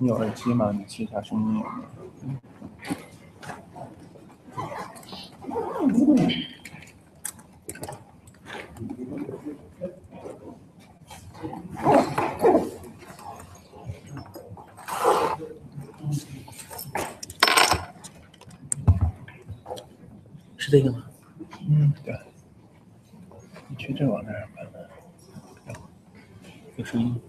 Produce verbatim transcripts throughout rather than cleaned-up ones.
你有耳机吗？你试一下声音有没有？ 是这个吗？ 嗯，对。你去这往那儿看看，有声音。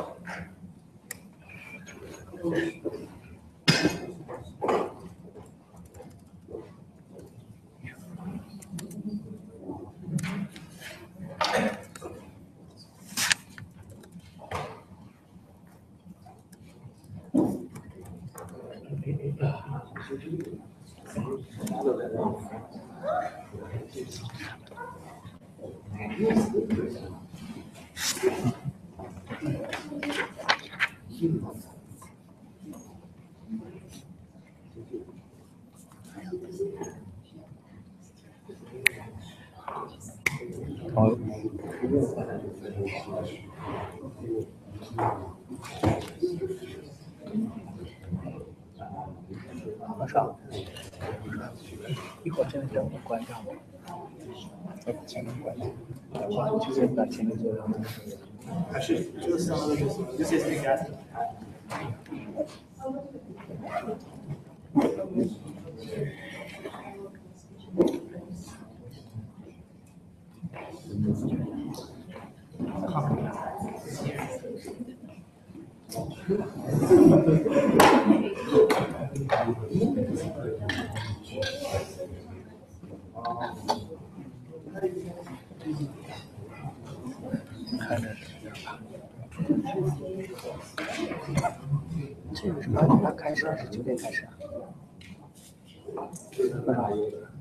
好。马上。一会儿这个灯关掉。把前面关掉。然后就是把前面做亮。还是就是这些应该。看着这个是八点半开始还是九点开始啊？多少？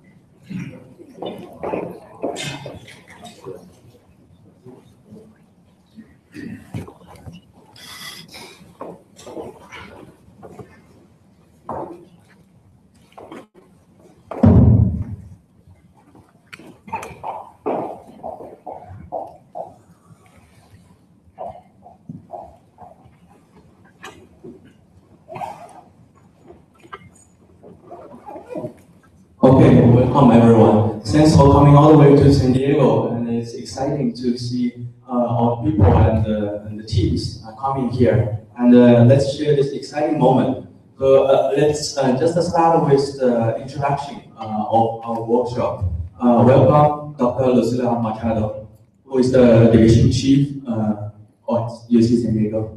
Okay, welcome everyone. Thanks for coming all the way to San Diego, and it's exciting to see uh, our people and, uh, and the teams uh, coming here. And uh, let's share this exciting moment. So uh, let's uh, just start with the introduction uh, of our workshop. Uh, welcome Doctor Lucila Machado, who is the division chief uh, of U C San Diego.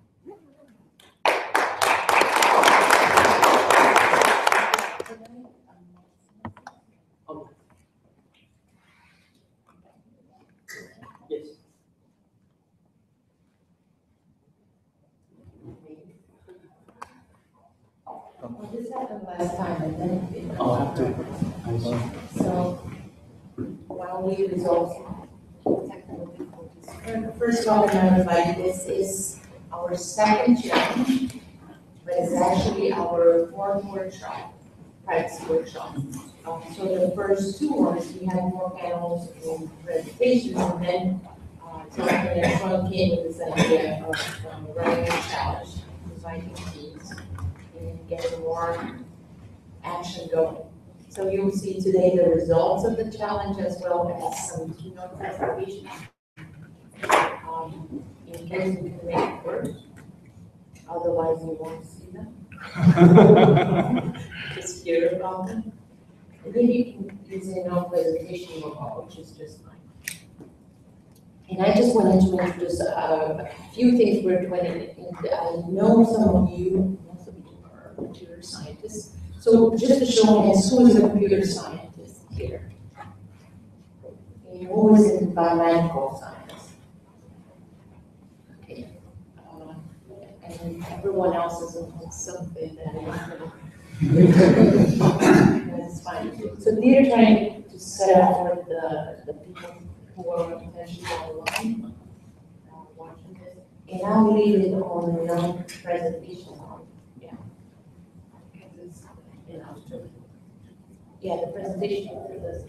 Well, this happened last time, and then it didn't. Oh, have to. So, while we resolve technical difficulties, first of all, everybody, this is our second challenge, but it's actually our fourth workshop, practice workshop. Um, so the first two ones, we had more panels and presentations, and then uh, Jonathan and Sean came with this idea of um, running a challenge, inviting teams, and getting more action going. So you'll see today the results of the challenge as well as some keynote presentations. Um, in case we can make it work, otherwise you won't see them. Just hear about them. And then you can use a no presentation mode, which is just fine. And I just wanted to introduce uh, a few things we're doing. And I know some of you, most of you are computer scientists. So just to show hands, who is a computer scientist here? And who is in biomedical science? Okay. Uh, and everyone else is in something that is that's fine. So they're trying to set up for the, the people who are potentially online uh, watching this. And I'll leave it on the non-presentation. Yeah. Yeah, the presentation for this.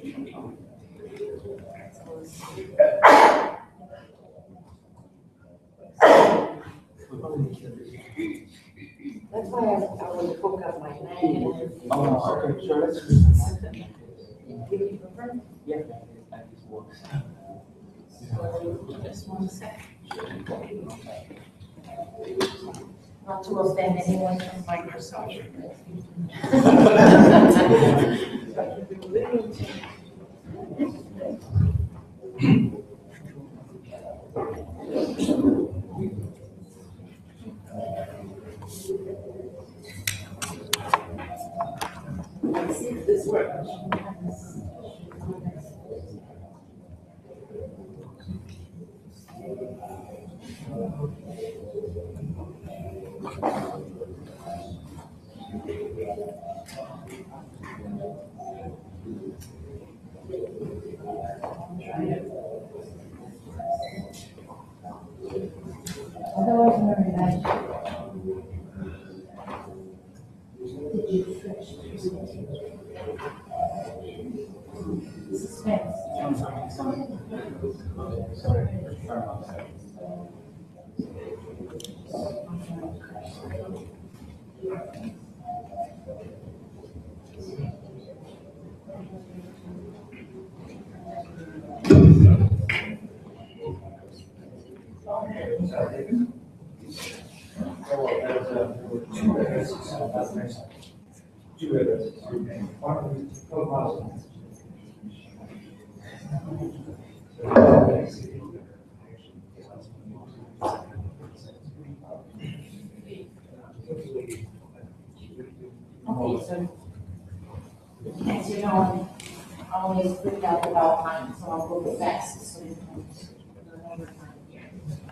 That's why I, I would hook up my Mac and everything. Oh, okay, sure, let's do If you prefer. Yeah, that just works. So, just one second. Not to offend anyone from Microsoft. Let's see if this works. Otherwise, I'm very nice. Did you finish? Suspense. I'm sorry, sorry. Sorry, sorry about that. Okay, so, as you know, I always freak out about time, so I'll go fast, so you can remember time here.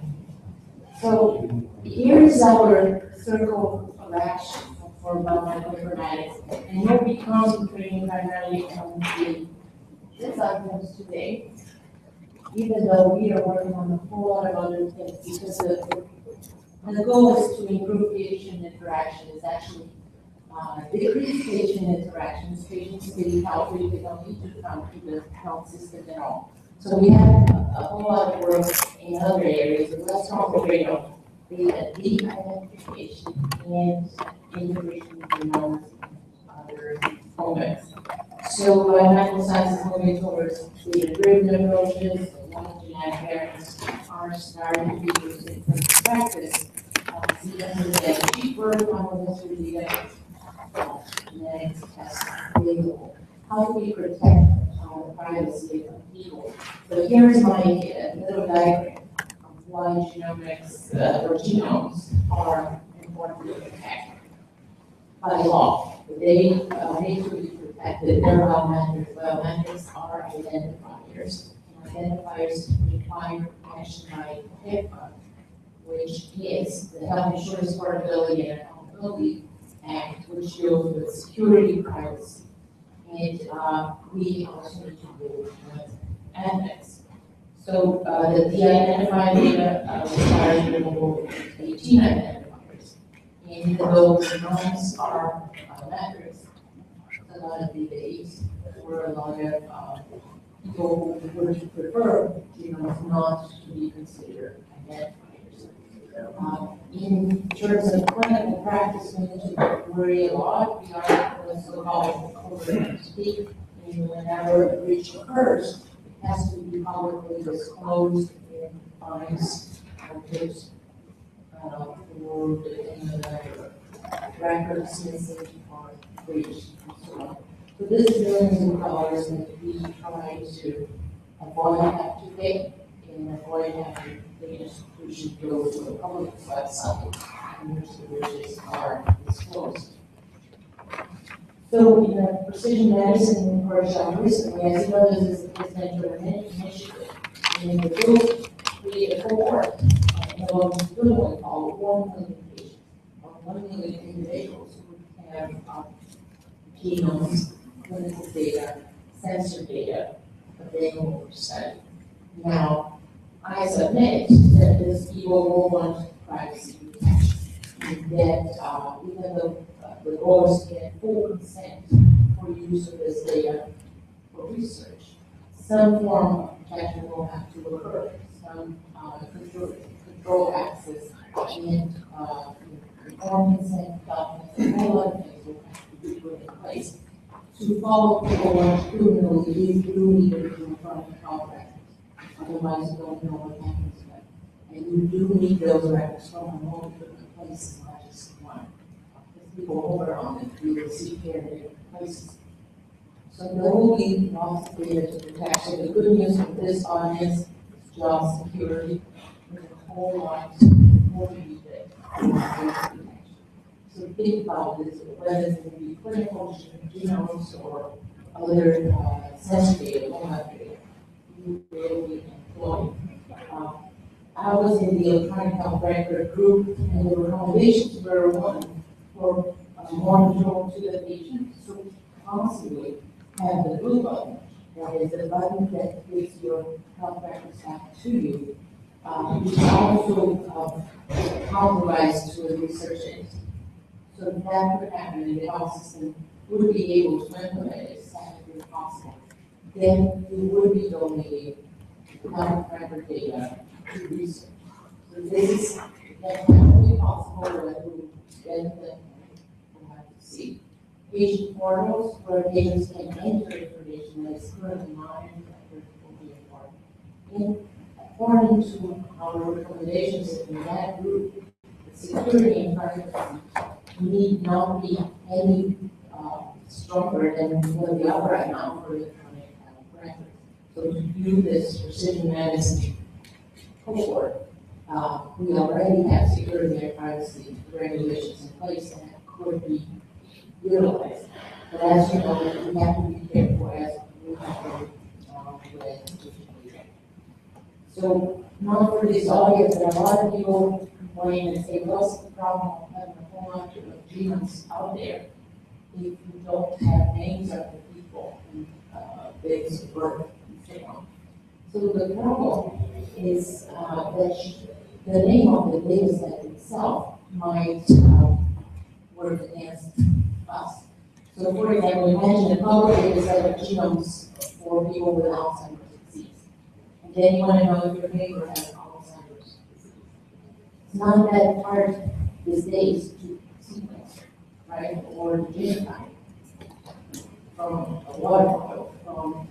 So, here is our circle of action for bioinformatics, and we'll be concentrating primarily on the disciplines today, even though we are working on a whole lot of other things, because the, the goal is to improve patient interaction, is actually Uh, decrease patient interactions, patients stay healthy, they don't need to come to the health system at all. So we have a, a whole lot of work in other areas, but let's concentrate on the deep identification and integration with genomes and other formats. So biomedical science is moving towards data-driven approaches, and genetic variants are starting to be used in clinical practice. Uh, sequences that are cheaper, non-necessary data, genetics tests available. How do we protect uh, the privacy of people? So here's my uh, little diagram of why genomics uh, or genomes are important to protect by law. They uh, need to be protected. They're biometrics. Biometrics are identifiers. And identifiers require protection by HIPAA, which is the Health Insurance Portability and Accountability Act, which deals with security, privacy, and uh, we also need to deal with ethics. So uh, the de-identified data uh, requires removal of eighteen identifiers, and even though the norms are biometrics, a lot of debates or a lot of uh, people who would prefer genomes not to be considered identifiers. Um, in terms of clinical practice, we need to worry a lot. We are the so-called covered speak, and whenever a breach occurs, it has to be publicly disclosed in fines, charges, uh, for the records missing or breached, and so on. So this is millions of dollars that we try to avoid have to pay and avoid having the institution go to a public website and which the breaches are disclosed. So in the precision medicine workshop recently, as you know, this is a presidential initiative. And in the group, we a cohort involving one called one million patients, or one million individuals who have um, genomes, clinical data, sensor data available for study. Now, I submit that this people will want privacy protection, and that uh, even though uh, the goal is to get full consent for use of this data for research, some form of protection will have to occur, some uh, control, control access and uh, informed consent follow people on criminally, you do need to confront the contractors. Otherwise, you don't know what happens to them. And you do need those records from a multiple different places, not just one. Because people over on it, you will see care in different places. So there will be lots of data to protect. So the good news with this audience is job security. There's a whole lot more to be done. So think about this, whether it's going to be clinical genomes or other uh, sensitive data, all that data, you will be employed. Um, I was in the electronic health record group, and the recommendations were one for uh, more control to the patient. So possibly have the blue button, that is the button that gives your health records back to you. Um, which is also uh, compromised to a research agency. So if that would happen, and the health system would be able to implement it as effectively as possible, then we would be donating health record data to research. So this is definitely possible, but we benefit we'll have to see. Patient portals where patients can enter information that is currently not in the record will be important. According to our recommendations in that group, the security and privacy need not be any uh, stronger than what we are right now for electronic health records. So to do this precision medicine cohort, uh, we already have security and privacy regulations in place that could be utilized. But as you know, we have to be careful as we have to um, with So, not for this audience, but a lot of people complain and say, what's the problem of having a whole bunch of genomes out there if you don't have names of the people and uh, dates of birth and so on. So the problem is uh, that the name of the data set itself might uh, work against us. So for example, imagine a public data set of genomes for people with Alzheimer's disease. And then you want to know if your neighbor has Alzheimer's disease. It's not that hard these days to sequence, right? Or to genotype from a water bottle, from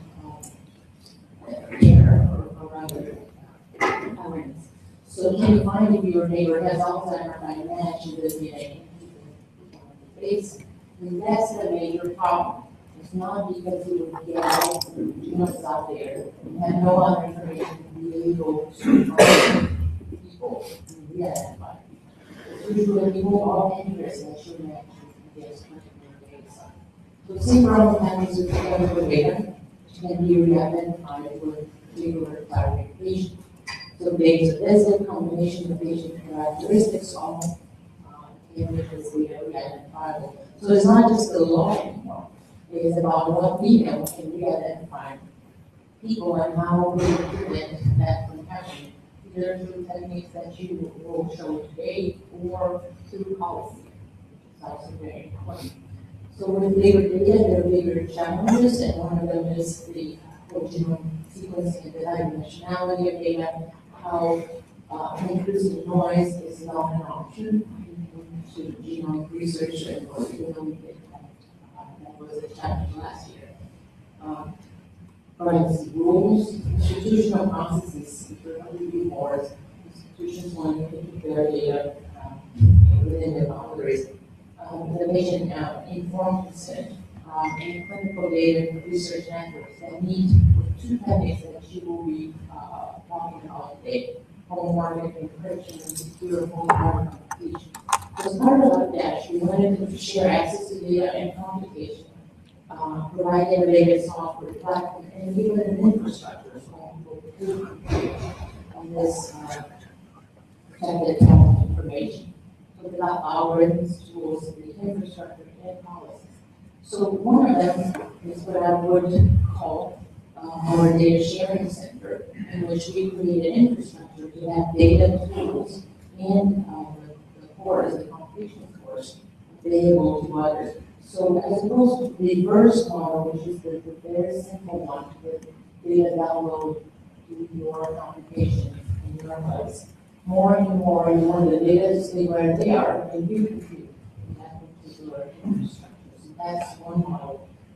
um, air, or, or other elements. So can you find if your neighbor has Alzheimer's by matching the D N A in the face? And that's the major problem. It's not because you would get all the genomes out there and have no other information to be able to find people and re-identify. It's usually people of interest that should actually get particular data. So syndrome happens with clinical data, which can be re-identified with particular clarification. So data visit, combination of patient characteristics, all uh, images we are re-identifiable. So it's not just the law anymore. It is about what we know can re-identify people and how we prevent that from happening, either through techniques that you will show today or through policy, which is also very important. So with bigger data, there are bigger challenges, and one of them is the whole genome sequencing and the dimensionality of data, how uh, increasing noise is not an option to genome research, and you know, uh, that was a challenge last year. Um, privacy rules, institutional processes, review boards, institutions want to keep their data um, within their boundaries. Um, the patient uh, informed consent, um, and clinical data research networks that meet with two techniques that you will be uh, talking about today: home market encryption and secure home market computation. As part of that, we wanted to share access to data and computation, uh, provide innovative software platform, and even an infrastructure as well on this uh, protected health information. So develop algorithms, tools, the infrastructure, and policies. So one of them is what I would call uh, our data sharing center, in which we create an infrastructure to have data tools and uh, the, the cores, the computation cores, available to others. So as opposed to the first model, which is the, the very simple one, with data download to your computation in your device, more and more and more the data to stay where they are, and you compute in that particular infrastructure. So that's one model.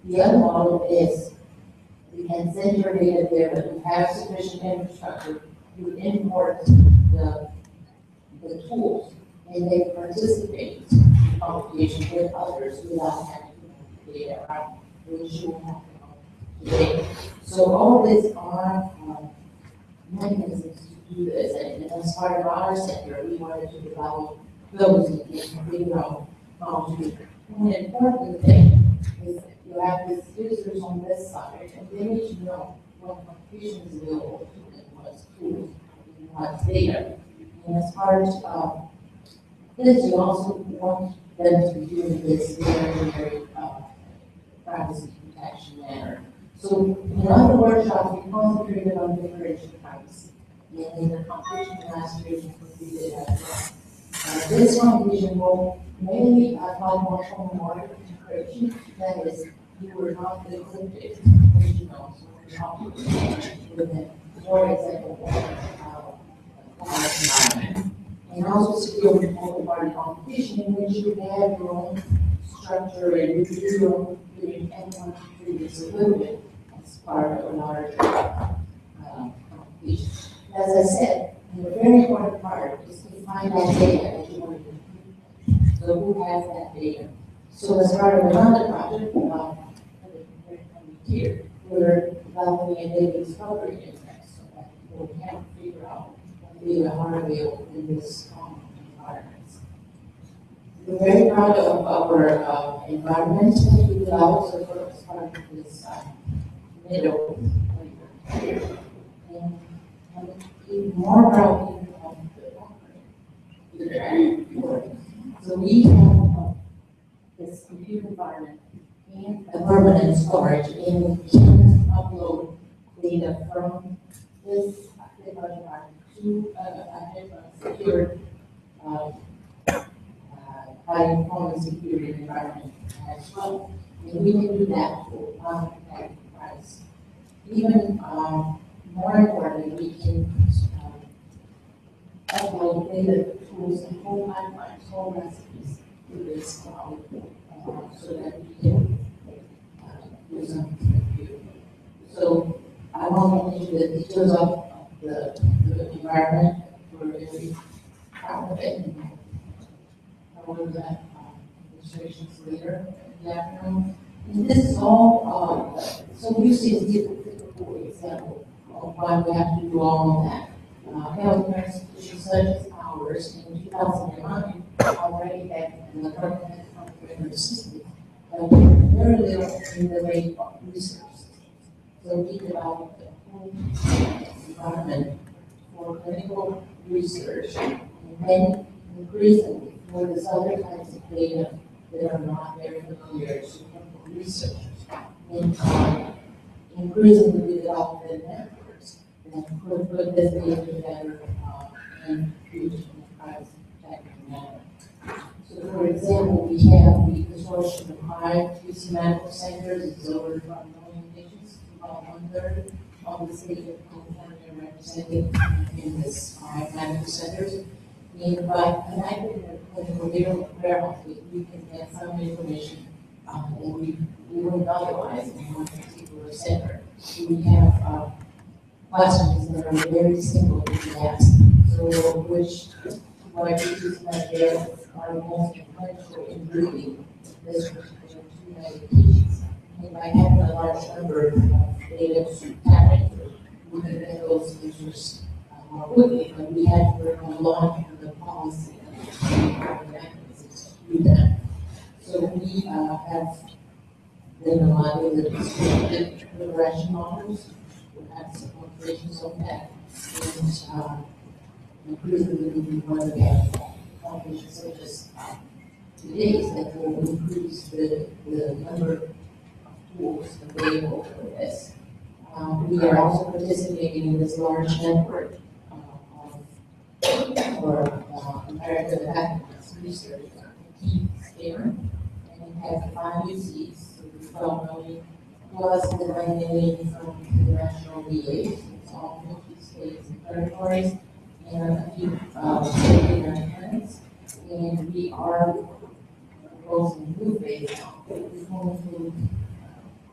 The other model is we can send your data there, but we have sufficient infrastructure to import the, the tools and they participate in communication with others without having to move the data around, which you will have to know today. So all of these are um, mechanisms to do this, and, and as part of our center, we wanted to develop those and figure out how to do it. And the important thing is that you have these users on this side, and they need to know what computation is available to them, what's tools, and what's data. And as part of this, you also want them to be doing this in a very, very uh, privacy protection manner. So in other workshops, we concentrated on differential privacy. And in the competition last year, we did that as well. Uh, this competition will mainly uh, talk more from more integration. That is, you were not encrypted, as you know, so we're talking with them. For example, uh, environment. And also secure multi-party competition in which you have your own structure and you do your own computing and one contributes a little bit as part of a larger uh, competition. As I said, the very important part is to find that data that you want to compute. So who has that data? So as part of another project, um, here, we're developing a data discovery index so that people can figure out what data are available in this um, environment. We're very proud of our uh, environment that we developed so for as part of this uh, middle here. And I'm even more proud of the So we have uh, this computer environment and a permanent storage, and we can upload data from this environment to uh, a secure uh, high performance security environment as well. And we can do that for non-competitive price. Even um, more importantly, we can um, upload data tools and whole pipelines, whole recipes to this cloud uh, so that we can uh, do something secure. So I won't get into the details of the, the environment. We're very proud of it. Over that um, demonstrations later in the afternoon. And this is all, uh, so you see a typical example of why we have to do all of that. Uh, healthcare institutions such as ours in two thousand nine already had an permanent healthcare system, but very little in the way of research. So we developed a whole environment for clinical research, and then increasingly for these other kinds of data that are not very familiar to clinical researchers. And um, increasingly we developed the networks that could put this data together uh, and compute in a privacy protected manner. So for example, we have the consortium of five U C medical centers. It's over five million patients, about one third of the state of California represented in this five medical centers. And by connecting the clinical data warehouse, we can get some information um, that we, we wouldn't otherwise in one particular center. So we have uh, questions that are very simple to ask. So which what issues that there are most influential in treating this particular two medications. And by having a large number of data to tap into, we can get those answers more quickly, but we had to work on launching the policy and mechanisms to do that. So we uh, have then a lot of the distributed regression models. We have some operations on that, and uh, increasingly we want to have operations such as today's that will increase the, the number of tools available for this. Uh, we are also participating in this large network for uh, comparative effectiveness research, key scale, and we have five U Cs, so the twelve million plus the nine million from the national V As, it's all fifty states and territories, and a few uh, state independents, and we are proposing new phase now. We want to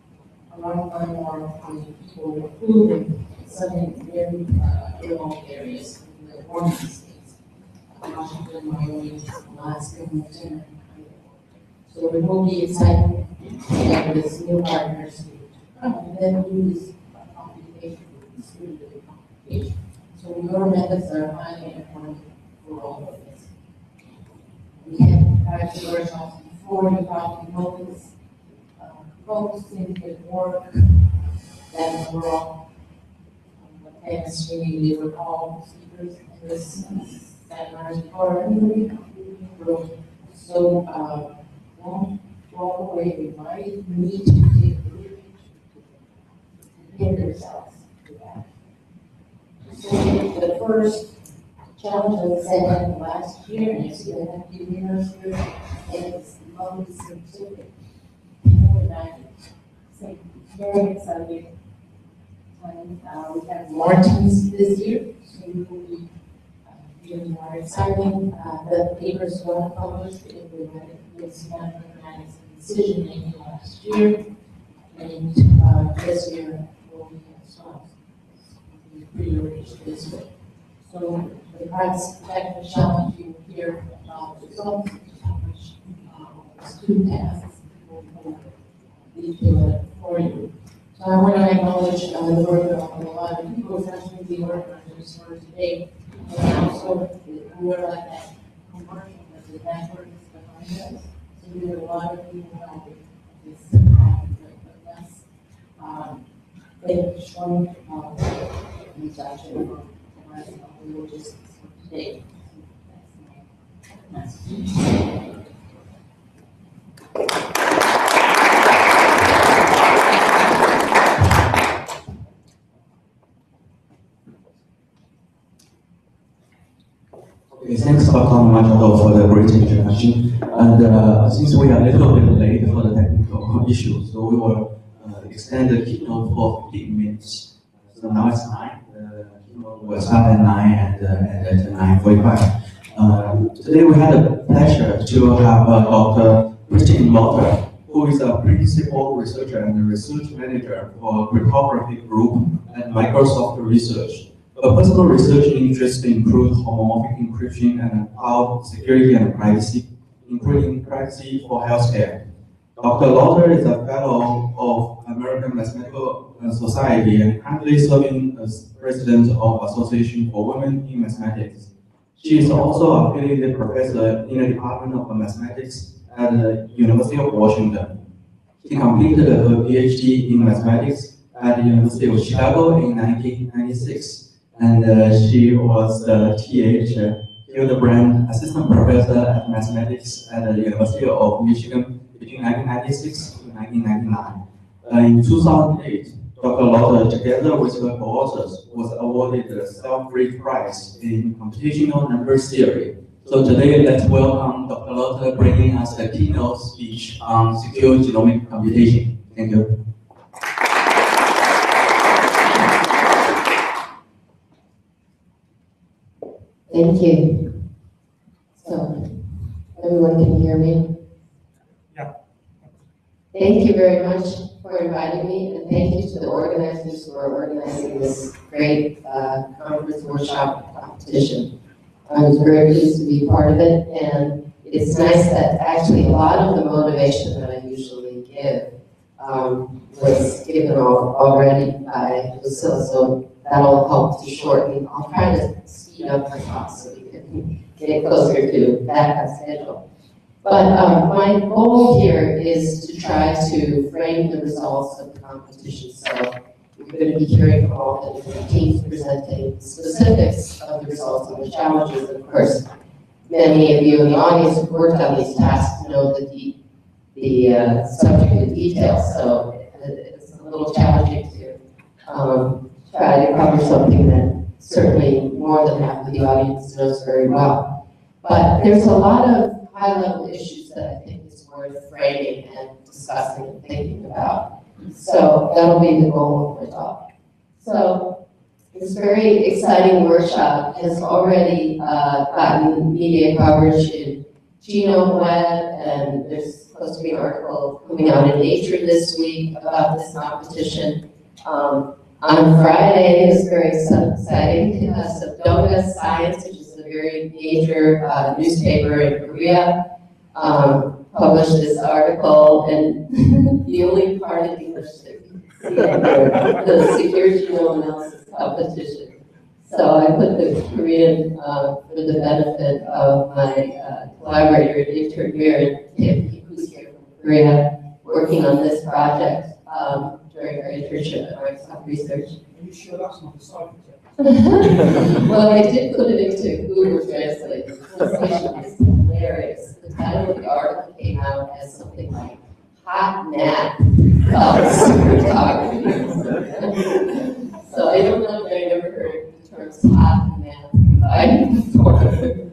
one one more people including some in very uh, remote areas in the Oregon states, Washington, Wyoming, Alaska, Montana. So it will be exciting to get with new partners and then do this complication, this complication. So your methods are highly important for all of this. We had had workshops before, you probably noticed, uh, folks didn't get work, that were all chemistry, they were all speakers in this seminar before, and we so, uh, don't walk away, we might need to take prepare yourselves for that. So the first challenge, as I said last year, and you see that have few years here, is lovely certificate. So very exciting time. Uh, we have Martins this year, so we will be uh, doing more exciting. Uh, the papers were published in the Mathematics and Decision Making last year, and uh, this year will be as well. Pretty rich this way. So the price technical challenge you hear about the results, which uh, student tasks will lead to it for you. So I want to acknowledge uh, the work of a lot of people, especially the organizers for today, and also who are like that commercial that the network is behind us. So we have a lot of people helping this happen, but that's um, they strong uh, reach out to them. We will just today. That's my message. Okay, thanks Doctor Machado for the great introduction. And uh, since we are a little bit late for the technical issue, so we will uh, extend the keynote for fifteen minutes. So now it's nine. The keynote will start at nine and, uh, and at nine forty-five. Uh, today we had the pleasure to have uh, Doctor Christine Lauter, who is a principal researcher and research manager for cryptography group at Microsoft Research. A personal research interest includes homomorphic encryption and cloud security and privacy, including privacy for healthcare. Doctor Lauter is a fellow of American Mathematical Society and currently serving as president of Association for Women in Mathematics. She is also an affiliated professor in the Department of Mathematics at the University of Washington. She completed her PhD in mathematics at the University of Chicago in nineteen ninety-six. And uh, she was the T H uh, Hildebrand Assistant Professor at Mathematics at the University of Michigan between nineteen ninety-six to nineteen ninety-nine. Uh, in two thousand eight, Doctor Lauter, together with her co-authors, was awarded the Selfridge Prize in Computational Number Theory. So today, let's welcome Doctor Lauter bringing us a keynote speech on secure genomic computation. Thank you. Thank you. So, everyone can hear me? Yeah. Thank you very much for inviting me, and thank you to the organizers who are organizing this great uh, conference workshop competition. I was very pleased to be part of it, and it's nice that actually a lot of the motivation that I usually give um, was given al already by Lucille, so that'll help to shorten. I'll try to speed up my talks so we can get closer to that schedule. But um, my goal here is to try to frame the results of the competition. So we're going to be hearing from all the different teams presenting specifics of the results and the challenges. Of course, many of you in the audience who worked on these tasks know the, de the uh, subject in detail, so it's a little challenging to um, try to cover something that certainly more than half of the audience knows very well. But there's a lot of high-level issues that I think is worth framing and discussing and thinking about. So that'll be the goal of my talk. So this very exciting workshop has already uh, gotten media coverage in Genome Web, and there's supposed to be an article coming out in Nature this week about this competition. Um, on Friday, it was very exciting. Uh, Sabdoga Science, which is a very major uh, newspaper in Korea, um, published this article, and the only part in English that you can see under the Secure Genome Analysis competition. So I put the Korean uh, for the benefit of my uh, collaborator and intern here, Tim, who's here from Korea, working on this project um, during our internship at Microsoft Research. You showed us on the side. Well, I did put it into Google Translate. The translation is hilarious. The title of the article came out as something like "Hot Nap Cups Photography." So I don't know if I've ever heard the terms hot and nap combined before.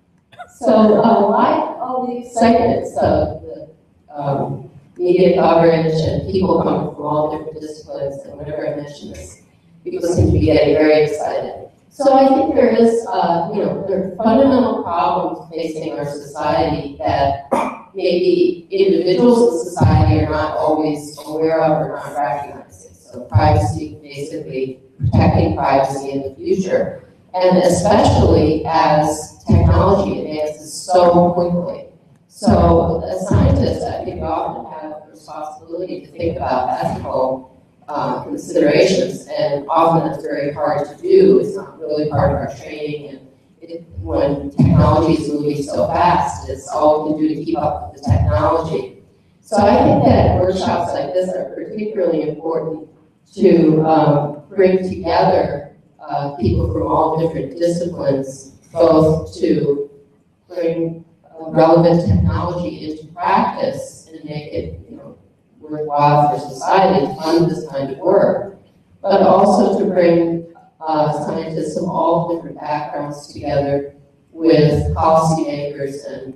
So uh, why all the excitement? So the um, media coverage and people coming from all different disciplines, and whenever I mention this, people seem to be getting very excited. So I think there is, uh, you know, there are fundamental problems facing our society that maybe individuals in society are not always aware of or not recognizing. So privacy, basically protecting privacy in the future, and especially as technology advances so quickly. So as scientists, I think we often have the responsibility to think about ethical uh, considerations, and often that's very hard to do. It's not really part of our training, and it, when technology is moving so fast, it's all we can do to keep up with the technology. So I think that workshops like this are particularly important to um, bring together uh, people from all different disciplines, both to bring uh, relevant technology into practice and make it, you know, worthwhile for society to fund this kind of work, but also to bring uh, scientists of all different backgrounds together with policymakers and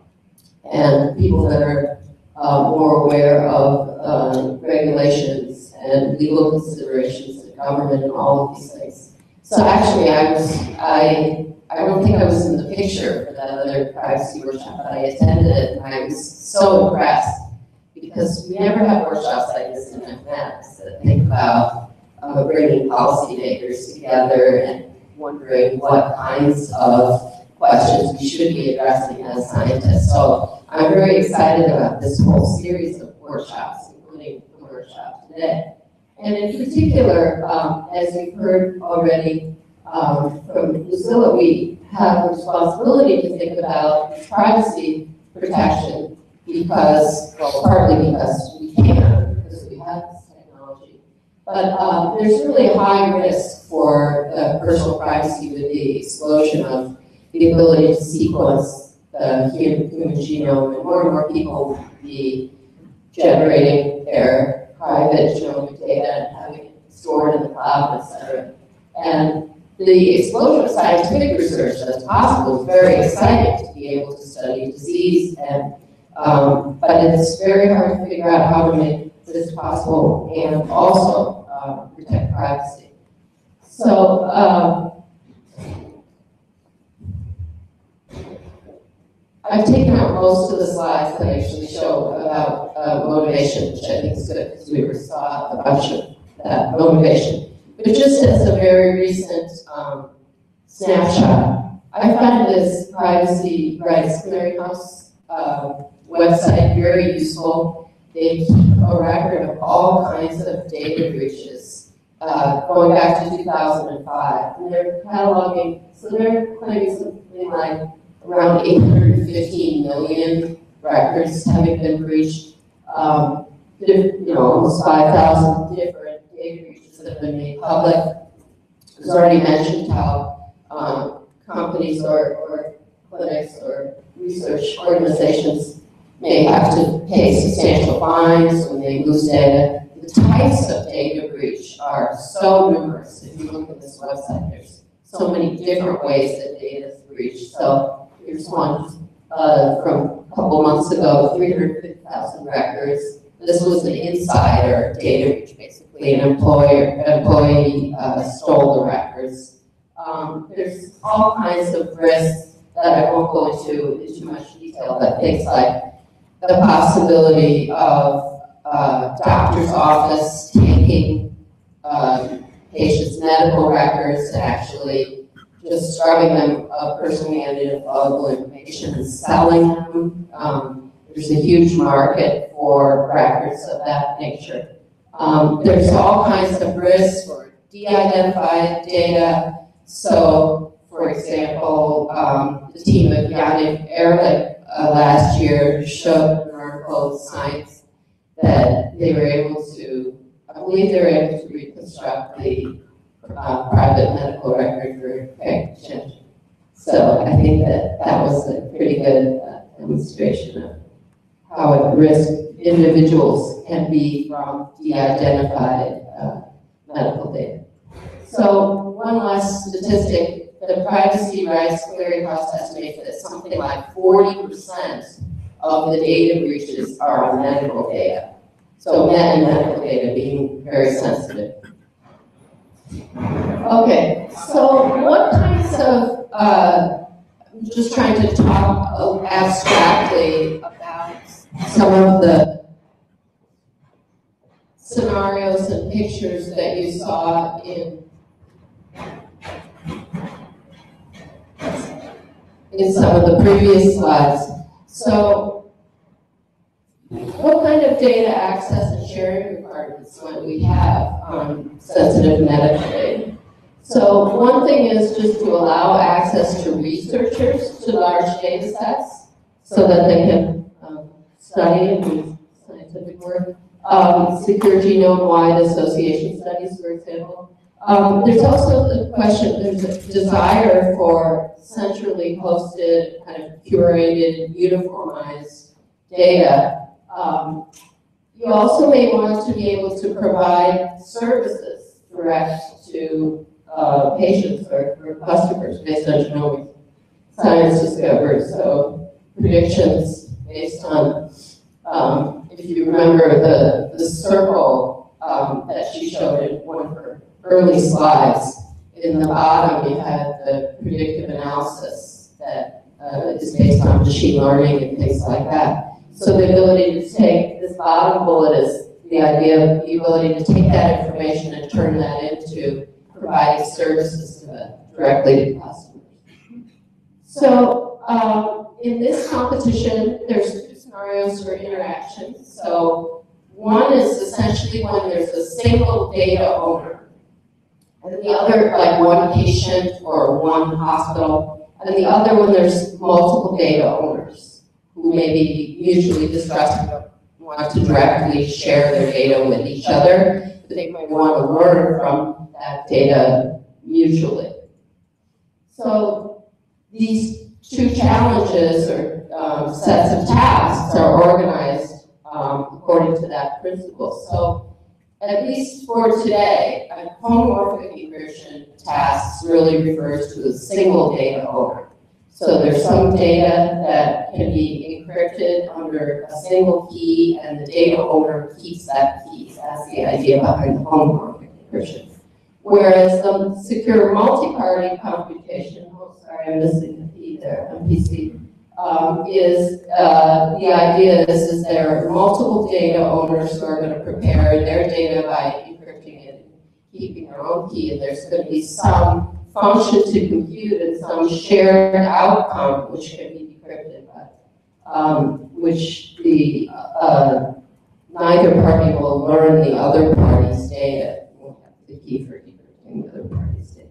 and people that are uh, more aware of uh, regulations and legal considerations of government and all of these things. So actually, I was I I don't think I was in the picture for that other privacy workshop, but I attended it, and I was so impressed because we never have workshops like this in mathematics that think about uh, bringing policymakers together and wondering what kinds of questions we should be addressing as scientists. So I'm very excited about this whole series of workshops, including the workshop today. And in particular, um, as you've heard already um, from Lucilla, we have a responsibility to think about privacy protection because, well, partly because we can, because we have this technology. But um, there's really a high risk for uh, personal privacy with the explosion of the ability to sequence the human, human genome, and more and more people will be generating their private genomic data and having it stored in the cloud, et cetera. And the explosion of scientific research that's possible is very exciting to be able to study disease, and um, but it's very hard to figure out how to make this possible and also uh, protect privacy. So. Um, I've taken out most of the slides that actually show about uh, motivation, which I think is good because we saw a bunch of that motivation. But just as a very recent um, snapshot, I find this Privacy Rights Clearinghouse uh, website very useful. They keep a record of all kinds of data breaches uh, going back to two thousand five. And they're cataloging, so they're claiming something like around eight hundred fifteen million records having been breached. Um, you know, almost five thousand different data breaches that have been made public. It was already mentioned how um, companies or, or clinics or research organizations may have to pay substantial fines when they lose data. The types of data breach are so numerous. If you look at this website, there's so many different ways that data is breached. So here's one uh, from a couple months ago, three hundred fifty thousand records. This was an insider data breach, basically. An employer, employee uh, stole the records. Um, there's all kinds of risks that that I won't go into in too much detail, but things like the possibility of uh, doctor's office taking uh, patients' medical records and actually just scrubbing them of personally identifiable information and selling them. Um, there's a huge market for records of that nature. Um, there's all kinds of risks for de-identified data. So, for example, um, the team of Yannick Ehrlich uh, last year showed in an article in Science that they were able to, I believe they were able to reconstruct the uh, private medical record verification. So I think that that was a pretty good uh, demonstration of how at risk individuals can be from de-identified uh, medical data. So one last statistic, the Privacy Rights Clearinghouse estimates that something like forty percent of the data breaches are on medical data. So med and medical data being very sensitive. Okay, so what kinds of, uh, I'm just trying to talk abstractly about some of the scenarios and pictures that you saw in in some of the previous slides. So, what kind of data access and sharing requirements might we have on sensitive medical data? So, one thing is just to allow access to researchers to large data sets so that they can um, study and do scientific work. Um, secure genome-wide association studies, for example. Um, there's also the question, there's a desire for centrally hosted, kind of curated, uniformized data. Um, you also may want to be able to provide services direct to uh, patients or, or customers based on genomic science discovered. So predictions based on, um, if you remember the, the circle um, that she showed in one of her early slides, in the bottom you had the predictive analysis that uh, is based on machine learning and things like that. So the ability to take this bottom bullet is the idea of the ability to take that information and turn that into providing services to the, directly to customers. So um, in this competition, there's two scenarios for interaction. So one is essentially when there's a single data owner, and the other, like one patient or one hospital, and the other when there's multiple data owners who may be mutually distrusting, want to directly share their data with each other, but they might want to learn from that data mutually. So these two challenges or um, sets of tasks are organized um, according to that principle. So at least for today, a homomorphic encryption tasks really refers to a single data owner. So there's some data that can be encrypted under a single key, and the data owner keeps that key. That's the idea behind the homomorphic encryption. Whereas the secure multi-party computation, oh sorry, I'm missing the P there, M P C, um, is uh, the idea is, is there are multiple data owners who are going to prepare their data by encrypting it, keeping their own key, and there's going to be some function to compute and some shared outcome which can be decrypted, but um, which the uh, neither party will learn the other party's data. Won't have the key for decrypting the other party's data.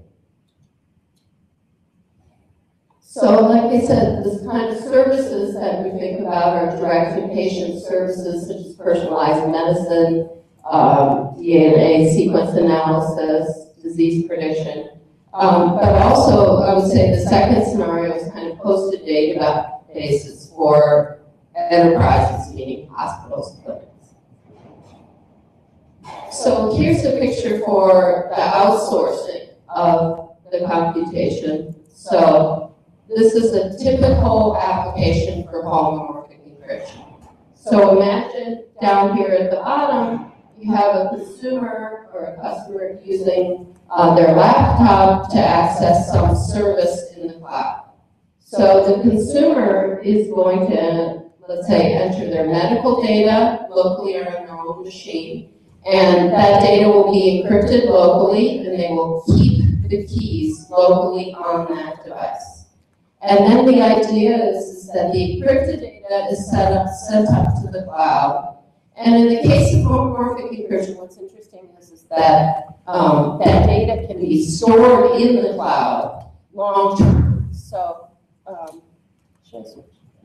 So, like I said, this kind of services that we think about are direct-to-patient services such as personalized medicine, um, D N A sequence analysis, disease prediction. Um, but also, I would say the second scenario is kind of hosted databases for enterprises, meaning hospitals and clinics. So here's a picture for the outsourcing of the computation. So this is a typical application for homomorphic encryption. So imagine down here at the bottom, you have a consumer or a customer using uh, their laptop to access some service in the cloud. So the consumer is going to, let's say, enter their medical data locally or on their own machine, and that data will be encrypted locally, and they will keep the keys locally on that device. And then the idea is, is that the encrypted data is set up, sent up to the cloud. And in the case of homomorphic encryption, what's interesting is, is that um, that data can be stored in the cloud long term. So, um, should I switch?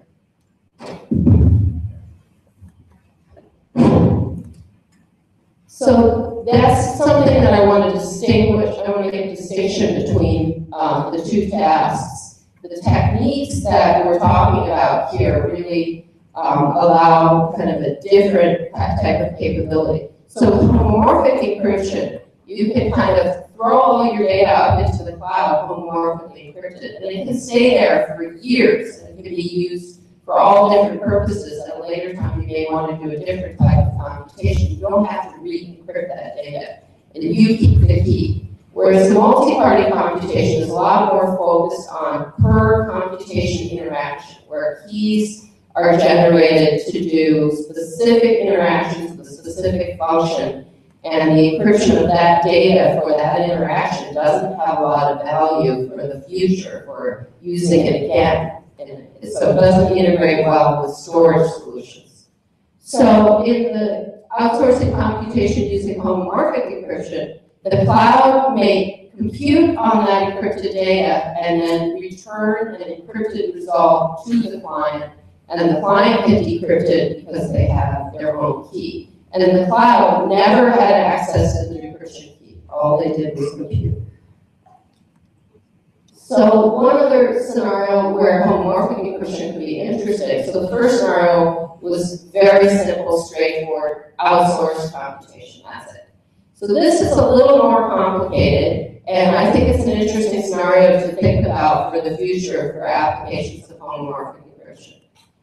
So that's something that I want to distinguish. I want to make a distinction between um, the two tasks. The techniques that we're talking about here really um, allow kind of a different type of capability. So with homomorphic encryption, you can kind of throw all your data up into the cloud homomorphically encrypted, and it can stay there for years, and it can be used for all different purposes. At a later time, you may want to do a different type of computation. You don't have to re-encrypt that data, and you keep the key. Whereas multi-party computation is a lot more focused on per computation interaction, where keys are generated to do specific interactions with a specific function, and the encryption of that data for that interaction doesn't have a lot of value for the future, for using it again. And so it doesn't integrate well with storage solutions. So in the outsourcing computation using homomorphic encryption, the cloud may compute on that encrypted data and then return an encrypted result to the client, and then the client can decrypt it because they have their own key. And then the cloud never had access to the decryption key. All they did was compute. So one other scenario where homomorphic encryption could be interesting. So the first scenario was very simple, straightforward, outsourced computation. That's it. So this is a little more complicated, and I think it's an interesting scenario to think about for the future for applications of homomorphic encryption.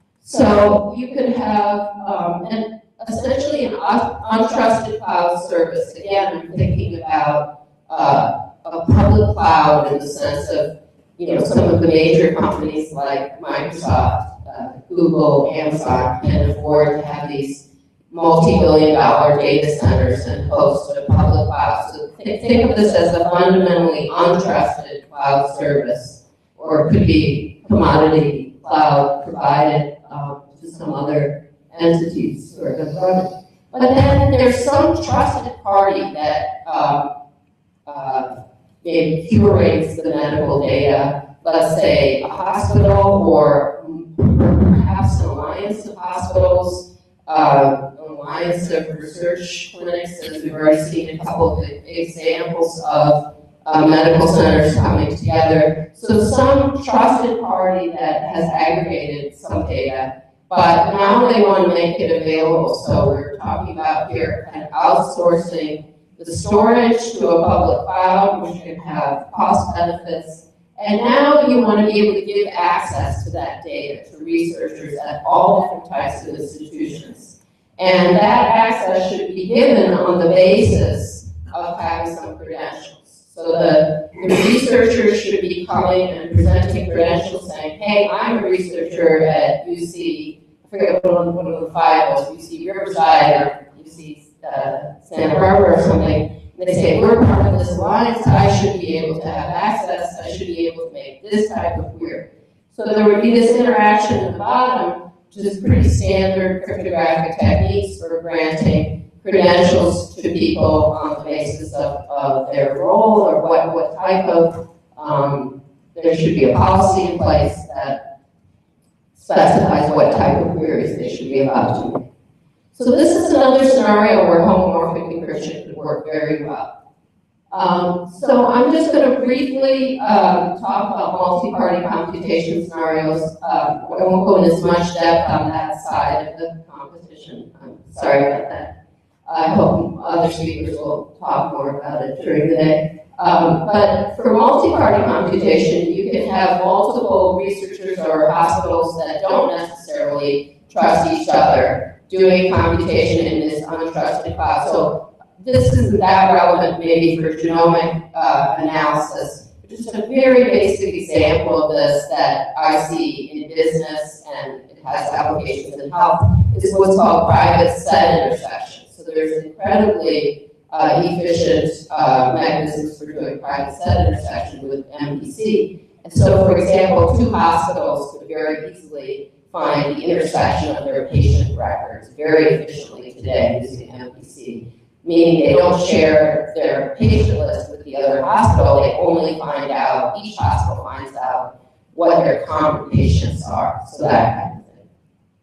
So you could have um, an, essentially an untrusted cloud service. Again, I'm thinking about uh, a public cloud in the sense of, you know, some of the major companies like Microsoft, uh, Google, Amazon can afford to have these multi-billion dollar data centers and host a public cloud. So th think of this as a fundamentally untrusted cloud service, or it could be commodity cloud provided um, to some other entities who are going to run it. But then there's some trusted party that um, uh, maybe curates the medical data, let's say a hospital or perhaps an alliance of hospitals, uh, an alliance of research clinics, as we've already seen a couple of examples of uh, medical centers coming together. So some trusted party that has aggregated some data, but now they want to make it available. So we're talking about here kind of outsourcing the storage to a public cloud, which can have cost benefits. And now you want to be able to give access to that data to researchers at all different types of institutions. And that access should be given on the basis of having some credentials. So the, the researchers should be coming and presenting credentials saying, hey, I'm a researcher at U C, I forget what one of the five was, U C Riverside or U C uh, Santa Barbara or something. They say, we're part of this alliance, I should be able to have access, I should be able to make this type of query. So there would be this interaction at the bottom, which is pretty standard cryptographic techniques for granting credentials to people on the basis of, of their role or what, what type of, um, there should be a policy in place that specifies what type of queries they should be allowed to make. So this is another scenario where homomorphic encryption could work very well. Um, so I'm just going to briefly um, talk about multi-party computation scenarios. Um, I won't go into as much depth on that side of the competition. I'm sorry about that. I hope other speakers will talk more about it during the day. Um, but for multi-party computation, you can have multiple researchers or hospitals that don't necessarily trust each other doing computation in this untrusted cloud. So this isn't that relevant maybe for genomic uh, analysis. But just a very basic example of this that I see in business and it has applications in health is what's called private set intersection. So there's incredibly uh, efficient uh, mechanisms for doing private set intersection with M P C. And so, for example, two hospitals could very easily find the intersection of their patient records very efficiently today using M P C. Meaning they don't share their patient list with the other hospital, they only find out, each hospital finds out what their common patients are, so that kind of thing.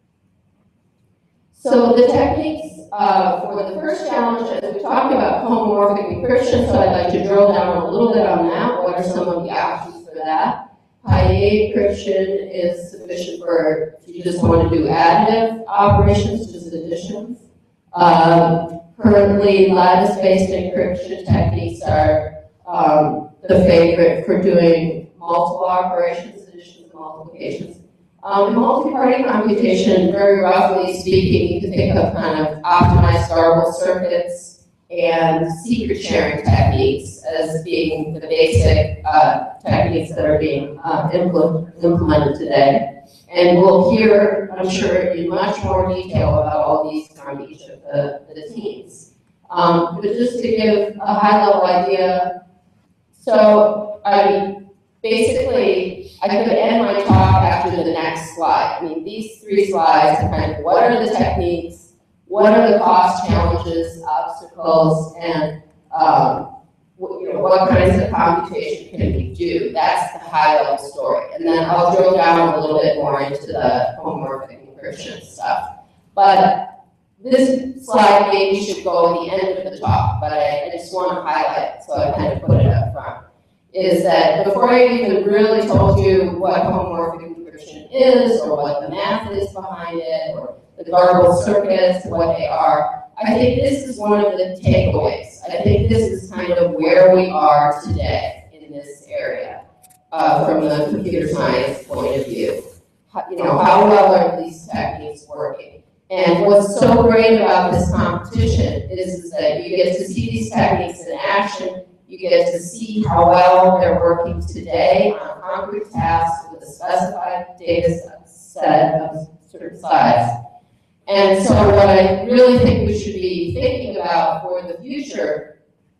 So the techniques uh, for the first challenge, as we talked about homomorphic encryption, so I'd like to drill down a little bit on that. What are some of the options for that? Pi eight encryption is sufficient for, if you just want to do additive operations, just additions. Um, Currently, lattice-based encryption techniques are um, the favorite for doing multiple operations, additions and multiplications. Um, multi-party computation, very roughly speaking, you can think of kind of optimized garbled circuits and secret sharing techniques as being the basic uh, techniques that are being uh, impl implemented today. And we'll hear, I'm sure, in much more detail about all these from each of the, the teams. Um, but just to give a high-level idea, so I mean, basically, I could end my talk after the next slide. I mean, these three slides are kind of what are the techniques, what are the cost challenges, obstacles, and um, you know, what kinds of computation can we do? That's the high-level story. And then I'll drill down a little bit more into the homomorphic encryption stuff. But this slide maybe should go at the end of the talk, but I, I just want to highlight it, so I kind of put it up front, is that before I even really told you what homomorphic encryption is, or what the math is behind it, or the garbled circuits, what they are, I think this is one of the takeaways. I think this is kind of where we are today in this area uh, from the computer science point of view. How, you know, how well are these techniques working? And what's so great about this competition is, is that you get to see these techniques in action. You get to see how well they're working today on concrete tasks with a specified data set of certain size. And so what I really think we should be thinking about for the future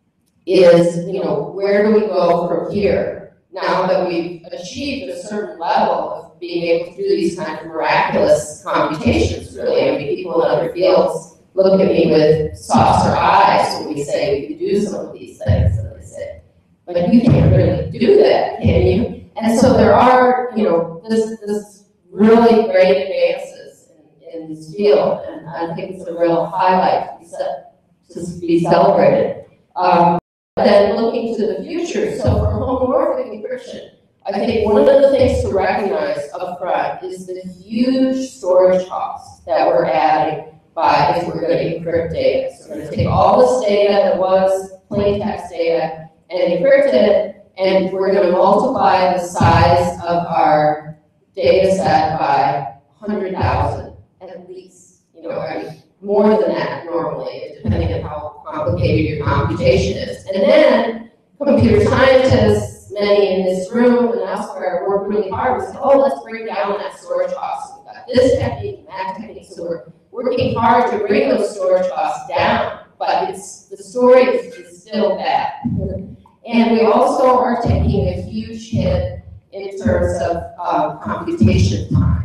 is, you know, where do we go from here? Now that we've achieved a certain level of being able to do these kind of miraculous computations, really. I mean, people in other fields look at me with saucer eyes when we say we can do some of these things, and they say, but you can't really do that, can you? And so there are, you know, this, this really great advances in this field, and I think it's a real highlight to be, to be celebrated. Um, then looking to the future, so for homomorphic encryption, I think one of the things to recognize up front is the huge storage costs that we're adding by if we're going to encrypt data. So we're going to take all this data that was plain text data and encrypt it, and we're going to multiply the size of our data set by one hundred thousand. At least, you know, I mean, more than that normally, depending on how complicated your computation is. And then computer scientists, many in this room and elsewhere, work really hard and say, oh, let's bring down that storage cost. We've got this technique and that technique, so we're working hard to bring those storage costs down, but it's the storage is still bad. And we also are taking a huge hit in terms of um, computation time.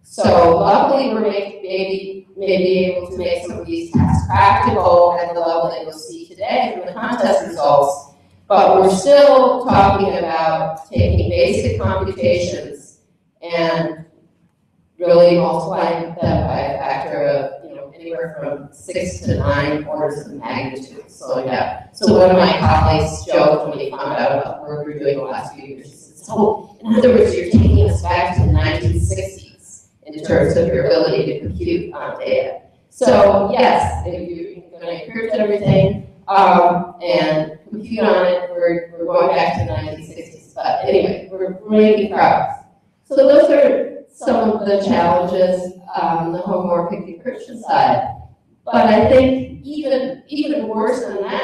So luckily, we're make, maybe maybe able to make some of these tasks practical at the level that you'll see today from the contest results. But we're still talking about taking basic computations and really multiplying them by a factor of, you know, anywhere from six to nine orders of magnitude. So yeah. So one of my colleagues joked when he found out about the work we were doing the last few years. He said, so in other words, you're taking us back to the nineteen sixties. In terms of your ability to compute on data. So yes, if you're going to encrypt everything um, and compute on it, we're, we're going back to the nineteen sixties. But anyway, we're, we're making progress. So those are some of the challenges on the homomorphic encryption side. But I think even, even worse than that,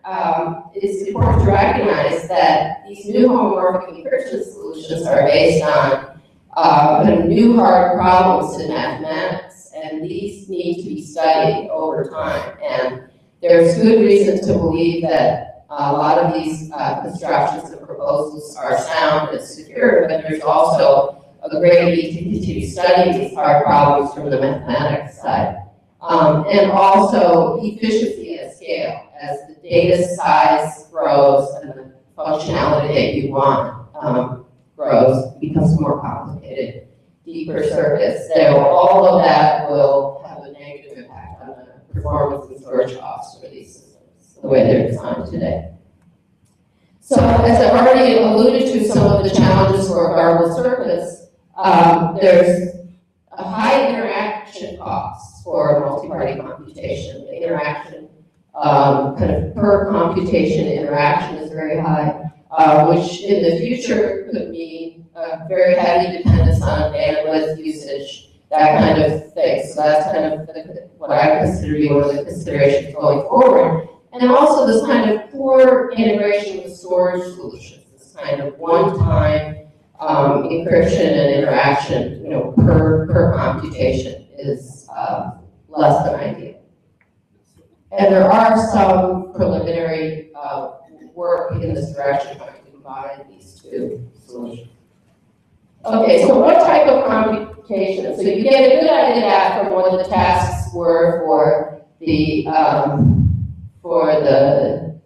um, it's important to recognize that these new homomorphic encryption solutions are based on uh, kind of new hard problems in mathematics, and these need to be studied over time. And there's good reason to believe that a lot of these uh, constructions and proposals are sound and secure, but there's also a great need to continue studying these hard problems from the mathematics side. Um, and also efficiency at scale. As the data size grows and the functionality that you want um, grows, it becomes more complicated, deeper circuits. So all of that will have a negative impact on the performance and storage costs for these systems, the way they're designed today. So as I've already alluded to some of the challenges for a garbled circuits, um, there's a high interaction cost for multi-party computation. The interaction, um, kind of per computation interaction is very high, uh, which in the future could mean a very heavy dependence on bandwidth usage, that kind of thing. So that's kind of the, what I consider to be one of the considerations going forward. And also this kind of poor integration with storage solutions, this kind of one-time um, encryption and interaction, you know, per, per computation is uh, less than ideal. And there are some preliminary uh, work in this direction trying to combine these two solutions. Okay, so what type of computation? So you get a good idea that from what the tasks were for the um, for the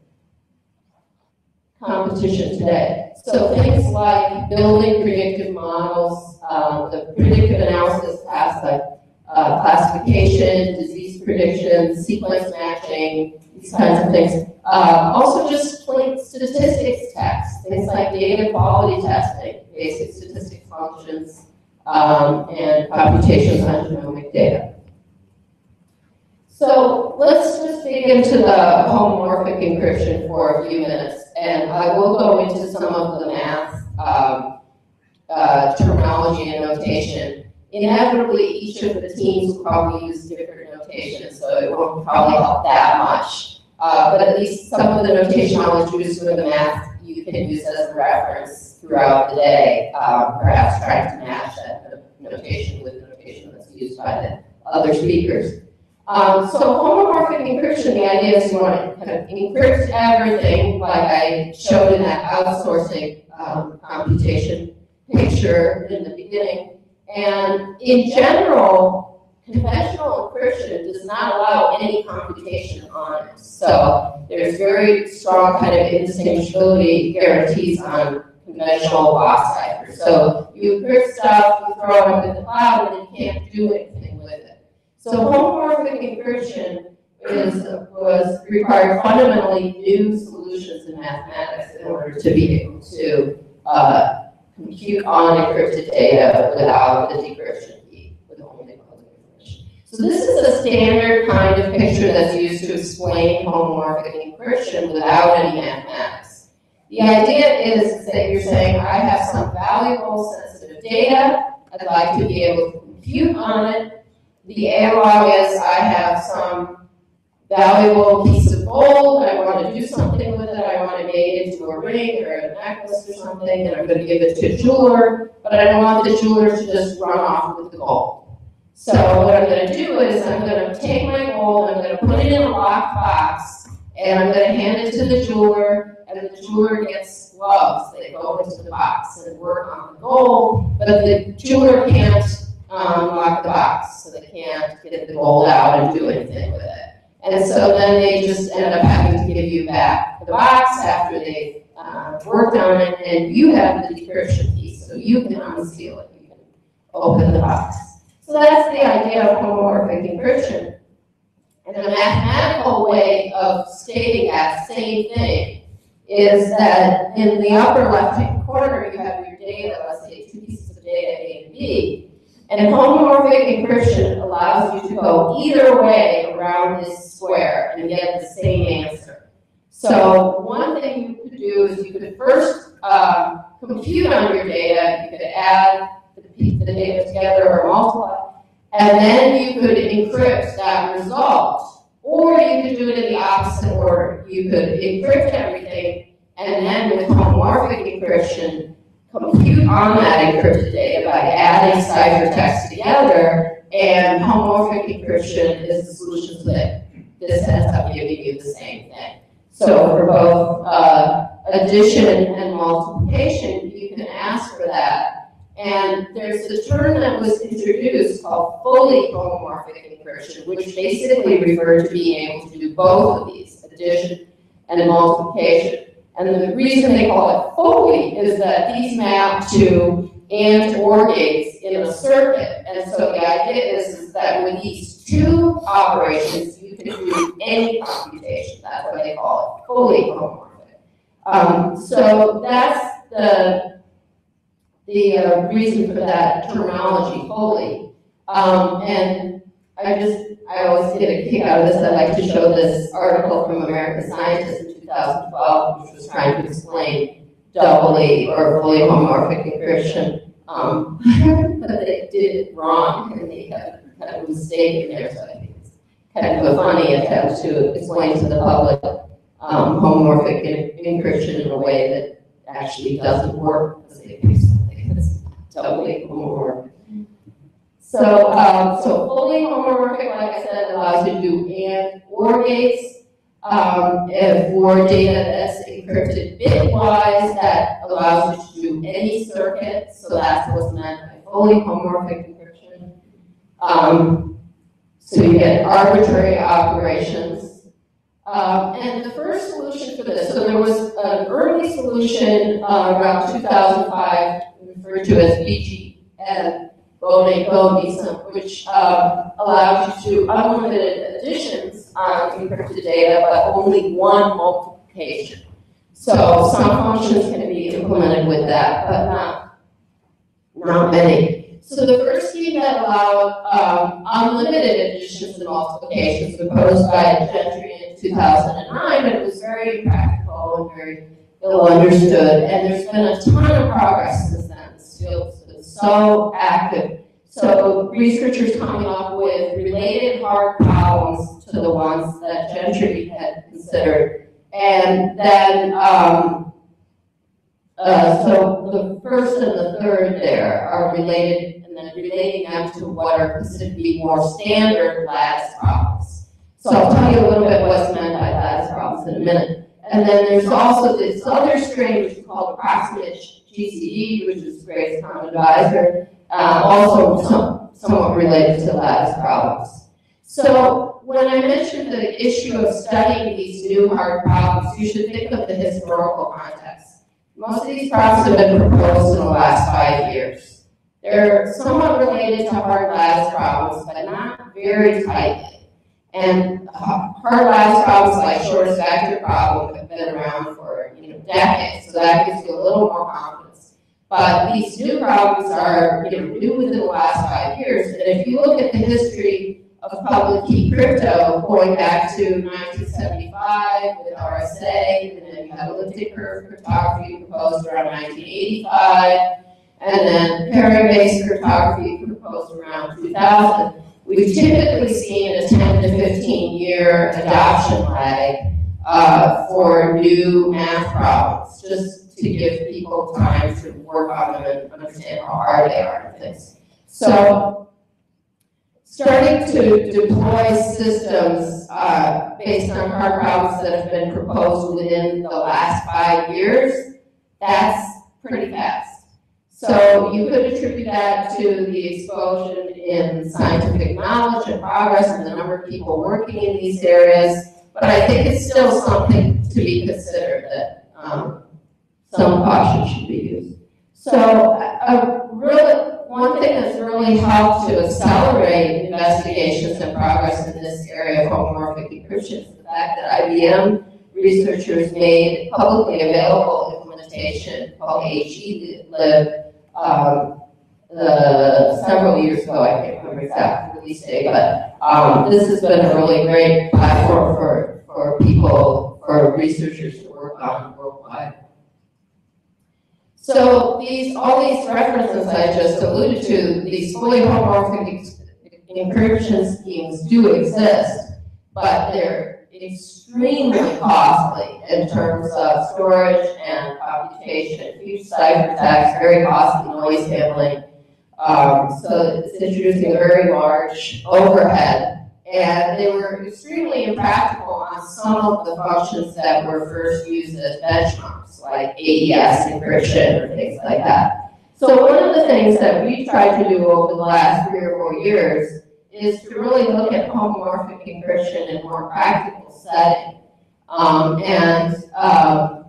competition today. So things like building predictive models, um, the predictive analysis tasks like uh, classification, disease prediction, sequence matching, these kinds of things. Uh, also just plain statistics tasks, things like data quality testing, basic statistics functions, um, and computations on genomic data. So let's just dig into the homomorphic encryption for a few minutes, and I will go into some of the math um, uh, terminology and notation. Inevitably, each of the teams will probably use different notation, so it won't probably help that much. Uh, but at least some of the notation I'll introduce with the math you can use as a reference throughout the day, uh, perhaps trying to match that notation with the notation that's used by the other speakers. Um, so homomorphic encryption, the idea is you want to kind of encrypt everything, like I showed in that outsourcing um, computation picture in the beginning. And in general, conventional encryption does not allow any computation on it. So there's very strong kind of indistinguishability guarantees on conventional box ciphers. So you encrypt stuff, you throw it up in the cloud, and you can't do anything with it. So homomorphic encryption is, was required fundamentally new solutions in mathematics in order to be able to uh, compute unencrypted data without the decryption key, with only public information. So this is a standard kind of picture that's used to explain homomorphic encryption without any mathematics. The idea is that you're saying, I have some valuable sensitive data, I'd like to be able to compute on it. The analog is I have some valuable piece of gold, I want to do something with it, I want to make it into a ring or a necklace or something, and I'm going to give it to a jeweler, but I don't want the jeweler to just run off with the gold. So what I'm going to do is I'm going to take my gold, I'm going to put it in a locked box, and I'm going to hand it to the jeweler, and the jeweler gets gloves. They go into the box and work on the gold, but the jeweler can't Um, lock the box, so they can't get the gold out and do anything with it. And so then they just end up having to give you back the box after they've uh, worked on it, and you have the decryption piece, so you can unseal it, you can open the box. So that's the idea of homomorphic encryption. And the mathematical way of stating that same thing is that in the upper left-hand corner you have your data, let's say two pieces of data, A and B. And homomorphic encryption allows you to go either way around this square and get the same answer. So one thing you could do is you could first um, compute on your data, you could add the, the data together or multiply, and then you could encrypt that result Or you could do it in the opposite order. You could encrypt everything, and then with homomorphic encryption, compute on that encrypted data by adding ciphertext together, and homomorphic encryption is the solution to that. This ends up giving you the same thing. So for both uh, addition and multiplication, you can ask for that. And there's a term that was introduced called fully homomorphic encryption, which basically referred to being able to do both of these, addition and multiplication. And the reason they call it fully is that these map to and or gates in a circuit. And so the idea is, is that with these two operations, you can do any computation. That's what they call it, fully homomorphic. Um, so that's the the uh, reason for that terminology, fully. Um, and I just, I always get a kick out of this. I like to show this article from American Scientist in two thousand twelve, which was trying to explain doubly or fully homomorphic encryption. Um, but they did it wrong, and they had kind of a mistake in there, so I think it's kind of a funny attempt to explain to the public um, homomorphic encryption in a way that actually doesn't work, because they do something that's doubly homomorphic. So, um, so fully homomorphic, like I said, allows you to do and or gates. Um, and for data that's encrypted bitwise, that allows you to do any circuit. So that's what's meant by fully homomorphic encryption. Um, so you get arbitrary operations. Um, and the first solution for this, so there was an early solution uh, around two thousand five referred to as B G N. Bode-Bode, which um, allows you to do unlimited additions on encrypted data, but only one multiplication. So some functions can be implemented with that, but not, not many. So the first scheme that allowed um, unlimited additions and multiplications was proposed by Gentry in two thousand nine, but it was very impractical and very ill understood, and there's been a ton of progress since then. This field so active. So researchers coming up with related hard problems to the ones that Gentry had considered. And then, um, uh, so the first and the third there are related, and then relating them to what are considered to be more standard lattice problems. So I'll tell you a little bit what's meant by lattice problems in a minute. And then there's also this other strain, which is called approximate G C D, which is Gray's Common Divisor, uh, also some, somewhat related to lattice problems. So when I mentioned the issue of studying these new hard problems, you should think of the historical context. Most of these problems have been proposed in the last five years. They're somewhat related to hard lattice problems, but not very tightly. And hard lattice problems like shortest vector problem have been around for you know decades, so that gives you a little more confidence. But these new problems are you know new within the last five years, and if you look at the history of public key crypto going back to nineteen seventy-five with R S A, and then you have elliptic curve cryptography proposed around nineteen eighty-five, and then pairing-based cryptography proposed around two thousand. We've typically seen a ten to fifteen year adoption lag uh, for new math problems, just to give people time to work on them and understand how hard they are and things. So, starting to deploy systems uh, based on hard problems that have been proposed within the last five years, that's pretty fast. So you could attribute that to the explosion in scientific knowledge and progress and the number of people working in these areas, but I think it's still something to be considered that um, some caution should be used. So a really, one thing that's really helped to accelerate investigations and progress in this area of homomorphic encryption is the fact that I B M researchers made publicly available implementation called H E Lib Um, uh, several years ago. I can't remember exactly the release date, but um, this has been a really great platform for, for people, for researchers to work on worldwide. So these, all these references I just alluded to, these fully homomorphic encryption schemes do exist. but they're extremely costly in terms of storage and computation. Huge ciphertext, very costly noise handling. Um, so it's introducing a very large overhead. And they were extremely impractical on some of the functions that were first used as benchmarks, like A E S encryption or things like that. So one of the things that we've tried to do over the last three or four years is to really look at homomorphic encryption in a more practical setting. Um, and um,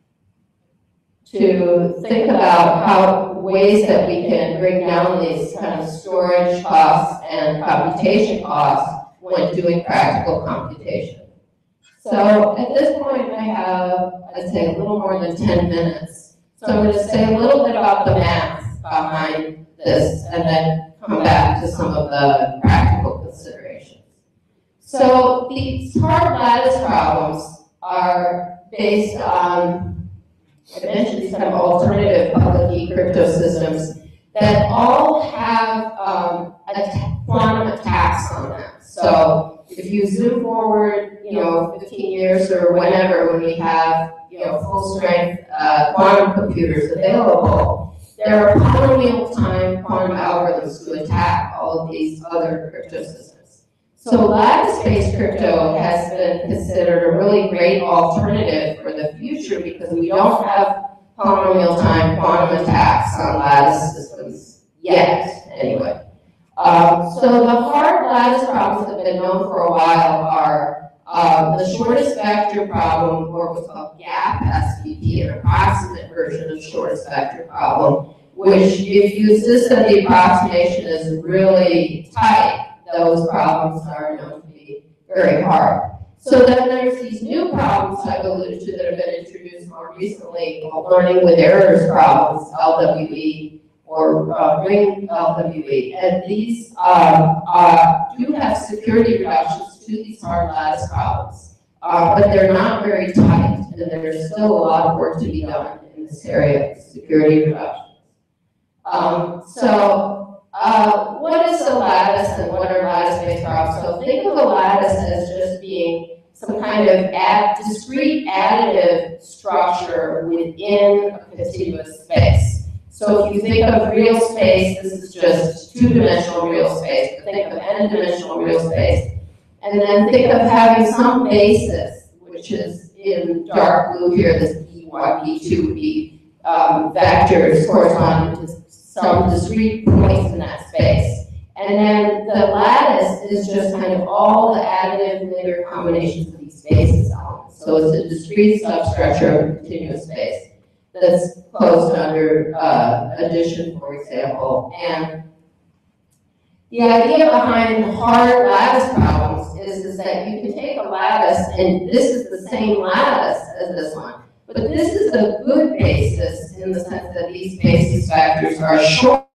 to think about how ways that we can bring down these kind of storage costs and computation costs when doing practical computation. So at this point, I have, I'd say, a little more than ten minutes. So I'm going to say a little bit about the math behind this and then come back to some of the practical considerations. So these hard lattice problems are based on, I mentioned these kind of alternative public key crypto systems that all have um, a quantum attacks on them. So if you zoom forward, you know, fifteen years or whenever, when we have, you know, full strength uh, quantum computers available, there are polynomial time quantum algorithms to attack all of these other crypto systems. So lattice-based crypto has been considered a really great alternative for the future because we don't have polynomial time quantum attacks on lattice systems yet, anyway. Um, so the hard lattice problems that have been known for a while are um, the shortest vector problem, or what's called gap S V P, an approximate version of shortest vector problem, which if you insist that the approximation is really tight, those problems are known to be very hard. So then there's these new problems I've alluded to that have been introduced more recently, called learning with errors problems, L W E, or uh, ring L W E. And these um, uh, do have security reductions to these hard lattice problems, uh, but they're not very tight, and there's still a lot of work to be done in this area of security reductions. Um, so uh, what is a lattice and what are lattice-based problems? So think of a lattice as just being some kind of add, discrete additive structure within a continuous space. So if you think of real space, this is just two-dimensional real space, but think of n-dimensional real space. And then think of having some basis, which is in dark blue here, this B one, B two would be um, vectors corresponding to some discrete points in that space. And then the lattice is just kind of all the additive linear combinations of these basis elements. So it's a discrete substructure of a continuous space that's closed under uh, addition, for example. And the idea behind hard lattice problems is, is that you can take a lattice, and this is the same lattice as this one, but this is a good basis in the sense that these basis factors are short.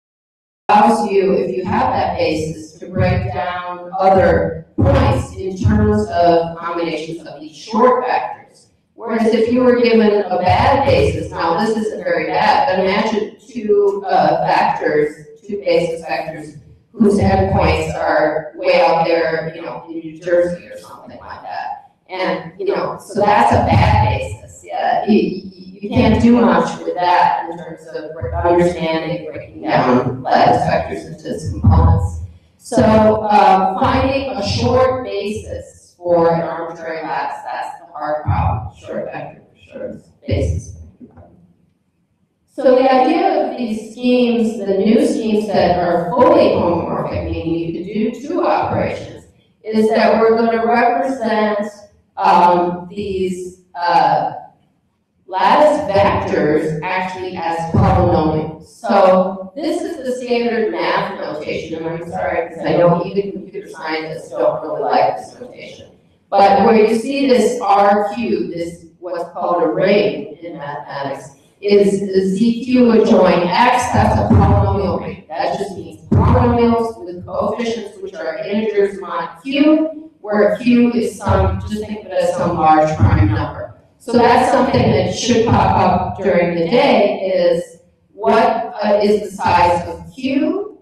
Allows you, if you have that basis, to break down other points in terms of combinations of these short vectors. Whereas if you were given a bad basis, now this isn't very bad, but imagine two uh, vectors, two basis vectors, whose endpoints are way out there, you know, in New Jersey or something like that. And, you know, so that's a bad basis. Yeah, you, you can't do much with that in terms of understanding, breaking down lattice vectors into its components. So um, finding a short basis for an arbitrary lattice, that's the hard problem, short vector for short basis. So the idea of these schemes, the new schemes that are fully homomorphic, meaning you can do two operations, is that we're going to represent um, these uh, lattice vectors actually as polynomials. So this is the standard math notation, and I'm sorry because I know even computer scientists don't really like this notation. But where you see this R cubed, this what's called a ring in mathematics, is Z Q adjoin X, that's a polynomial ring. That just means polynomials with coefficients which are integers mod Q, where Q is some, just think of it as some large prime number. So that's something that should pop up during the day is what uh, is the size of Q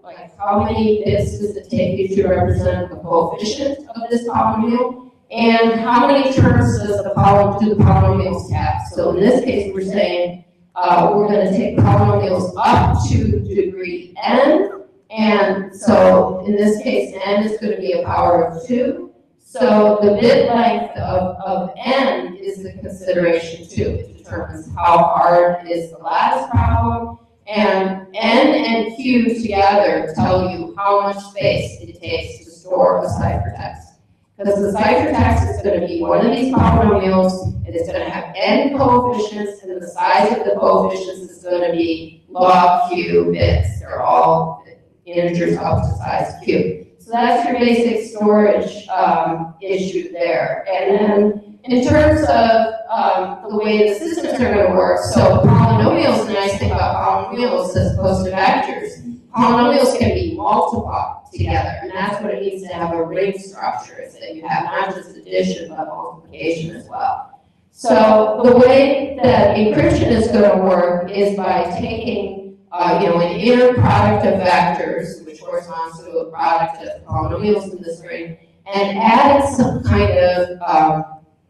like how many bits does it take you to represent the coefficient of this polynomial, and how many terms does the poly do the polynomials have? So in this case, we're saying uh, we're going to take polynomials up to degree n, and so in this case, n is going to be a power of two. So the bit length of, of n is the consideration too. It determines how hard is the lattice problem. And n and q together tell you how much space it takes to store a ciphertext. Because the ciphertext is going to be one of these polynomials, and it's going to have n coefficients, and the size of the coefficients is going to be log q bits. They're all integers up to size q. So that's your basic storage um, issue there. And then in terms of um, the way the systems are going to work, so polynomials, the nice thing about polynomials as opposed to vectors, polynomials can be multiplied together, and that's what it means to have a ring structure, is that you have not just addition, but multiplication as well. So the way that encryption is going to work is by taking uh, you know, an inner product of vectors, which corresponds to a product of polynomials in the string, and adding some kind of um,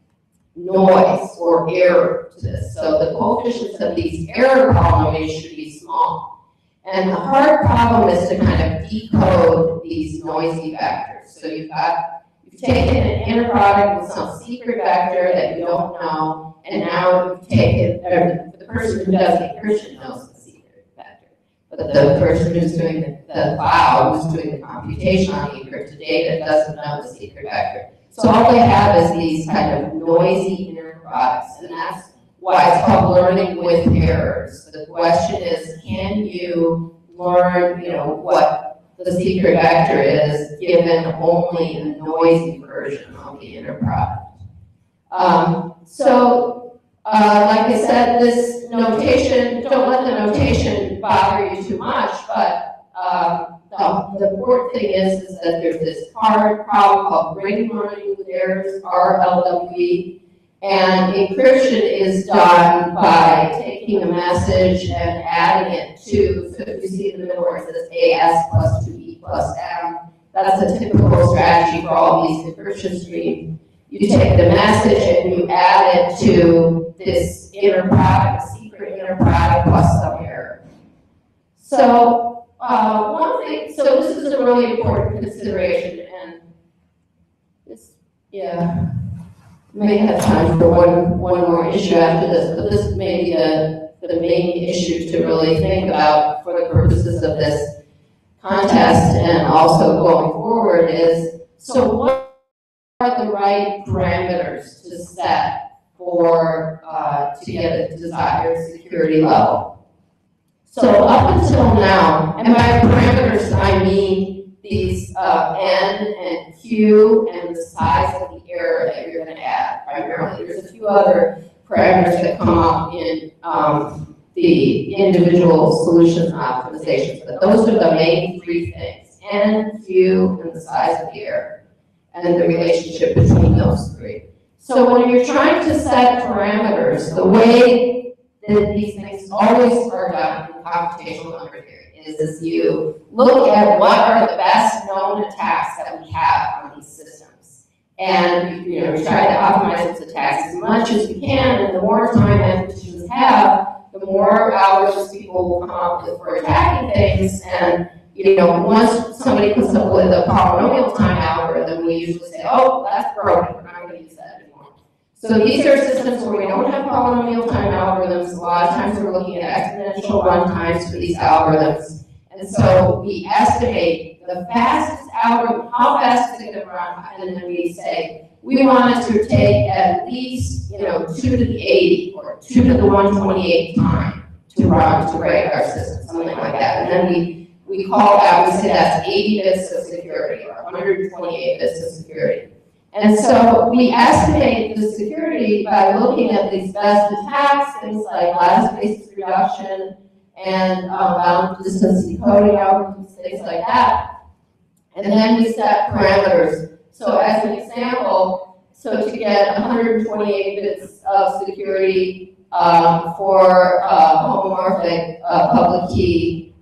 noise or error to this. So the coefficients of these error polynomials should be small. And the hard problem is to kind of decode these noisy vectors. So you've got, you've taken an inner product with some secret vector that you don't know, and now you've taken, or the person who does the encryption knows the secret vector. But the person who's doing the, the cloud, who's doing the computation on the encrypted data, doesn't know the secret vector. So all they have is these kind of noisy inner products, and that's why it's called learning with errors. The question is, can you learn, you know, what the secret vector is given only a noisy version of the inner product? Um, so, uh, like I said, this notation, don't let the notation bother you too much, but um, the, the important thing is, is that there's this hard problem called ring learning with errors, R L W E, and encryption is done by taking a message and adding it to, so if you see in the middle where it says A S plus two E plus M, that's a typical strategy for all these encryption streams. You take the message and you add it to this inner product, secret inner product plus some error. So uh, one thing, so this is a really important consideration, and this, yeah. May have time for one, one more issue after this, but this may be the, the main issue to really think about for the purposes of this contest and also going forward is, so what are the right parameters to set for, uh, to get a desired security level? So up until now, and by parameters I mean these uh, N and Q and the size of the error that you're going to add primarily. There's a few other parameters that come up in um, the individual solutions optimizations, but those are the main three things: N, Q, and the size of the error, and the relationship between those three. So when you're trying to set parameters, the way that these things always are done in computational number theory is you look at what are the best known attacks that we have on these systems. And you know, you try to optimize those attacks as much as you can, and the more time mathematicians have, the more algorithms people will come up with for attacking things. And you know, once somebody comes up with a polynomial time algorithm, we usually say, oh, that's broken, we're not going to use that anymore. So these are systems where we don't have polynomial time algorithms. A lot of times we're looking at exponential run times for these algorithms. And so we estimate the fastest algorithm, how fast is it going to run, and then we say, we want it to take at least, you know, two to the eighty or two to the one twenty-eight time to run, to break our system, something like that. And then we, we call that, we say that's eighty bits of security or one hundred twenty-eight bits of security. And so we estimate the security by looking at these best attacks, things like lattice-based reduction, and um, bound distance decoding algorithms, things like that. And then we set parameters. So as an example, so to get one hundred twenty-eight bits of security um, for a homomorphic uh, public key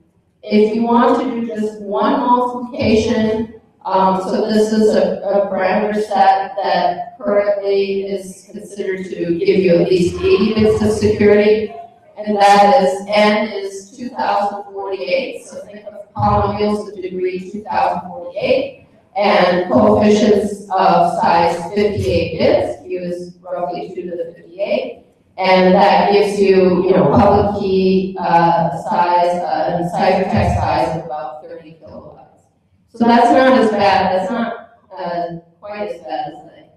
If you want to do just one multiplication, um, so this is a, a parameter set that currently is considered to give you at least eighty bits of security, and that is n is two thousand forty-eight. So think of polynomials of degree two thousand forty-eight, and coefficients of size fifty-eight bits. Q is roughly two to the fifty-eight. And that gives you, you know, public key uh, size uh, and ciphertext size of about thirty kilobytes. So that's not as bad. That's not uh, quite as bad as they,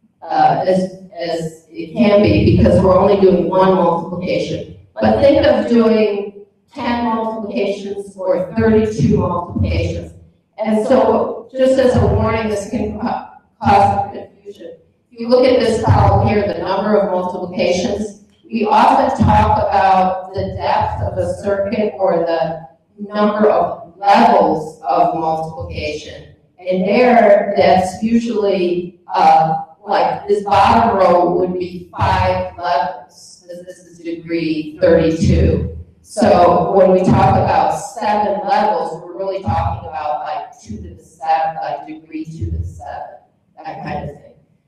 uh, as as it can be, because we're only doing one multiplication. But think of doing ten multiplications or thirty-two multiplications. And so, just as a warning, this can cause some confusion. If you look at this column here, the number of multiplications, we often talk about the depth of a circuit or the number of levels of multiplication. And there, that's usually, uh, like this bottom row would be five levels, because this is degree thirty-two. So when we talk about seven levels, we're really talking about like two to the seven, like degree two to the seven, that kind of thing.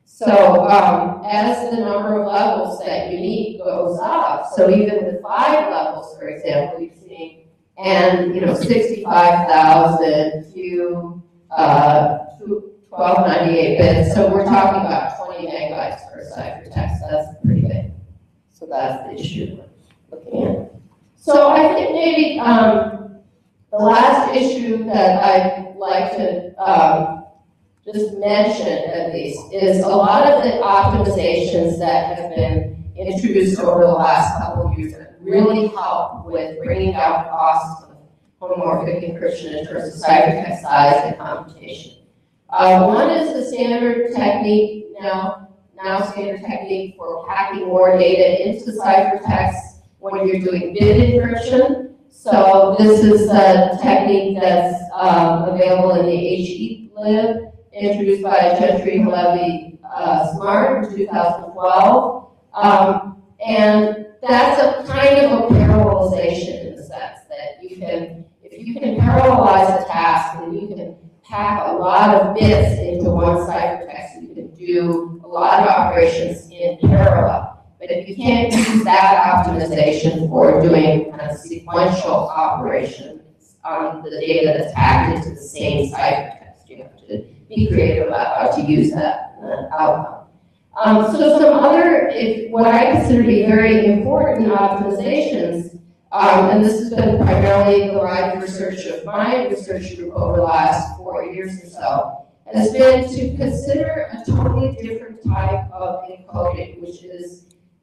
So um, as the number of levels that you need goes up, so even with five levels, for example, you've seen, and you know, sixty-five thousand Q, uh, twelve ninety-eight bits, so we're talking about twenty megabytes per ciphertext. That's pretty big. So that's the issue we're looking at. So I think maybe um, the last issue that I'd like to um, just mention, at least, is a lot of the optimizations that have been introduced over the last couple of years that really help with bringing down costs of homomorphic encryption in terms of ciphertext size and computation. Uh, one is the standard technique now, now standard technique for packing more data into ciphertext when you're doing bit encryption. So this is a technique that's um, available in the H E lib, introduced by Gentry Halevi uh, Smart in two thousand twelve. Um, and that's a kind of a parallelization in the sense that you can, if you can parallelize a task, then you can pack a lot of bits into one ciphertext. You can do a lot of operations in parallel. But if you can't use that optimization for doing kind of sequential operations on the data that's packed into the same ciphertext, you have to be creative about how to use that uh, outcome. Um, so some other, if, what I consider to be very important optimizations, um, and this has been primarily the line of research of my research group over the last four years or so, has been to consider a totally different type of encoding, which is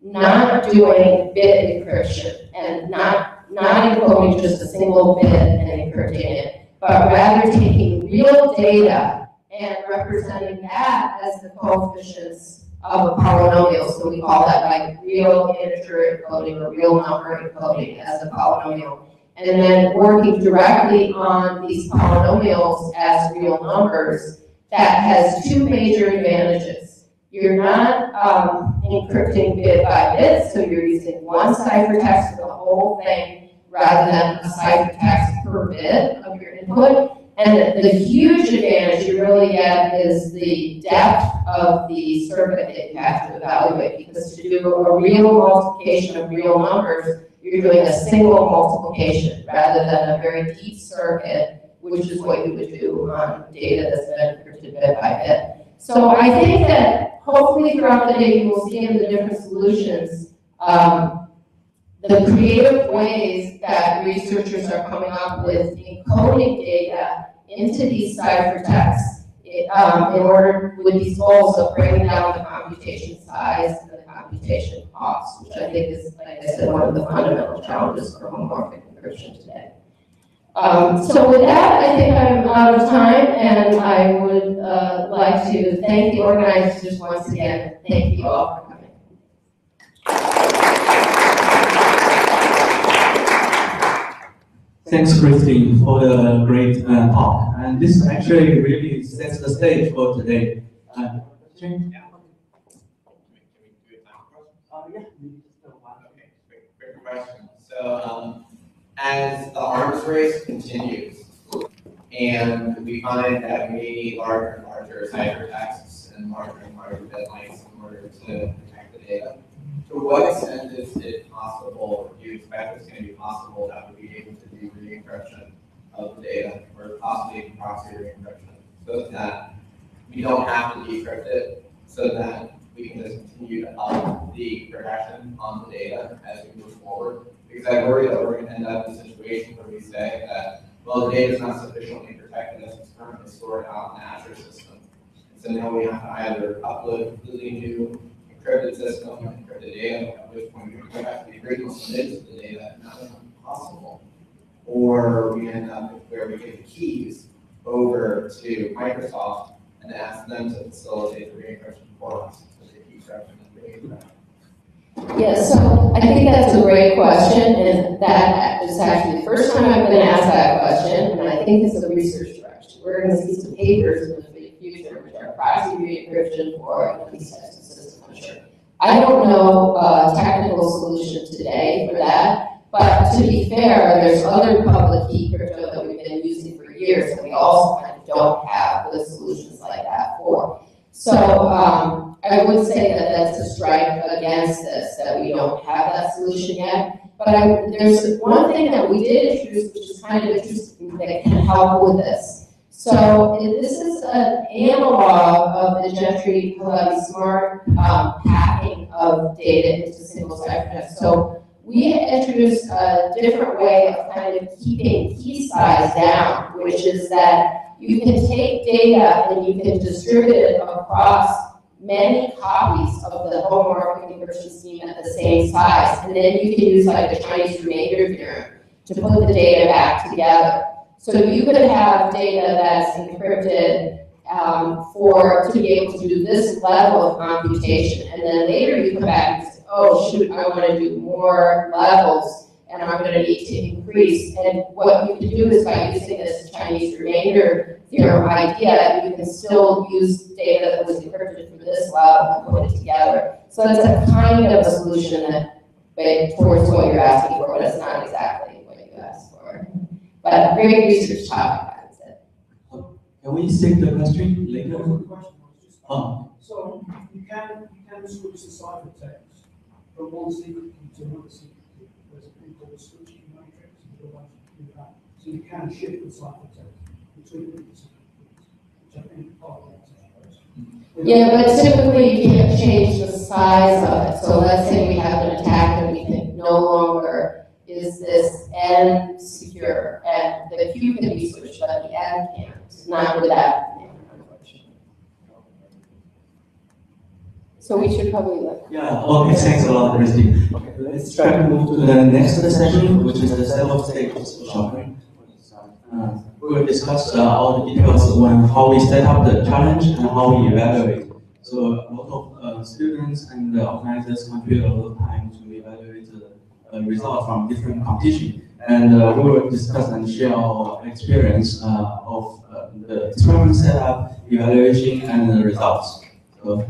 not doing bit encryption and not, not encoding just a single bit and encrypting it, but rather taking real data and representing that as the coefficients of a polynomial. So we call that like real integer encoding or real number encoding as a polynomial. And then working directly on these polynomials as real numbers, that has two major advantages. You're not um, encrypting bit by bit, so you're using one ciphertext for the whole thing rather than a ciphertext per bit of your input. And the, the huge advantage you really get is the depth of the circuit that you have to evaluate, because to do a real multiplication of real numbers, you're doing a single multiplication rather than a very deep circuit, which is what you would do on data that's been encrypted bit by bit. So I think that hopefully throughout the day you will see in the different solutions um, the creative ways that researchers are coming up with encoding data into these ciphertexts um, in order with these goals of bringing down the computation size and the computation cost, which I think is, like I said, one of the fundamental challenges for homomorphic encryption today. Um, so with that, I think I'm out of time, and I would uh, like to thank the organizers once again. Thank you all for coming. Thanks, Christine, for the great uh, talk. And this actually really sets the stage for today. Uh, question? Yeah. Can we, can we do it now? Uh, yeah. Okay, great, great question. So, um, as the arms race continues, and we find that we need larger and larger ciphertexts and larger and larger bit lengths in order to protect the data, to what extent is it possible, do you expect it's going to be possible that we'll be able to do re-encryption of the data, or possibly even proxy re-encryption, so that we don't have to decrypt it, so that we can just continue to up the protection on the data as we move forward? Because I worry that we're going to end up in a situation where we say that, well, the data is not sufficiently protected as it's currently stored out in the Azure system. And so now we have to either upload a completely new encrypted system, encrypted data, at which point we go back to the original submit of the data, and that becomes impossible. Or we end up where we give the keys over to Microsoft and ask them to facilitate the re-encryption for us. So they keep encryption and re-encryption. Yeah, so I think that's a great question, and that is actually the first time I've been asked that question, and I think it's a research direction. We're going to see some papers in the future which are proxy re-encryption for these types of systems, I'm sure. I don't know a technical solution today for that, but to be fair, there's other public key crypto that we've been using for years that we also kind of don't have good solutions like that for. So um, I would say that that's a strike against this, that we don't have that solution yet. But I, there's one thing that we did introduce, which is kind of interesting, that can help with this. So this is an analog of the Gentry Paletti Smart um, packing of data into single ciphertext. So we introduced a different way of kind of keeping key size down, which is that you can take data and you can distribute it across many copies of the homomorphic encryption scheme at the same size, and then you can use like the Chinese remainder theorem to put the data back together. So you could have data that's encrypted um, for to be able to do this level of computation, and then later you come back and say, oh shoot, I want to do more levels, and I'm going to need to increase. And what you can do is by using this Chinese remainder theorem idea, you can still use data that was encrypted for this level and put it together. So it's a kind of a solution that, but towards what you're asking for, but it's not exactly what you asked for. But great research topic, I would say. Can we take the question later? Oh. So you can you can switch the ciphertext from one secret key to another secret key. There's a thing called switching matrix, and you'll have to do that. So you can shift the ciphertext between the secret keys, which I think is part of that situation. Yeah, but typically you can't change the size of it. So let's say we have an attack and we think no longer is this N secure, and the Q can be switched, but the N can't. Not with that, unfortunately. So we should probably look. Yeah, okay, thanks a lot, Christy. Okay, let's try to move to the next session, which is the set of stages. Uh, we will discuss uh, all the details on how we set up the challenge and how we evaluate. So a lot of uh, students and the organizers contribute a lot of time to evaluate the uh, results from different competitions. And uh, we will discuss and share our experience uh, of uh, the experiment setup, evaluation, and the results. So,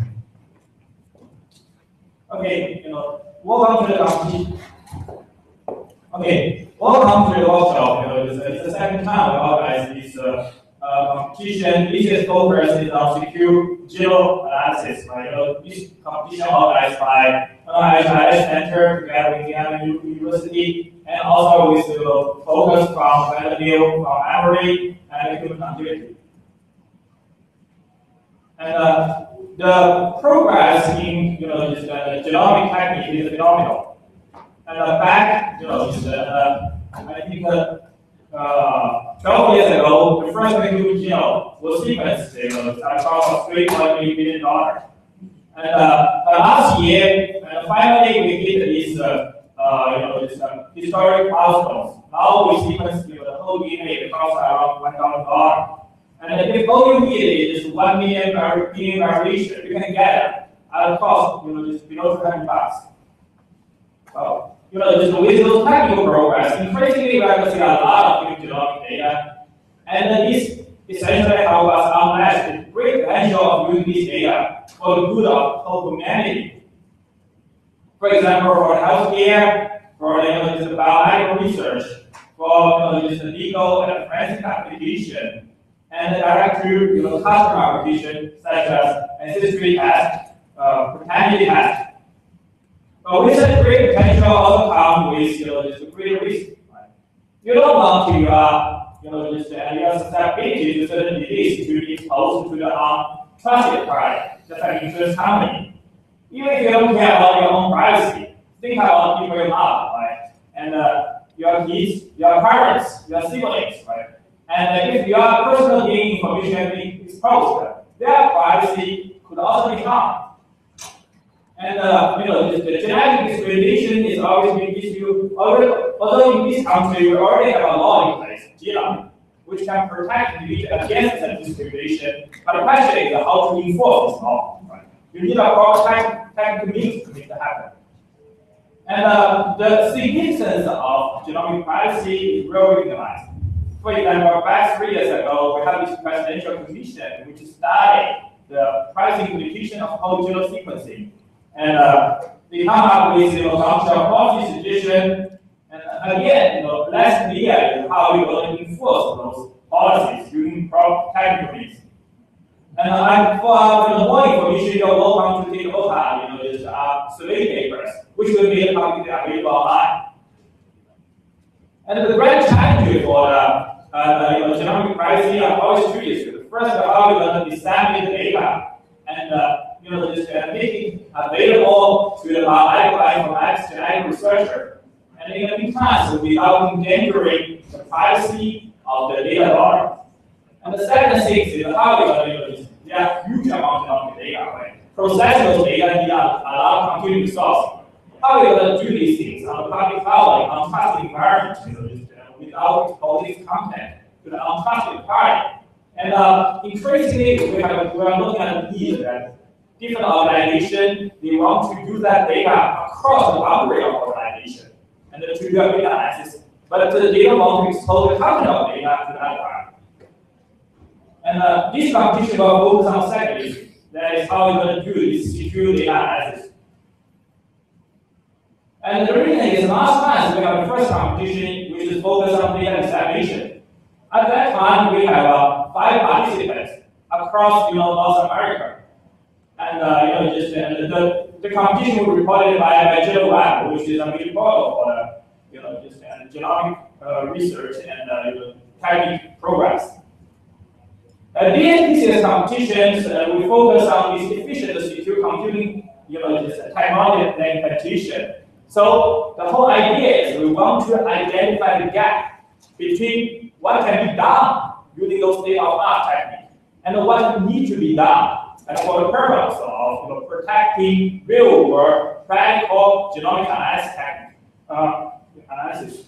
okay, you know, welcome to the competition. Okay, welcome to the workshop. You know, it's, it's the second time we organize this uh, uh, competition. This is focus is on secure geo analysis. Right? You know, this competition organized by I S Center together with Indiana University, and also with the focus from Vanderbilt, from Emory, and human continuity. And uh, the progress in you know this uh, genomic technique is phenomenal. And uh, back, you know, this, uh, I think uh, uh, twelve years ago, the first human genome was sequenced you know, across three point eight billion dollars. And uh, uh, last year, uh, finally we hit this, uh, uh, you know, this uh, historic milestone. Now we sequence you know, the whole D N A across around one thousand dollars. And if all you need is one million billion variation, you can get it at a cost, you know, just below two hundred bucks. So, you know, just with those technical progress, increasingly we're going to see a lot of new genomic data, and uh, this essentially helps us unleash the great potential of using this data for the good of whole humanity. For example, for healthcare, for you know, just biomedical research, for you know, just legal and forensic application, and direct to you know, customer application such as ancestry test, uh, paternity test. But with a great potential also comes with you know, just great risk. Right? You don't want to uh, you know, just uh, your susceptibility to certain disease to be exposed to the untrusted party, just like insurance company. Even if you don't care about your own privacy, think about people you love, right? And uh, your kids, your parents, your siblings, right? And uh, if your personal information is exposed, their privacy could also be harmed. And uh, you know, the genetic discrimination is always been issue. Although in this country we already have a law in place, G L A M, which can protect individuals against that discrimination. But the question is how to enforce this law. Right? You need a proper technical means to make that happen. And uh, the significance of genomic privacy is well recognized. For example, back three years ago, we had this presidential commission which studied the privacy implication of whole genome sequencing. And uh, they come up with you know, bunch of policy suggestions. And uh, again, you know, less clear is how we will enforce those policies using proper technical means. And uh, for uh, you know, more information, you're welcome to take a look at you know, just, uh, survey papers, which will be publicly available online. And the grand challenge for the uh, you know, genomic privacy are always two issues. First, how we're going to disseminate the data and uh, you know, just uh, make it available to the biological informatics genetic researcher. And in the meantime, without endangering the privacy of the data owner. And the second thing is how we're going to do this. There are huge amounts of data, right? Processing those data need a lot of computing resources. How are we going to do these things on a public cloud, on trusted environment, you know, just, uh, without exposing content to the untrusted party? And uh, increasingly, we, have, we are looking at the need that different organizations, they want to use that data across the boundary of organization and to do a data analysis. But the data want to expose the content of data to that party. And uh, this competition will focus on second issue. That is how we're going to do this secure data analysis. And the reason is last time we have the first competition, which is focused on data examination. At that time, we have uh, five participants across you know, North America. And uh, you know, just uh, the, the competition was reported by, by GenoWeb, which is a major portal for uh, you know, just uh, genomic uh, research and uh, you know, technical progress. Uh, these P C S competitions, uh, we focus on this efficient secure computing, you know, just technology and competition. So the whole idea is we want to identify the gap between what can be done using those state-of-the-art techniques and what needs to be done, and for the purpose of you know, protecting real-world practical genomic analysis technique, uh, analysis.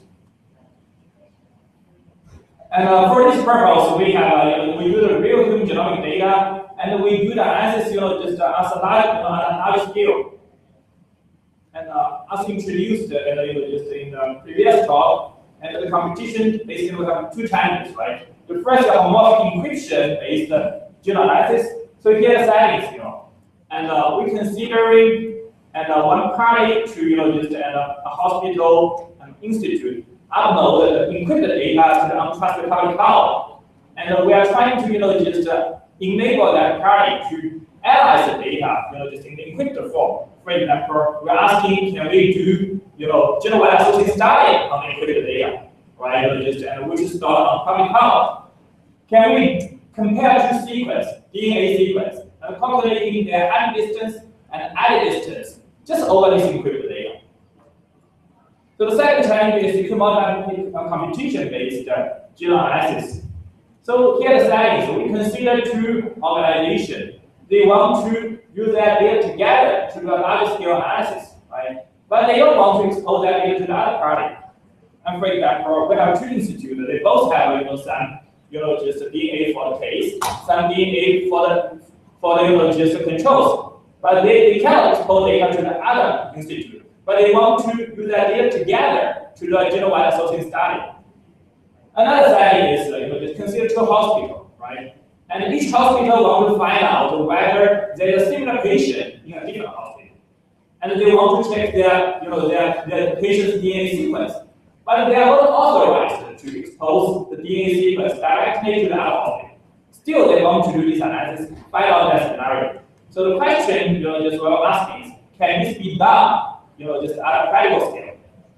And uh, for this purpose, we have uh, we use the real human genomic data, and we do the analysis, you know, just uh, as a large, you know, on a large scale. And uh, as introduced, uh, you know, just in the previous talk, and the competition basically we have two challenges, right? The first is homomorphic encryption-based uh, genome analysis. So here the settings, you know, and uh, we considering and uh, one party to you know just uh, a hospital and institute upload the encrypted data to the untrusted public cloud, and uh, we are trying to you know just uh, enable that party to analyze the data, you know, just in the encrypted form. For example, we're asking, can we do you know general associated study on the encrypted data, right? You know, just and which is stored on public cloud. Can we compare two sequence, D N A sequence, and calculating their add distance and added distance just over this encrypted data? So the second challenge is to come out with a computation-based uh, genome analysis. So here the settings, we consider two organizations. They want to use their data together to do a large scale analysis, right? But they don't want to expose that data to the other party. And for example, we have two institutes. They both have you know some you know just D N A for the case, some D N A for the for the you know, just controls. But they, they cannot expose data to the other institute. But they want to use that data together to do a genome-wide associated study. Another study is uh, you know, just consider two hospitals, right? And each hospital want to find out whether there is a similar patient in a different hospital. And they want to check their, you know, their, their patient's D N A sequence. but they are not authorized to expose the D N A sequence directly to the alpha. Still, they want to do this analysis, find out that scenario. So the question, you know, just well asking is, can this be done, you know, just at a practical scale?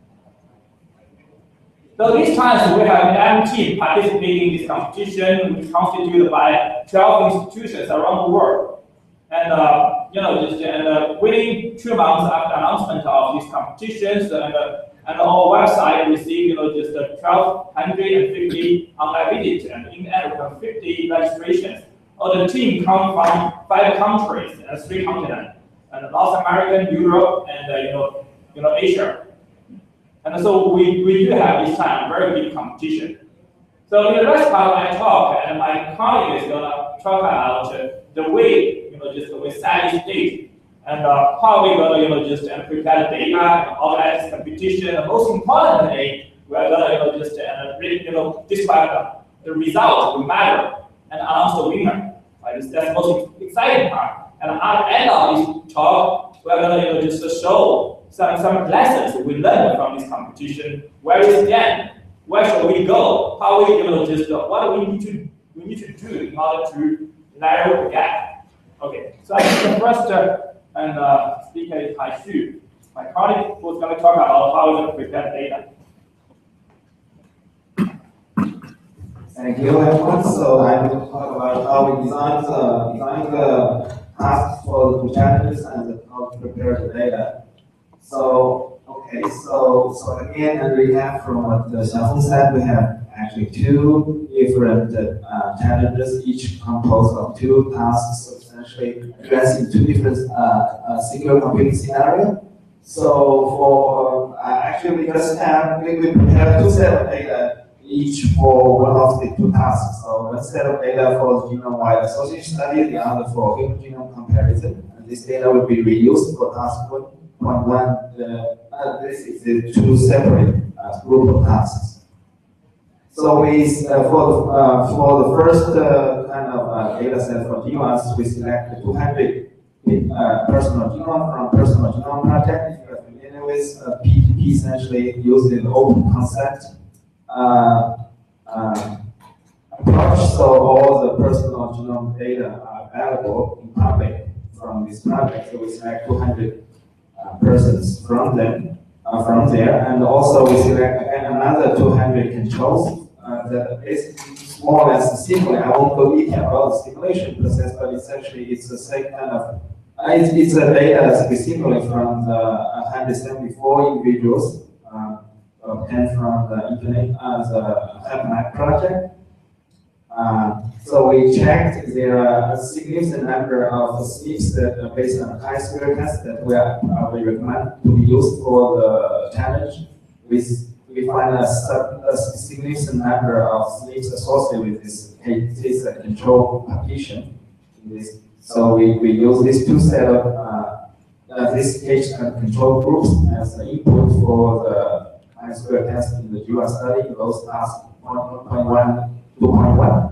So these times we have an M team participating in this competition, which is constituted by twelve institutions around the world. And uh, you know, just and uh, within two months after announcement of these competitions, and uh, and on our website we see, you know, just uh, twelve fifty online visits, and in the end we have fifty registrations. All the team come from five countries and three continents, and North America, Europe, and uh, you know, you know, Asia. And so we, we do have this time very big competition. So in the rest part of my talk, and my colleague is gonna talk about uh, the way, you know, just the way study stage, and uh, how we're gonna, you know, just uh, prepare the data, and organize competition, and most importantly, we're gonna, you know, just uh, really, you know, describe the, the result, the matter, and announce the winner. Right? That's the most exciting part. And at the end of this talk, we're gonna, you know, just show some some lessons we learned from this competition. Where is the end? Where shall we go? How we, you know, just uh, what do we need to we need to do in order to narrow the gap? Okay, so I think the first uh, and uh, speaker is Hai Xu, my colleague, who's going to talk about how we're going to prepare data. Thank you, everyone. So I will talk about how we design the design the tasks for the challenges and how to prepare the data. So, okay, so so again, and we have from what the Xiaofeng said, we have actually two different uh, challenges, each composed of two tasks, so essentially addressing two different uh, uh, single computing scenarios. So for uh, actually we just have we, we have two sets of data each for one of the two tasks. So one set of data for the genome-wide association study, the other for human genome comparison. And this data will be reused for task one. Point one, uh, uh, this is the two separate uh, group of tasks. So we, uh, for the uh, for the first uh, kind of uh, data set for G WAS, we select the two hundred uh, personal genome from Personal Genome Project. If you are familiar with uh, P G P, essentially using the open concept uh, uh, approach. So all the personal genome data are available in public from this project. So we select two hundred. Uh, persons from them, uh, from there, and also we select again another two hundred controls uh, that basically more or less similar. I won't go detail about the simulation process, but essentially it's the same kind of uh, it's, it's a data specifically from the uh, one hundred seventy-four individuals uh, obtained from the internet as a HappyMap project. Uh, so we checked there are a significant number of S N Ps that are based on chi-square test that we, are, uh, we recommend to be used for the challenge. We, we find a, a significant number of S N Ps associated with this case uh, control partition. In this. So we, we use these two set of uh, uh, this case and control groups as the input for the chi-square test in the G WAS study. Those tasks one point one. two point one.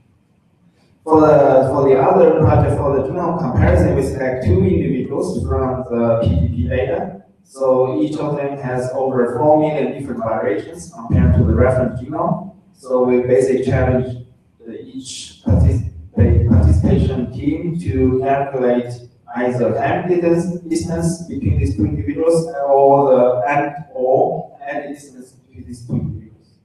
For the for the other project, for the genome comparison, we select two individuals from the P G P data. So each of them has over four million different variations compared to the reference genome. So we basically challenge the, each participate, participation team to calculate either time distance, distance between these two individuals, or the and or and distance between these two individuals.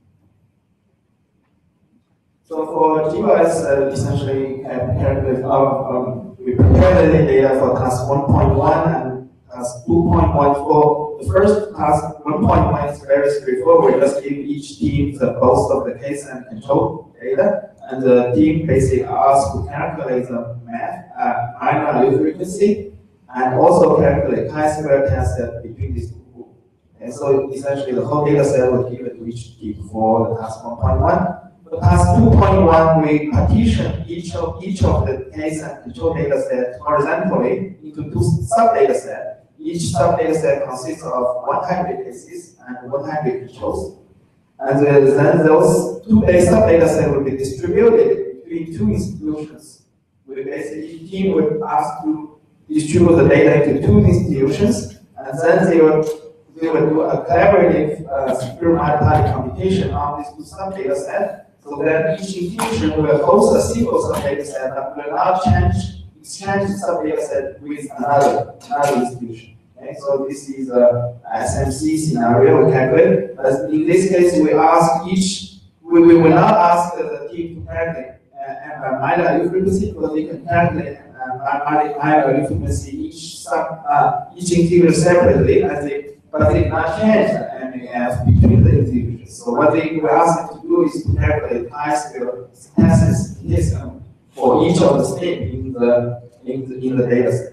So for G WAS, uh, essentially uh, calculate our, um, we prepared the data for task one point one and task two point one four. The first task one point one is very straightforward. We just give each team the both of the case and control data, and the team basically asks to calculate the math, uh, minor allele frequency, and also calculate chi-square test set between these two groups. And so essentially the whole data set will give it to each team for the task one point one. For task two point one, we partition each of each of the case and control data set horizontally into two sub-data sets. Each sub-data set consists of one hundred cases and one hundred controls. And then those two sub-data sets will be distributed between two institutions. We basically, each team will ask to distribute the data into two institutions, and then they will we will do a collaborative uh, secure multi-party computation on these two sub-data sets, so that each institution will host a single sub-data set that will not change, exchange sub-data set with another, another institution. Okay, so this is a S M C scenario we calculate. But in this case, we ask each, we, we will not ask the team to calculate uh, minor frequency, because they can calculate minor frequency each sub, uh, each integer separately, as they, but they cannot change the M A F between the integers. So what they will ask them to do is to calculate high-scale statistics for each of the states in the in the, in the data set.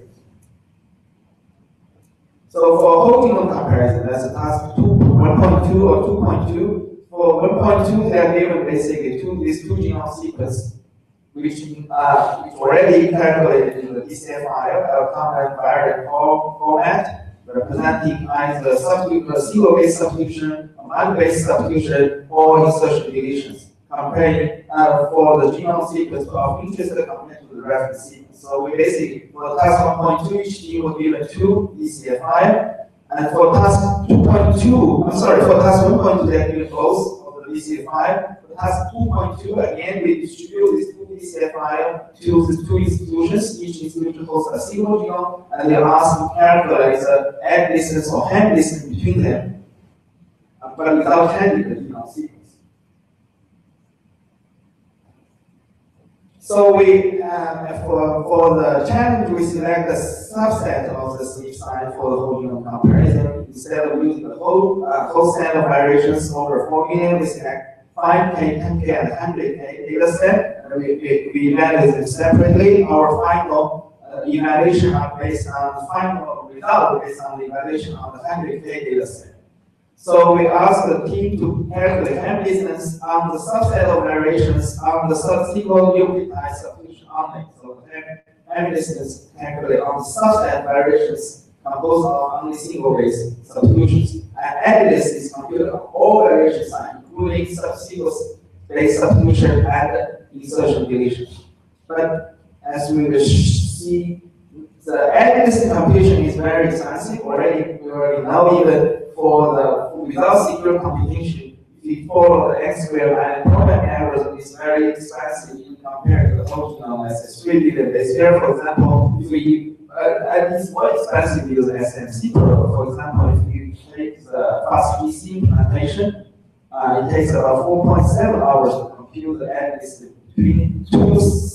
So for whole genome comparison, that's a task two, one point two or two point two. For one point two, they are given basically two, these two genome sequences, which uh, is already calculated in the D C F file, a common variable format, representing either substitution, single base substitution, multi-base substitution, or insertion deletions, comparing uh, for the genome sequence of interest compared to the reference sequence. So we basically, for task one point two, each team will given two D C F file, and for task two point two, I'm sorry, for task one point two, they are given both of the D C F file. For task two point two, again, we distribute this two D C F file to the two institutions. Each institution hosts a single genome, and they are asked to calculate the egg distance or hand distance between them, but without handling the genome sequence. So we, uh, for, for the challenge, we select a subset of the sleep size for the whole genome comparison. Instead of using the whole, uh, whole set of variations over four million, we select five K, ten K, and one hundred K data set, and we, we, we evaluate them separately. Our final uh, evaluation are based on the final result based on the evaluation of the one hundred K data set. So we ask the team to calculate M distance on the subset of variations on the single nucleotide substitution only. So M distance calculated on the subset variations composed of only single base substitutions. And M distance is computed on all variation sites, including single base substitution and insertion deletion. But as we will see, the M distance computation is very expensive. Already, we already know even for the without secure computation, if we follow the X squared and programming algorithm is very expensive in compared to the whole genome as a three digit base pair. For example, if we uh, and it's more expensive to use S M C protocol. For example, if you take the FastPC implementation, uh, it takes about four point seven hours to compute the M distance between two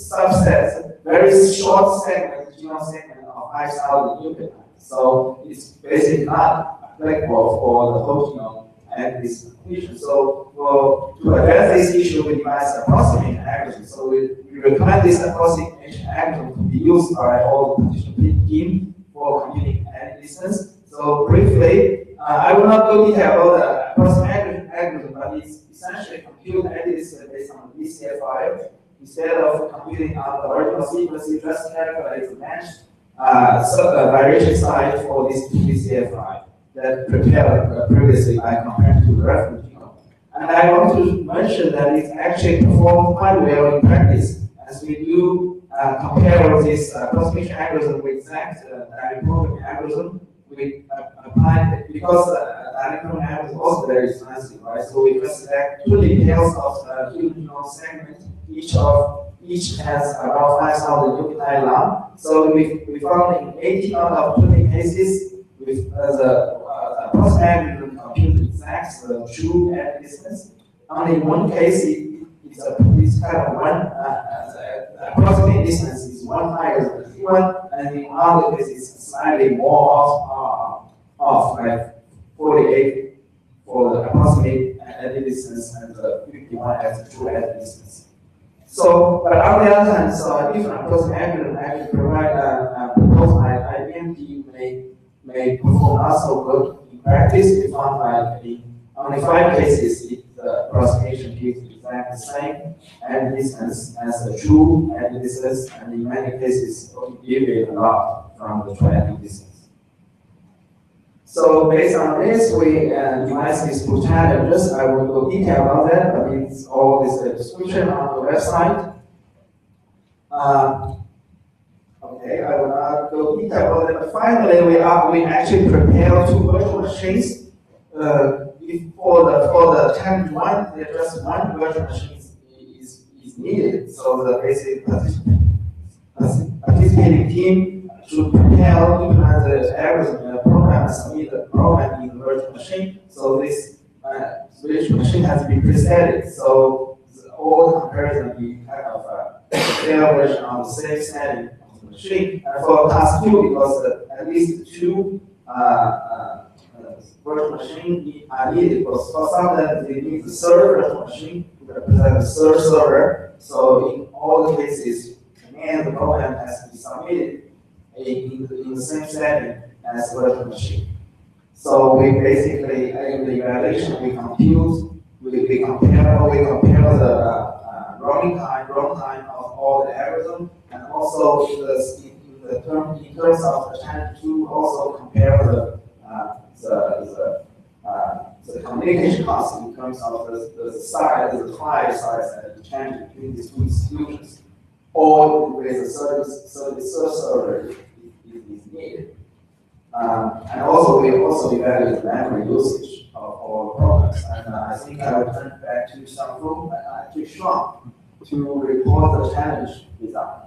subsets, very short segments, genome segment of five thousand nucleotides. So it's basically not applicable for the whole genome and this conclusion. So for, to address this issue, we devise approximation algorithm. So we, we recommend this approximation algorithm to be used by all the computational team for computing any distance. So briefly, uh, I will not go detail about the approximation algorithm, but it's essentially compute any distance based on the D C F file. Instead of computing on the original sequence, you just calculate the matched uh, so, uh, variation size for this D C F file that prepared uh, previously by comparing to the reference genome. And I want to mention that it actually performed quite well in practice, as we do uh, compare this uh, approximation algorithm with exact uh, dynamic programming algorithm. We uh, apply it because uh, dynamic programming algorithm is also very expensive, right? So we just select two details of the human genome segment. Each of each has about five thousand nucleotide long. So we, we found in eighteen out of twenty cases with uh, the uh, approximate compute exact uh, true M distance. Only in one case, it, it's a it's kind of one uh, the approximate distance is one higher than the one, and in other cases, it's slightly more off, uh, off like forty-eight for the approximate edit distance and the fifty-one as the true edit distance. So, but on the other hand, so a different approximate algorithm actually provide a, a proposal that I B M team may may perform not so good in practice. We found that in only five cases, it, the approximation gives exactly the same and distance as the true and distance, and in many cases, it deviates a lot from the true and distance. So based on this, we uh, devise these two challenges. I will go detail about that, but it's all this uh, description on the website. Uh, okay. Okay, I will not go detail, but finally we are we actually prepare two virtual machines. Uh, for the for the challenge one, there just one virtual machine is, is, is needed. So the basic participating team should prepare implement the algorithm and program submit the program in the virtual machine. So this uh, virtual machine has been preset. So all the comparison will be kind of a fair version on the same setting of the machine. And for task two, because uh, at least two uh, uh, virtual machine are needed, because for some of them they need the third virtual machine to represent the third server. So in all the cases, and the program has to be submitted in the, in the same setting as virtual machine. So we basically, in the evaluation, we compute, we, we compare, we compare the uh, running time, run time of all the algorithms, and also in the, in the term, in terms of the challenge two, also compare the uh, the the, uh, the communication cost in terms of the, the size, the client size, and the change between these two institutions. Or with a service, service server is, is needed. Um, and also, we also evaluate the memory usage of all programs. And uh, I think I will turn back to Xiangfu, uh, to Sean, to report the challenge design.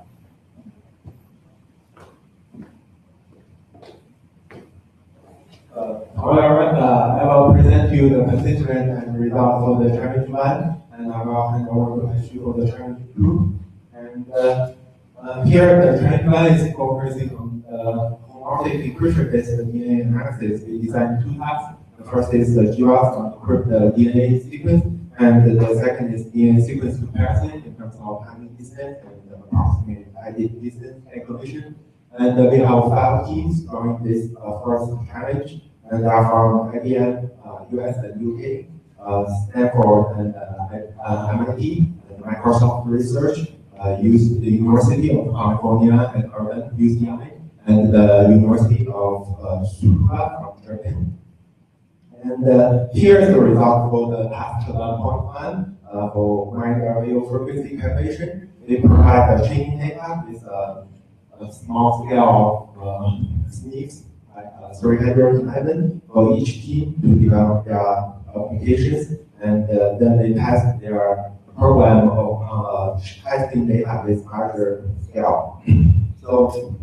Uh, however, uh, I will present you the constituent and results of the challenge one, and I will hand over to Ashu for the challenge two. And uh, uh, here, the challenge one is focusing on uh, homomorphic encryption-based D N A analysis. We designed two tasks. The first is the G W A S to encrypt the D N A sequence, and the second is D N A sequence comparison in terms of timing distance and approximate edit distance calculation. And uh, we have five teams running this uh, first challenge, and they are from I B M, uh, U S and U K, uh, Stanford and uh, uh, M I T, and Microsoft Research, uh, used the University of California at Urban, U C I, and the University of uh, Stuttgart from Germany. And uh, here is the result for the task one point one uh, for mind area frequency calculation. They provide the training data with a a small scale uh, sneaks, like uh, three hundred eleven for each team to develop their applications, and uh, then they test their program of uh, testing data with larger scale. So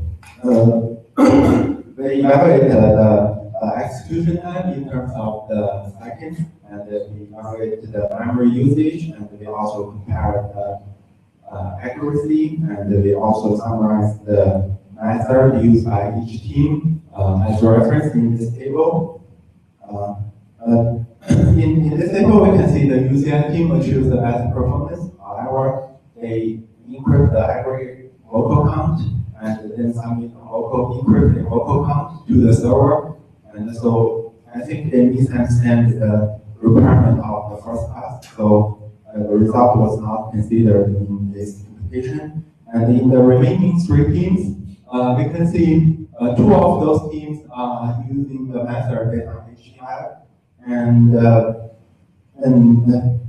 uh, they evaluate the uh, execution time in terms of the seconds, and uh, we evaluate the memory usage, and we also compare the Uh, accuracy, and we also summarize the method used by each team uh, as reference in this table. Uh, uh, in, in this table, we can see the U C I team achieves the best performance. However, they encrypt the aggregate local count and then submit the local encrypted local count to the server. And so I think they misunderstand the requirement of the first pass. So Uh, the result was not considered in this computation. And in the remaining three teams, uh, we can see uh, two of those teams are using the method based on H T M L, and uh, and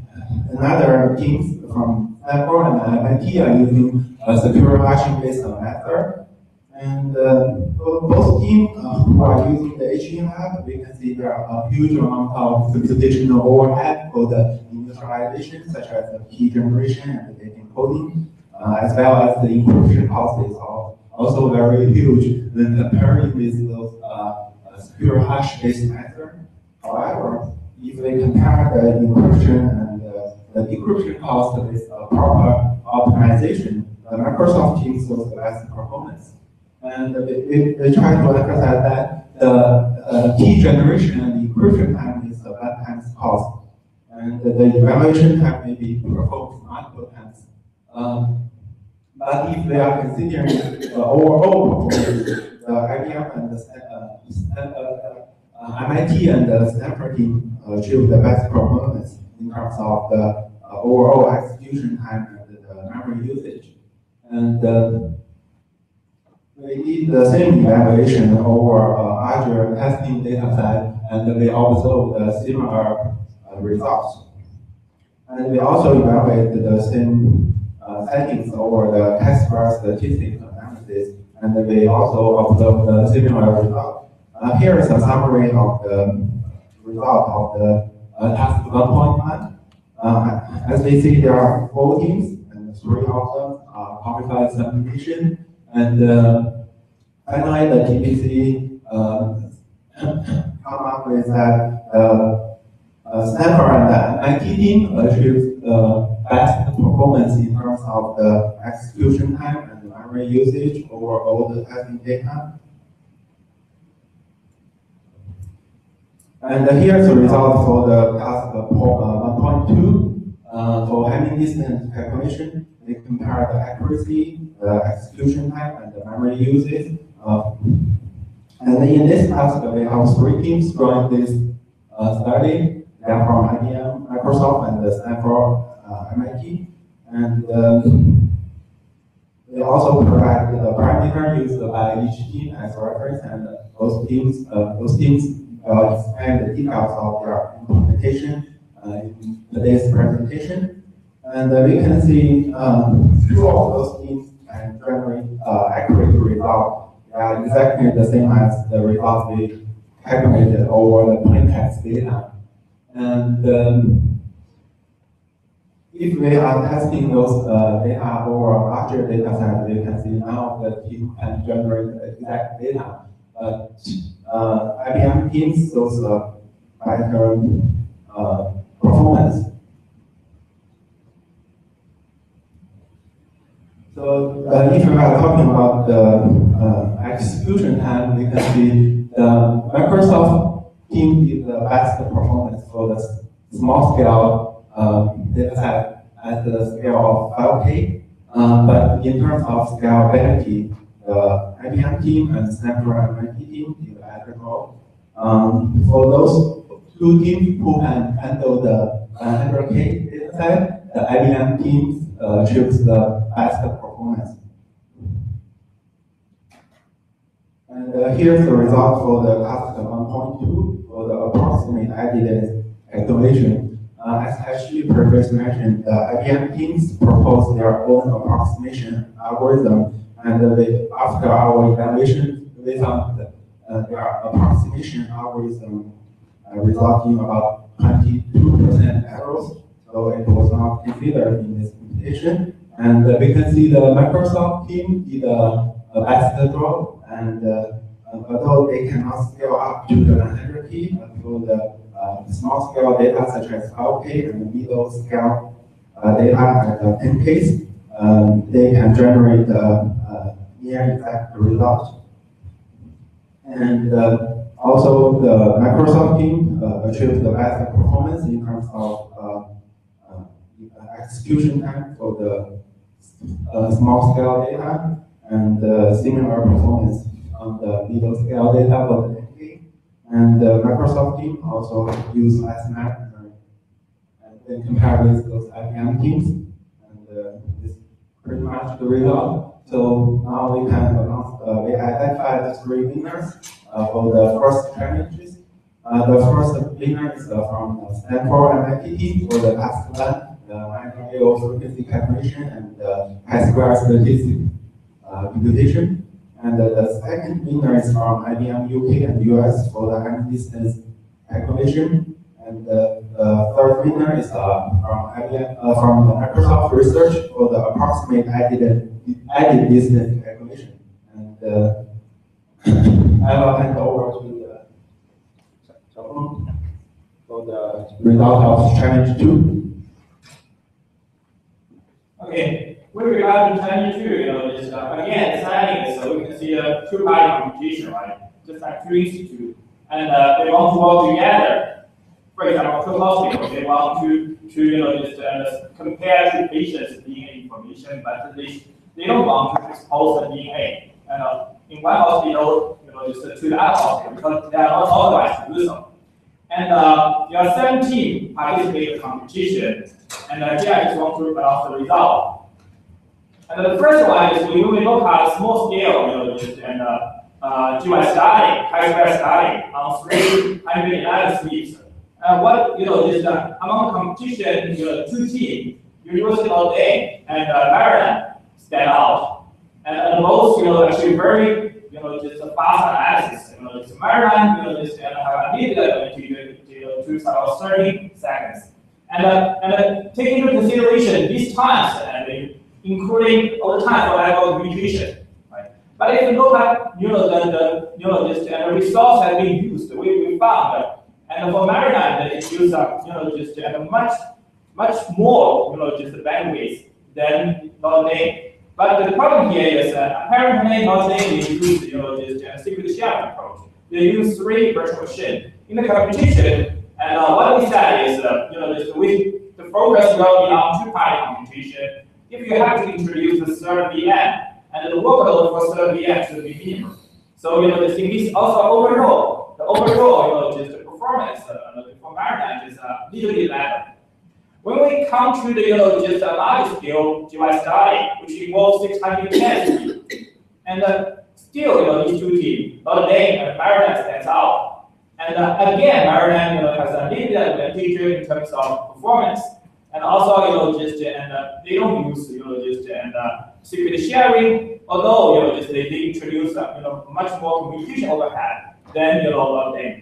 another teams from Stanford and M I T are using a secure hashing based on method. And uh, both teams uh, who are using the H T M L, we can see there are a huge amount of computational overhead for the initialization, such as the key generation and the data encoding, uh, as well as the encryption cost is also very huge when comparing with those uh, secure hash-based methods. However, if we compare the encryption and uh, the decryption cost with a proper optimization, the Microsoft team shows the best performance. And we, we try to emphasize that the uh, key generation and the encryption time is the one times cost. And the evaluation time may be performed multiple times. Um, but if we are considering uh, overall performance, the I B M and the uh, uh, uh, M I T and the Stanford team uh, achieve the best performance in terms of the uh, overall execution time and the memory usage. And uh, we did the same evaluation over uh, Azure testing data set, and we observed the similar uh, results. And we also evaluated the same uh, settings over the test bar statistics analysis, and and we also observed the similar result. Uh, here is a summary of the result of the uh, task one point one. Uh, as we see, there are four teams, and three of them are qualified submission, and uh, finally the T P C uh, come up with that uh, uh, Stanford and the M I T team achieved the best performance in terms of the execution time and memory usage over all the testing data. And here's the result for the task one point two. Uh, for Hamming distance calculation, we compare the accuracy, the execution time, and the memory usage. Uh, and in this task, we have three teams running this uh, study. They are from I B M, Microsoft, and the Stanford uh, M I T. And um, they also provide the parameter used by each team as reference, and those teams, uh, those teams uh, explain the details of their implementation uh, in today's presentation. And uh, we can see um, two of those teams can generate uh, accurate results. They are exactly the same as the results we calculated over the plain text data. And um, if we are testing those uh, data over a larger data set, we can see now the team can generate the exact data. But uh, I B M teams those uh, better uh, performance. So uh, if we are talking about the uh, execution time, we can see the Microsoft team did the best performance for the small scale um, data set at the scale of five K. Um, but in terms of scalability, the I B M team and Stanford M I T team did a better job. Um, for those two teams who can handle the one hundred K data set, the I B M teams uh, achieved the best performance. And uh, here's the result for the task one point two for the approximate added calculation. Uh, as Ashley previously mentioned, the I B M teams proposed their own approximation algorithm, and uh, they, after our evaluation, we found that uh, their approximation algorithm uh, resulted in about twenty-two percent errors, so it was not considered in this computation. And uh, we can see the Microsoft team did a, a best job, and uh, although they cannot scale up to the one hundred K for the uh, small scale data such as five K and middle scale uh, data at uh, ten K, um, they can generate the uh, near exact result. And uh, also the Microsoft team uh, achieved the best performance in terms of uh, uh, execution time for the uh, small scale data, and uh, similar performance on the middle scale data for the ten K. And the Microsoft team also use S M A P and then compare with those I B M teams. And uh, this is pretty much the result. So now we can announce, uh, we identified three winners uh, for the first challenges. Uh, the first winner is uh, from uh, Stanford M I T team for the task one, the microwave frequency calculation and uh, chi-square statistic uh, computation. And uh, the second winner is from I B M U K and U S for the Hamming distance calculation. And uh, the third winner is uh, from I B M, uh, from Microsoft Research for the approximate added added distance calculation. And uh, I will hand over to the Xiaopeng for the result of challenge two. Okay. With regard to challenge two, you know, is uh, again deciding, so we can see a two-party competition, right? Just like two institutes, and uh, they want to work together. For example, two hospitals, they want to, to you know, just uh, compare two patients' D N A information, but they they don't want to expose the D N A. And uh, in one hospital, you know, just uh, to the other hospital because they are not authorized to do so. And uh, there are seventeen participate in the competition, and uh, here I just want to announce the result. And the first one is we will look at small scale, you know, just and uh, uh, G Y study, chi-square study on three hundred eleven sweeps. And what you know is uh, among competition, you know, two teams, University of Dane and uh, Maryland stand out. And, and both you know, actually very, you know, just a fast analysis. You know, just Maryland, you know, just uh, have a needed ability to to about thirty seconds. And uh, and uh, taking into consideration these times and including all the time for level communication, right? But if you look at, you know, the, the you know, just uh, the results have been used, we, we found that, and for Maryland, it used up, you know, just uh, much much more, you know, just bandwidth than Notre Dame. But the problem here is that apparently Notre Dame used, you know, just a secret sharing approach. They use three virtual machines in the competition, and uh, what we said is, uh, you know, just we the focus will be on two-party computation. If you have to introduce the third V M, and the workload for third V M should be minimum. So, you know, the thing is also overall, the overall, you know, just the performance uh, for Maryland is uh, legally better. When we come to the, you know, just a large scale device study, which involves six hundred ten, and uh, still, you know, these two teams, Notre Dame and Maryland stands out. And uh, again, Maryland, you know, has a limited advantage in terms of performance, and also, you know, just and uh, they don't use, you know, just and uh, secret sharing. Although, you know, just they, they introduce, uh, you know, much more communication overhead than, you know, Notre Dame.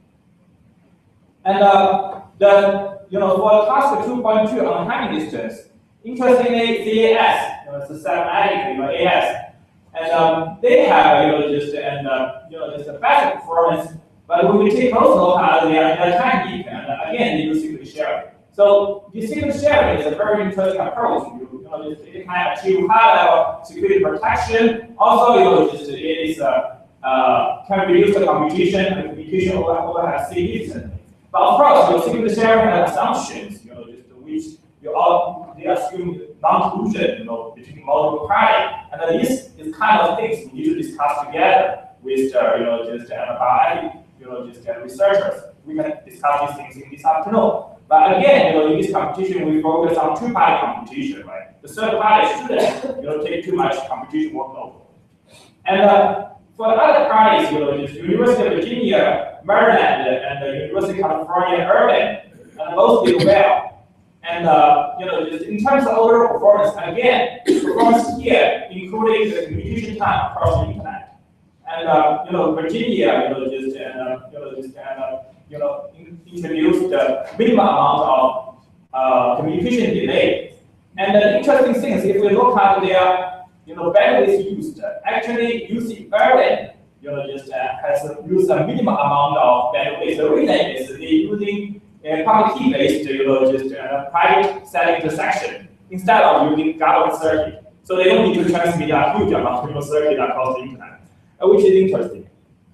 And uh, the you know, for task two point two on timing distance, interestingly, C A S, you know, it's a systematic, you know, A S, and um, they have, you know, just and uh, you know, just a better performance. But when we take a close look at their, their time deep, and uh, again, they use secret sharing. So the secret sharing is a very interesting approach. You, you know, it can achieve high level security protection. Also, you know, just it is uh, uh, can reduce the computation and communication overhead significantly. But of course, your secret sharing has assumptions, you know, just which you all they assume non-collusion, you know, between multiple parties, and then this is kind of things we need to discuss together with, uh, you know, just uh, about, you know, just uh, researchers. We can discuss these things in this afternoon. But again, you know, in this competition, we focus on two-party competition, right? The third party shouldn't, you know, take too much competition workload. And uh, for the other parties, you know, just University of Virginia, Maryland, and the University of California, Irvine, and both did well. And uh, you know, just in terms of overall performance, again, performance here, including the communication time across the internet. And uh, you know, Virginia, you know, just and uh, you know, just and uh, you know, in, introduced the minimum amount of uh, communication delay. And the interesting thing is, if we look at their, you know, bandwidth used, actually U C Irvine, you know, just uh, has used a minimum amount of bandwidth. The reason is they're using a public key-based, you know, just uh, private set intersection instead of using government circuit. So they don't need to transmit a huge amount of circuit across the internet, uh, which is interesting.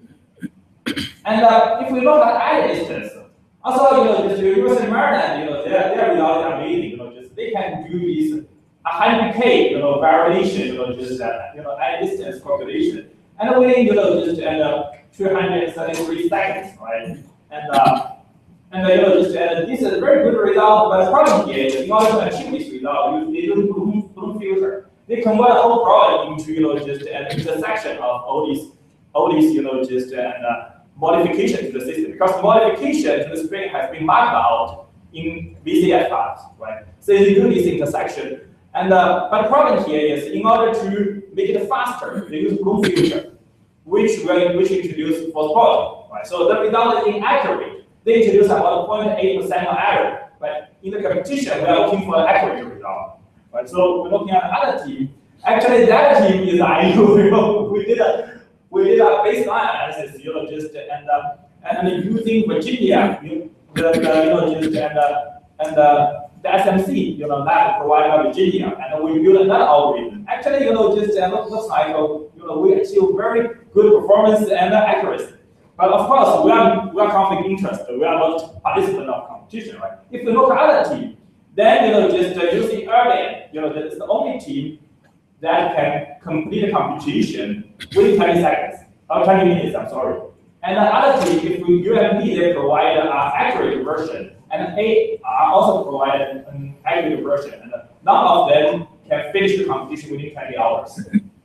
And uh, if we look at added distance, also, you know, just University of Maryland, you know, their their results are amazing. You know, just they can do these one hundred K, you know, variation, you know, just uh, you know, added distance calculation, and within, you know, just end up two hundred thirty-three seconds, right? And uh, and uh, you know, just uh, this is a very good result. But the problem here is, in order to achieve this result, you they do Bloom Bloom filter. They convert the whole problem into, you know, just an intersection of all these all these, you know, just and uh, modification to the system, because modification to the string has been marked out in V C F files, right? So they do this intersection. And uh, but the problem here is, in order to make it faster, they use Bloom filter, which will which introduce false positive, right? So the result is inaccurate. They introduce about zero point eight percent of error, but in the competition, we are looking for an accurate result, right? So we're looking at another team. Actually, that team is I U. we did a we did a baseline analysis, you know, just and uh, and using Virginia, you, the, the you know, just and uh, and uh, the S M C, you know, lab provided by Virginia, and we built another algorithm. Actually, you know, just uh, looks like, you know, we achieve very good performance and accuracy. But of course, we are we are conflict interest. We are not participant of competition, right? If you look at other team, then, you know, just uh, using Irvine, you know, that is the only team that can complete a computation within twenty seconds, or twenty minutes, I'm sorry. And the other team, if we U M P, they provide an accurate version, and they are also provided an accurate version, and none of them can finish the competition within twenty hours.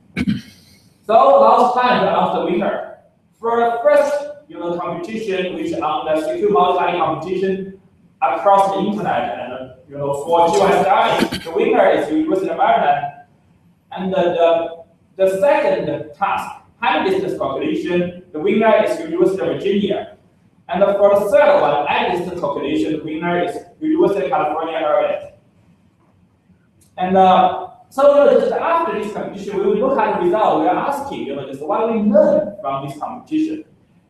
So last time after winter, for the first, you know, competition, which on the secure multi competition across the internet, and you know, for G Y S study, the winner is University of Maryland. And the, the, the second task, time distance calculation, the winner is University of Virginia. And for the third one, added distance calculation, the winner is University of California, Irvine. And uh, so you know, just after this competition, we will look at the result. We are asking, you know, just what we learn from this competition.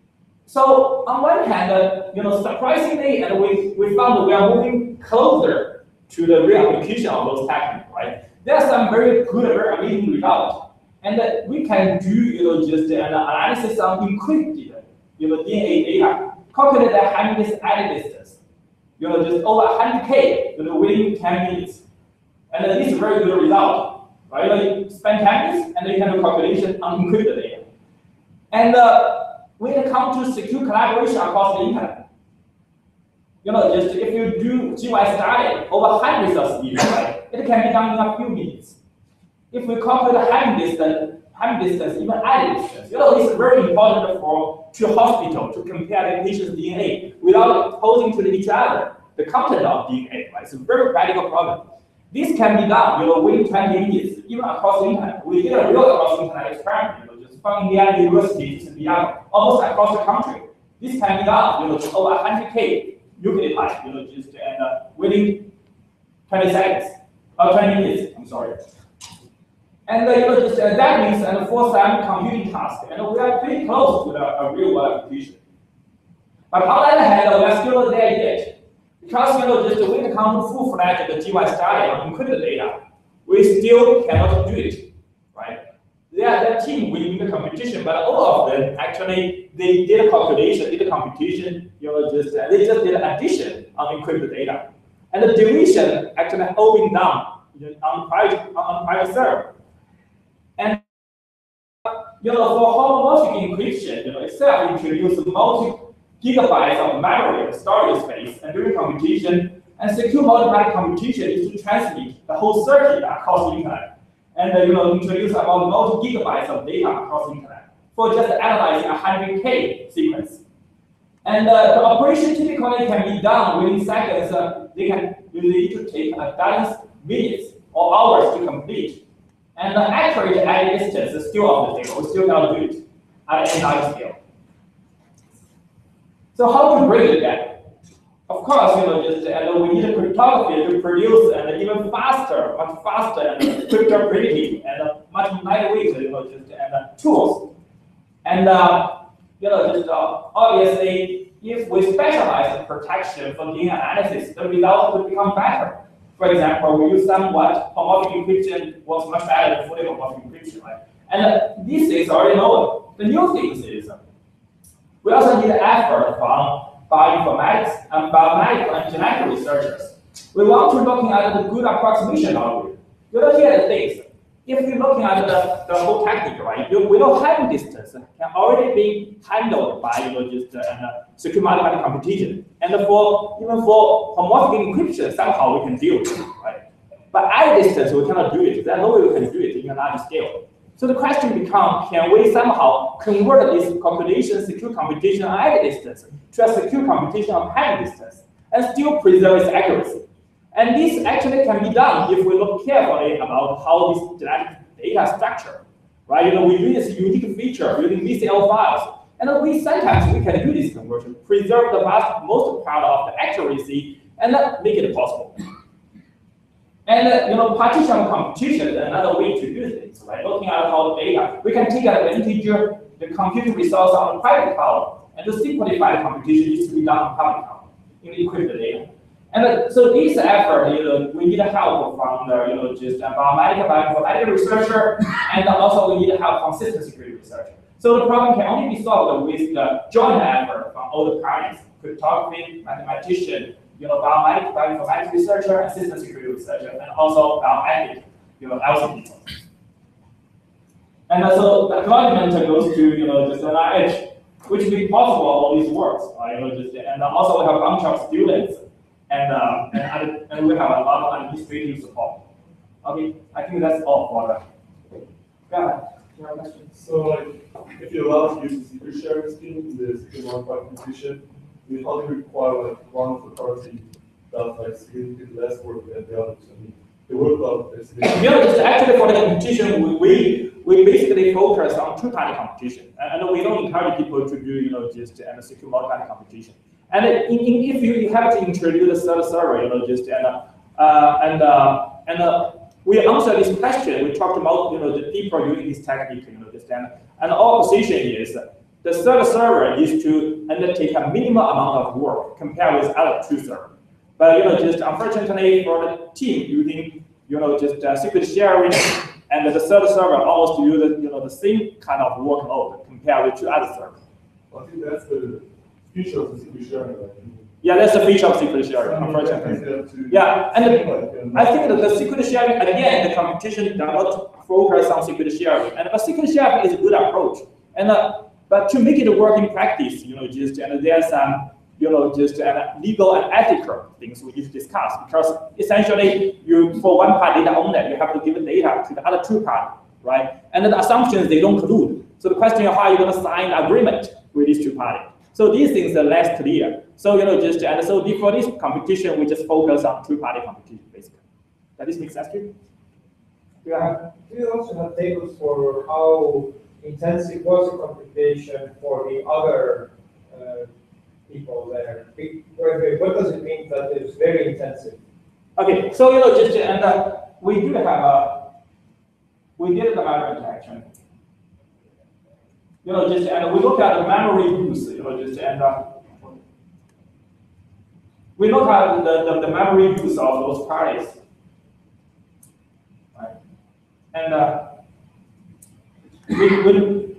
So on one hand, uh, you know, surprisingly, and we, we found that we are moving closer to the real application of those techniques, right? There are some very good, very amazing results. And uh, we can do, you know, just an analysis of encrypted, you know, D N A data, calculate the having this added distance, you know, just over one hundred K, you know, within ten minutes. And uh, this is a very good result, right? You know, you spend ten minutes, and then you can do calculation on encrypted data. And uh, when it comes to secure collaboration across the internet, you know, just if you do G Y study over hundreds of speeds, right, it can be done in a few minutes. If we calculate having distance, having distance, even added distance, you know, it's very important for to hospital to compare the patient's D N A without posing to each other the content of D N A, right? It's a very practical problem. This can be done, you know, within twenty minutes, even across the internet. We did a real across the internet experiment, you know, just from Indiana University to beyond, almost across the country. This can be done, you know, to over one hundred K nucleotide, you know, just and uh, within twenty seconds, or twenty minutes, I'm sorry. And uh, you know, just uh, that means and for some computing task, and we are pretty close to the uh, real world application. But on the other hand, we are still there yet. Because, you know, just when it comes to full-fledged G Y study on encrypted data, we still cannot do it, right? They are the team winning the competition, but all of them actually they did a calculation, did a computation, you know, just uh, they just did an addition on encrypted data, and the division actually all been done, you know, on private on private server. And you know, for homomorphic encryption, you know, itself introduced multi gigabytes of memory storage space, and during computation, and secure multi-party computation is to transmit the whole circuit across the internet, and uh, you know, introduce about multi gigabytes of data across the internet for just analyzing a one hundred K sequence. And uh, the operation typically can be done within seconds. Uh, they can they need to take a dozen minutes or hours to complete. And the accurate added distance is still on the table. We still cannot do it at an large scale. So how to bridge the gap? Of course, you know, just and we need cryptography to produce and even faster, much faster and cryptography and much lightweight, you know, just and uh, tools. And uh, you know, just uh, obviously, if we specialize in protection for D N A analysis, the results will become better. For example, we use somewhat homomorphic encryption works much better than fully homomorphic encryption, right? And uh, these things are already known. The new things is uh, we also need effort from bioinformatics and biomedical and genetic researchers. We want to looking at the good approximation algorithm. You know, here are the things. If you're looking at the, the whole technique, right, you, we know having distance can already be handled by, you know, just uh, uh, secure multi-party computation. And for even for homomorphic encryption, somehow we can deal with it, right? But at distance, we cannot do it. There's no way we can do it in a large scale. So the question becomes, can we somehow convert this computation, secure computation at distance to a secure computation of high distance and still preserve its accuracy? And this actually can be done if we look carefully about how this genetic data structure, right? You know, we use this unique feature using V C L files, and we sometimes we can do this conversion, preserve the vast most part of the accuracy, and make it possible. And uh, you know, partition computation is another way to do things, right? Looking at how the data, we can take an integer, the computing resource on the private cloud, and to simplify the computation needs to be done on public cloud in encrypted data. And uh, so this effort, you know, we need help from the, you know, just a biomedical, bioinformatics researcher, and also we need help from system security researcher. So the problem can only be solved with the joint effort from all the parties: cryptography, mathematician, you know, biomedical, bioinformatics researcher, and system security researcher, and also bioethics, you know, L C people. And uh, so the acknowledgement goes to, you know, just an edge, which makes possible all these works, right? You know, just, and also we have a bunch of students. And, uh, and, and we have a lot of administrative support. Okay, I think that's all for that. Go ahead. You have a question? So, like, if you allow to use the secret sharing scheme in the secret modified computation, you only require like one of the party does like significantly less work than the others. I mean, the work of the You know, just actually for the competition, we, we, we basically focus on two-party competition. And, and we don't encourage people to do, you know, just and secure multi-party competition. And in, in, if you, you have to introduce the third server, you know, just and uh, and uh, and uh, we answer this question. We talked about, you know, the deeper using this technique, you know, just and and our position is the third server is to undertake a minimum amount of work compared with other two servers. But you know, just unfortunately for the team using, you know, just uh, secret sharing, and the third server almost use, you know, the same kind of workload compared with two other servers. I think that's the feature of the secret sharing. Right? Yeah, that's the feature of secret sharing, unfortunately. Yeah, and I think that the secret sharing, again, the competition does not focus on secret sharing, and but secret sharing is a good approach. And uh, but to make it work in practice, you know, just and there's some, you know, just uh, legal and ethical things we need to discuss, because essentially you, for one party data owner, you have to give data to the other two parties, right? And the assumptions they don't collude. So the question is, how are you going to sign an agreement with these two parties? So these things are less clear. So, you know, just, and so for this competition, we just focus on two-party competition, basically. Does this make sense to you? Yeah. Do you also have tables for how intensive was the computation for the other uh, people there? What does it mean that it's very intensive? Okay, so, you know, just, and uh, we do have a, we did the measurement action. You know, just, and we look at the memory use, you know, just, and uh, we look at the, the, the memory use of those parties. Right? And uh, we, we,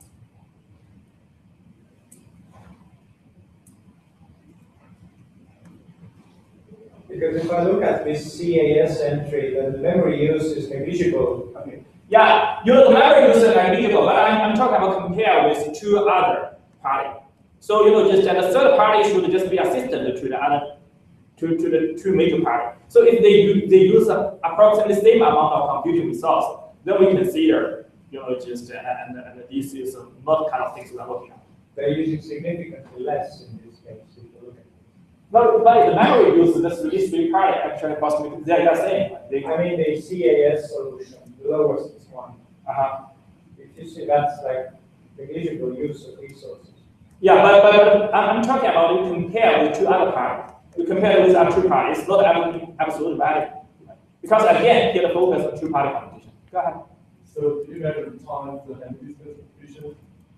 because if I look at this C A S entry, then the memory use is negligible. Okay. Yeah, you know, the memory use is negligible, but I'm, I'm talking about compare with two other parties. So, you know, just and the third party should just be assistant to the other, to, to the two major parties. So if they use, they use a, approximately the same amount of computing resource, then we consider, you know, just and, and, and this is not kind of things we are looking at. They're using significantly less in this case. If you look at it. But, but the memory use, that's these three parties actually approximately they are the same. They, I mean the C A S solution, the lowest one. Uh-huh. If you see that's like negligible use of resources. Yeah, but, but, but I'm, I'm talking about you compare with two other parties. You compare with other two parties, it's not absolute value. Because again, here the focus on two-party competition. Go ahead. So you measure the time to handle this competition?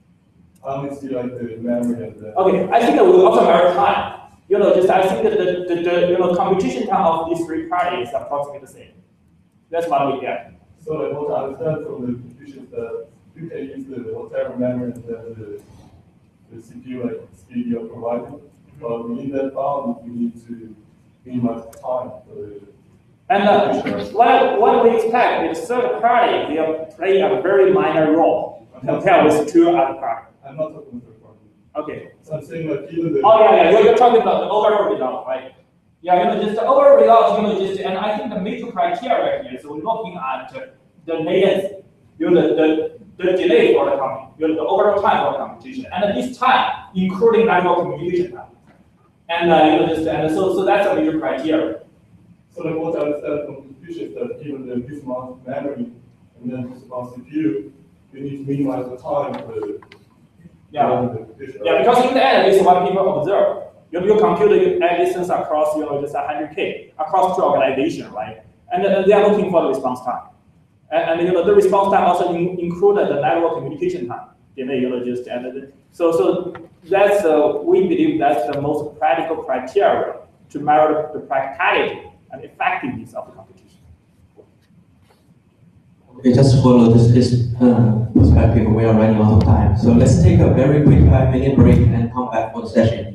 I only see like the memory and the. Okay, I think that we also measure time. You know, just I think that the, the, the you know competition time of these three parties is approximately the same. That's what we get. So like what I understand from the competition is that you can use the whatever memory and then the the C P U like speed you're providing. But within that bound, we need to minimize the time for the. And uh, what, what we expect is third party will play a very minor role compared with two other parties. I'm not talking about third party. Okay. So I'm saying like even the. Oh yeah, yeah. You're, you're talking about the overall result, right? Yeah, you know, just the overall result, you know, just and I think the major criteria here is we're looking at the latency, you know, the, the the delay for the company, you know, the overall time for the competition, and this time including network communication time. And uh, you know, just and so so that's a major criteria. So like what I understand from competition is that given the this amount of memory and then this amount of C P U, we need to minimize the time for the. Yeah. The competition, Yeah, right? because in the end, this is what people observe. You you compute a distance across, you know, just one hundred K across two organizations, right? And uh, they are looking for the response time. And, and you know, the response time also in, included the network communication time. You know, you know, just and the, so so that's uh, we believe that's the most practical criteria to measure the practicality and effectiveness of the competition. Okay, just follow this, this uh, perspective. We are running out of time, so let's take a very quick five-minute break and come back for the session.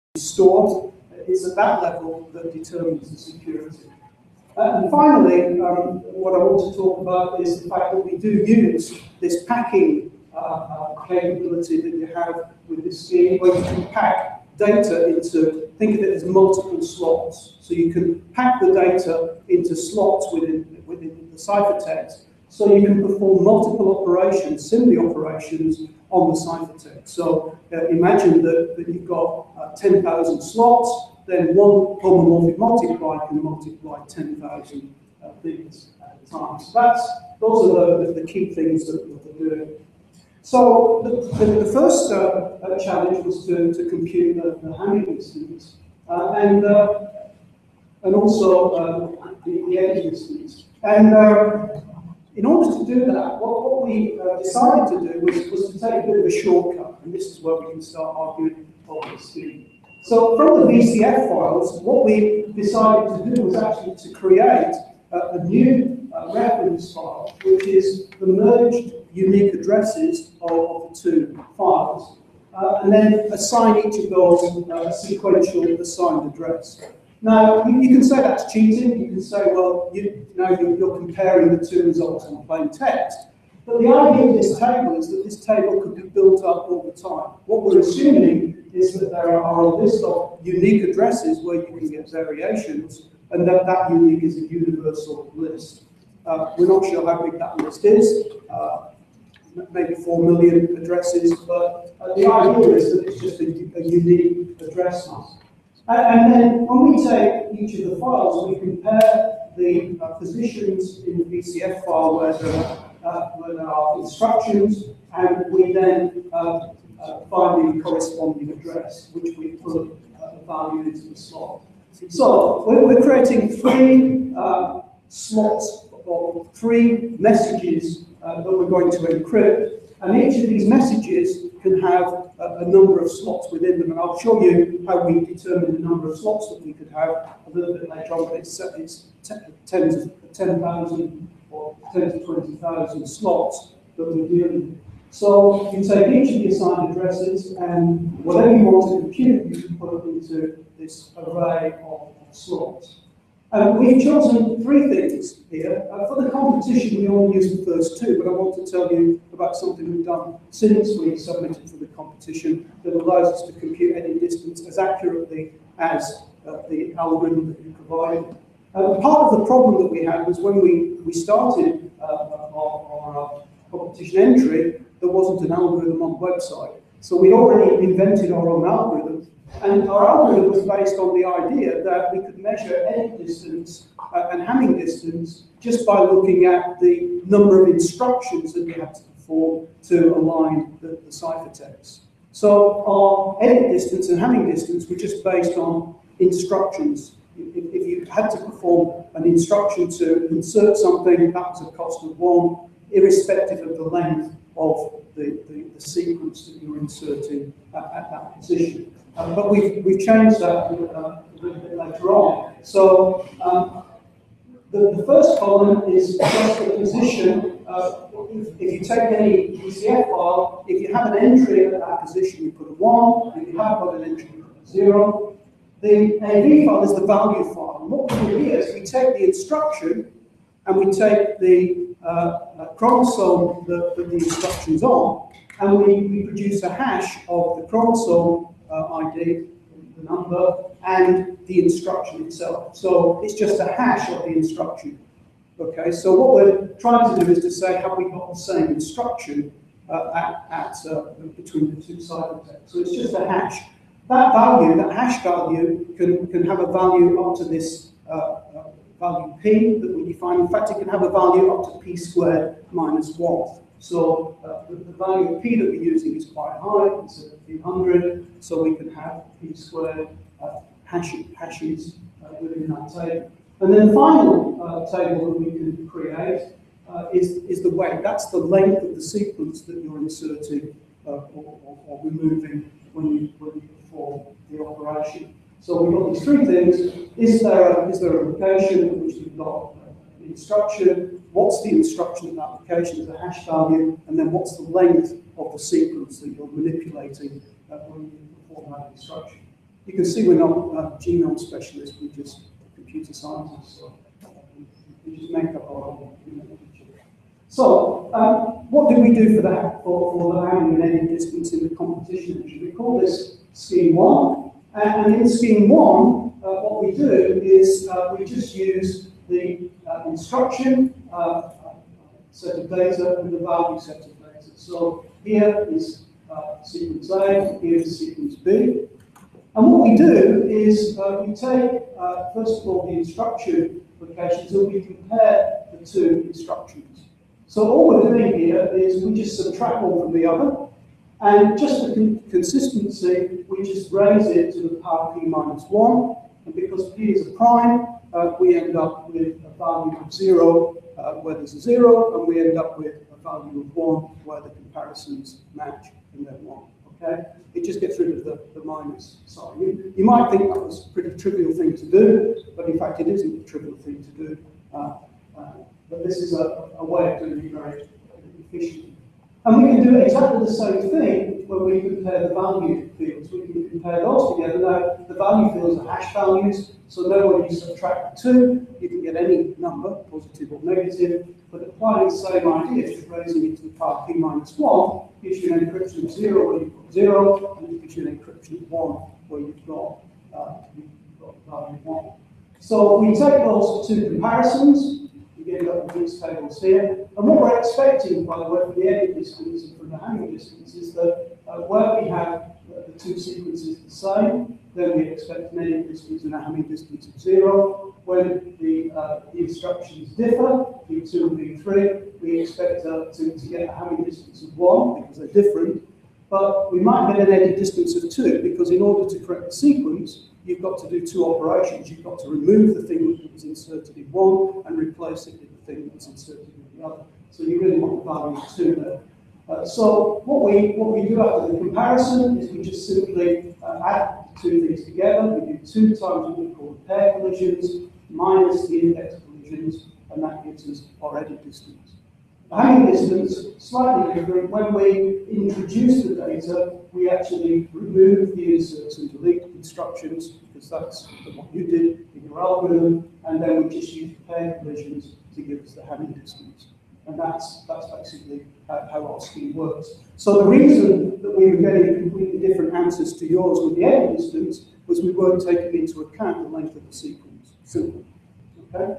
stored. It's at that level that determines the security. And finally, um, what I want to talk about is the fact that we do use this packing uh, uh, capability that you have with this scheme, where you can pack data into, think of it as multiple slots. So you can pack the data into slots within, within the ciphertext, so you can perform multiple operations, assembly operations, on the ciphertext. So uh, imagine that, that you've got uh, ten thousand slots, then one homomorphic multiplier can multiply ten thousand uh, things at a time. So that's, those are the, the key things that, that we're doing. So the, the, the first uh, uh, challenge was to, to compute the, the Hamming distance, uh, and, uh, and also uh, the, the edge distance. And uh, in order to do that, what, what we uh, decided to do was, was to take a bit of a shortcut, and this is where we can start arguing over the scheme. So from the V C F files, what we decided to do was actually to create uh, a new uh, reference file, which is the merged unique addresses of, of the two files, uh, and then assign each of those uh, a sequential assigned address. Now, you, you can say that's cheating. You can say, well, you, you know, you're, you're comparing the two results in plain text. But the idea of this table is that this table could be built up all the time. What we're assuming is that there are a list of unique addresses where you can get variations, and that that unique is a universal list. Uh, we're not sure how big that list is, uh, maybe four million addresses, but uh, the idea is that it's just a, a unique address mask. And then when we take each of the files, we compare the uh, positions in the V C F file where there are, uh, where there are instructions, and we then uh, uh, find the corresponding address, which we put uh, the value into the slot. So we're, we're creating three uh, slots or three messages uh, that we're going to encrypt, and each of these messages can have a, a number of slots within them, and I'll show you how we determine the number of slots that we could have a little bit later on, but it's, it's ten to ten thousand or ten to twenty thousand slots that we're dealing with. So you take each of the assigned addresses, and whatever you want to compute, you can put it into this array of slots. Um, we've chosen three things here. Uh, for the competition, we only use the first two, but I want to tell you about something we've done since we submitted for the competition that allows us to compute any distance as accurately as uh, the algorithm that you provided. Um, part of the problem that we had was when we, we started uh, our, our competition entry, there wasn't an algorithm on the website. So we already invented our own algorithm. And our algorithm was based on the idea that we could measure edit distance uh, and Hamming distance just by looking at the number of instructions that we had to perform to align the, the ciphertext. So our edit distance and Hamming distance were just based on instructions. If, if you had to perform an instruction to insert something, that was a cost of one, irrespective of the length of the, the, the sequence that you're inserting at, at that position. Um, but we've, we've changed that uh, a little bit later on. So um, the, the first column is just the position. Uh, if, if you take any V C F file, if you have an entry at that position, you put a one. If you have got an entry, you put a zero. The A V file is the value file. And what we do here is we take the instruction and we take the uh, uh, chromosome that, that the instruction's on, and we, we produce a hash of the chromosome Uh, I D, the number, and the instruction itself. So it's just a hash of the instruction. Okay, so what we're trying to do is to say, have we got the same instruction uh, at, at uh, between the two ciphertexts? So it's just a hash. That value, that hash value, can, can have a value up to this uh, uh, value p that we define. In fact, it can have a value up to p squared minus one. So uh, the, the value of p that we're using is quite high, it's at three hundred, so we can have p squared uh, hash, hashes uh, within that table. And then the final uh, table that we can create uh, is, is the weight. That's the length of the sequence that you're inserting uh, or, or, or removing when you, when you perform the operation. So we've got these three things. Is there a, is there a location which we've got uh, instruction? What's the instruction of the application, the hash value, and then what's the length of the sequence that you're manipulating uh, when you perform that instruction. You can see we're not uh, genome specialists, we're just computer scientists. So we just make up our own. So, um, what do we do for that, for, for the having an eddy distance in the competition? We call this scheme one. And in scheme one, uh, what we do is uh, we just use the uh, instruction uh, set of data and the value set of data. So here is uh, sequence A, here is sequence B. And what we do is uh, we take, uh, first of all, the instruction locations and we compare the two instructions. So all we're doing here is we just subtract one from the other, and just for con consistency, we just raise it to the power p minus one, and because p is a prime, uh, we end up with a value of zero uh, where there's a zero, and we end up with a value of one where the comparisons match and then one. Okay? It just gets rid of the, the minus sign. You, you might think that was a pretty trivial thing to do, but in fact it isn't a trivial thing to do. Uh, uh, but this is a, a way of doing it very efficiently. And we can do exactly the same thing when we compare the value fields. We can compare those together. Now, the value fields are hash values, so now when you subtract two, you can get any number, positive or negative, but applying the same idea, just raising it to the power p minus one, gives you an encryption of zero where you've got zero, and it gives you an encryption of one where you've got, uh, you've got the value of one. So we take those two comparisons, you end up with these tables here. And what we're expecting, by the way, for the eddy distance and for the Hamming distance is that uh, where we have uh, the two sequences the same, then we expect an eddy distance and a Hamming distance of zero. When the, uh, the instructions differ, B two and B three, we expect uh, to, to get a Hamming distance of one because they're different. But we might get an eddy distance of two because in order to correct the sequence, you've got to do two operations. You've got to remove the thing that was inserted in one and replace it with the thing that was inserted in the other. So you really want the value of two there. Uh, so what we what we do after the comparison is we just simply uh, add two things together. We do two times what we call pair collisions minus the index collisions, and that gives us our eddy distance. The Hamming distance, slightly different. When we introduce the data, we actually remove the inserts and delete instructions, because that's what you did in your algorithm, and then we just use pair collisions to give us the Hamming distance. And that's, that's basically how, how our scheme works. So the reason that we were getting completely different answers to yours with the eddy distance was we weren't taking into account the length of the sequence. Simple. Okay?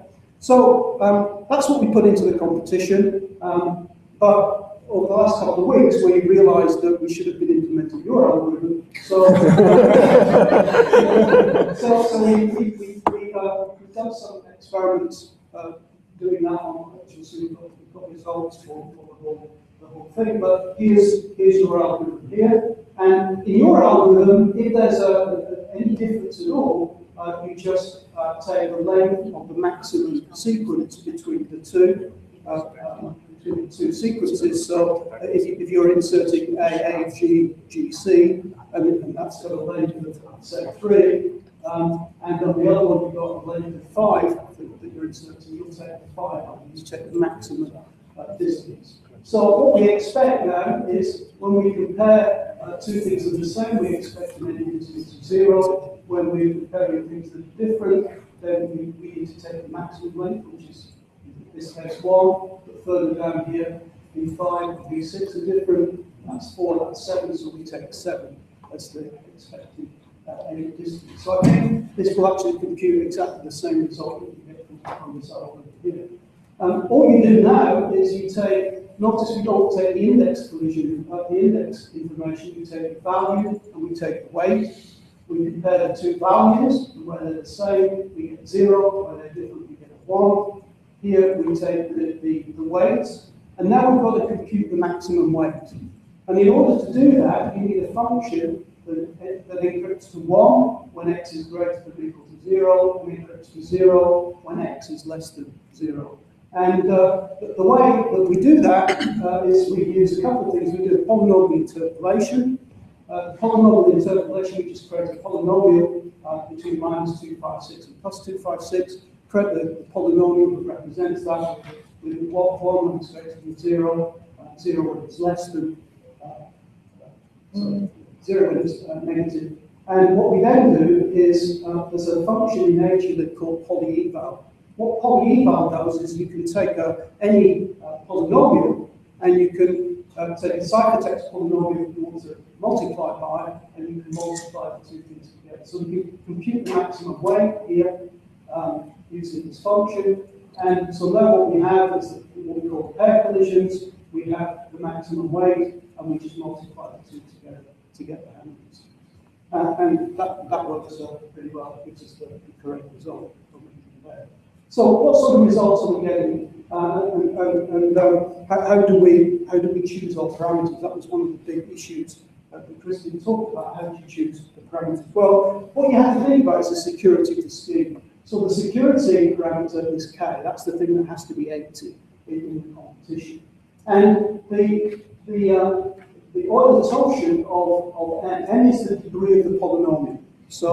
So um, that's what we put into the competition, um, but over the last couple of weeks we realised that we should have been implementing your algorithm. So, so, so we, we, we, we, uh, we've done some experiments uh, doing that on actually, so we've got, we've got results for, for the, whole, the whole thing, but here's, here's your algorithm here, and in your algorithm, if there's a, a, any difference at all, Uh, you just uh, take the length of the maximum sequence between the two, uh, uh, between the two sequences. So uh, if, you, if you're inserting A, A, G, G, C, and, and that's got a length of, say, three, um, and on the other one you've got a length of five that, that you're inserting, you'll take the five, and you take the maximum uh, distance. So what we expect now is when we compare uh, two things that are the same, we expect an eddy distance of zero. When we're comparing things that are different, then we, we need to take the maximum length, which is in this case one, but further down here, B five and B six are different, that's four, that's seven, so we take seven as the expected uh, eddy distance. So I think this will actually compute exactly the same result that you get from, from this algorithm here. Um, all you do now is you take, notice we don't take the index collision, uh, the index information, we take the value and we take the weight. We compare the two values, and where they're the same, we get zero, where they're different, we get a one. Here we take the, the, the weights, and now we've got to compute the maximum weight. And in order to do that, you need a function that, that encrypts to one when x is greater than or equal to zero, and encrypts to zero when x is less than zero. And uh, the, the way that we do that uh, is we use a couple of things. We do a polynomial interpolation. Uh, the polynomial interpolation, we just create a polynomial uh, between minus two five six and plus two five six, create the, the polynomial that represents that with what one when it's greater than zero, uh, zero when it's less than, uh, sorry, zero when it's uh, negative. And what we then do is, uh, there's a function in nature that's called polyeval. What polyeval does is you can take a, any uh, polynomial and you can uh, take a ciphertext polynomial you want to multiply by, and you can multiply the two things together. So we can compute the maximum weight here um, using this function. And so now what we have is what we call pair collisions. We have the maximum weight, and we just multiply the two together to get the handles. Uh, and that, that works uh, pretty well. It gives us the, the correct result from there. So what sort of results are we getting? Uh, and and, and um, how, how do we how do we choose our parameters? That was one of the big issues uh, that Christine talked about. How do you choose the parameters? Well, what you have to think about is the security of the scheme. So the security parameter is K. That's the thing that has to be eighty in, in the competition. And the the uh, the Euler totient of, of n, n is the degree of the polynomial.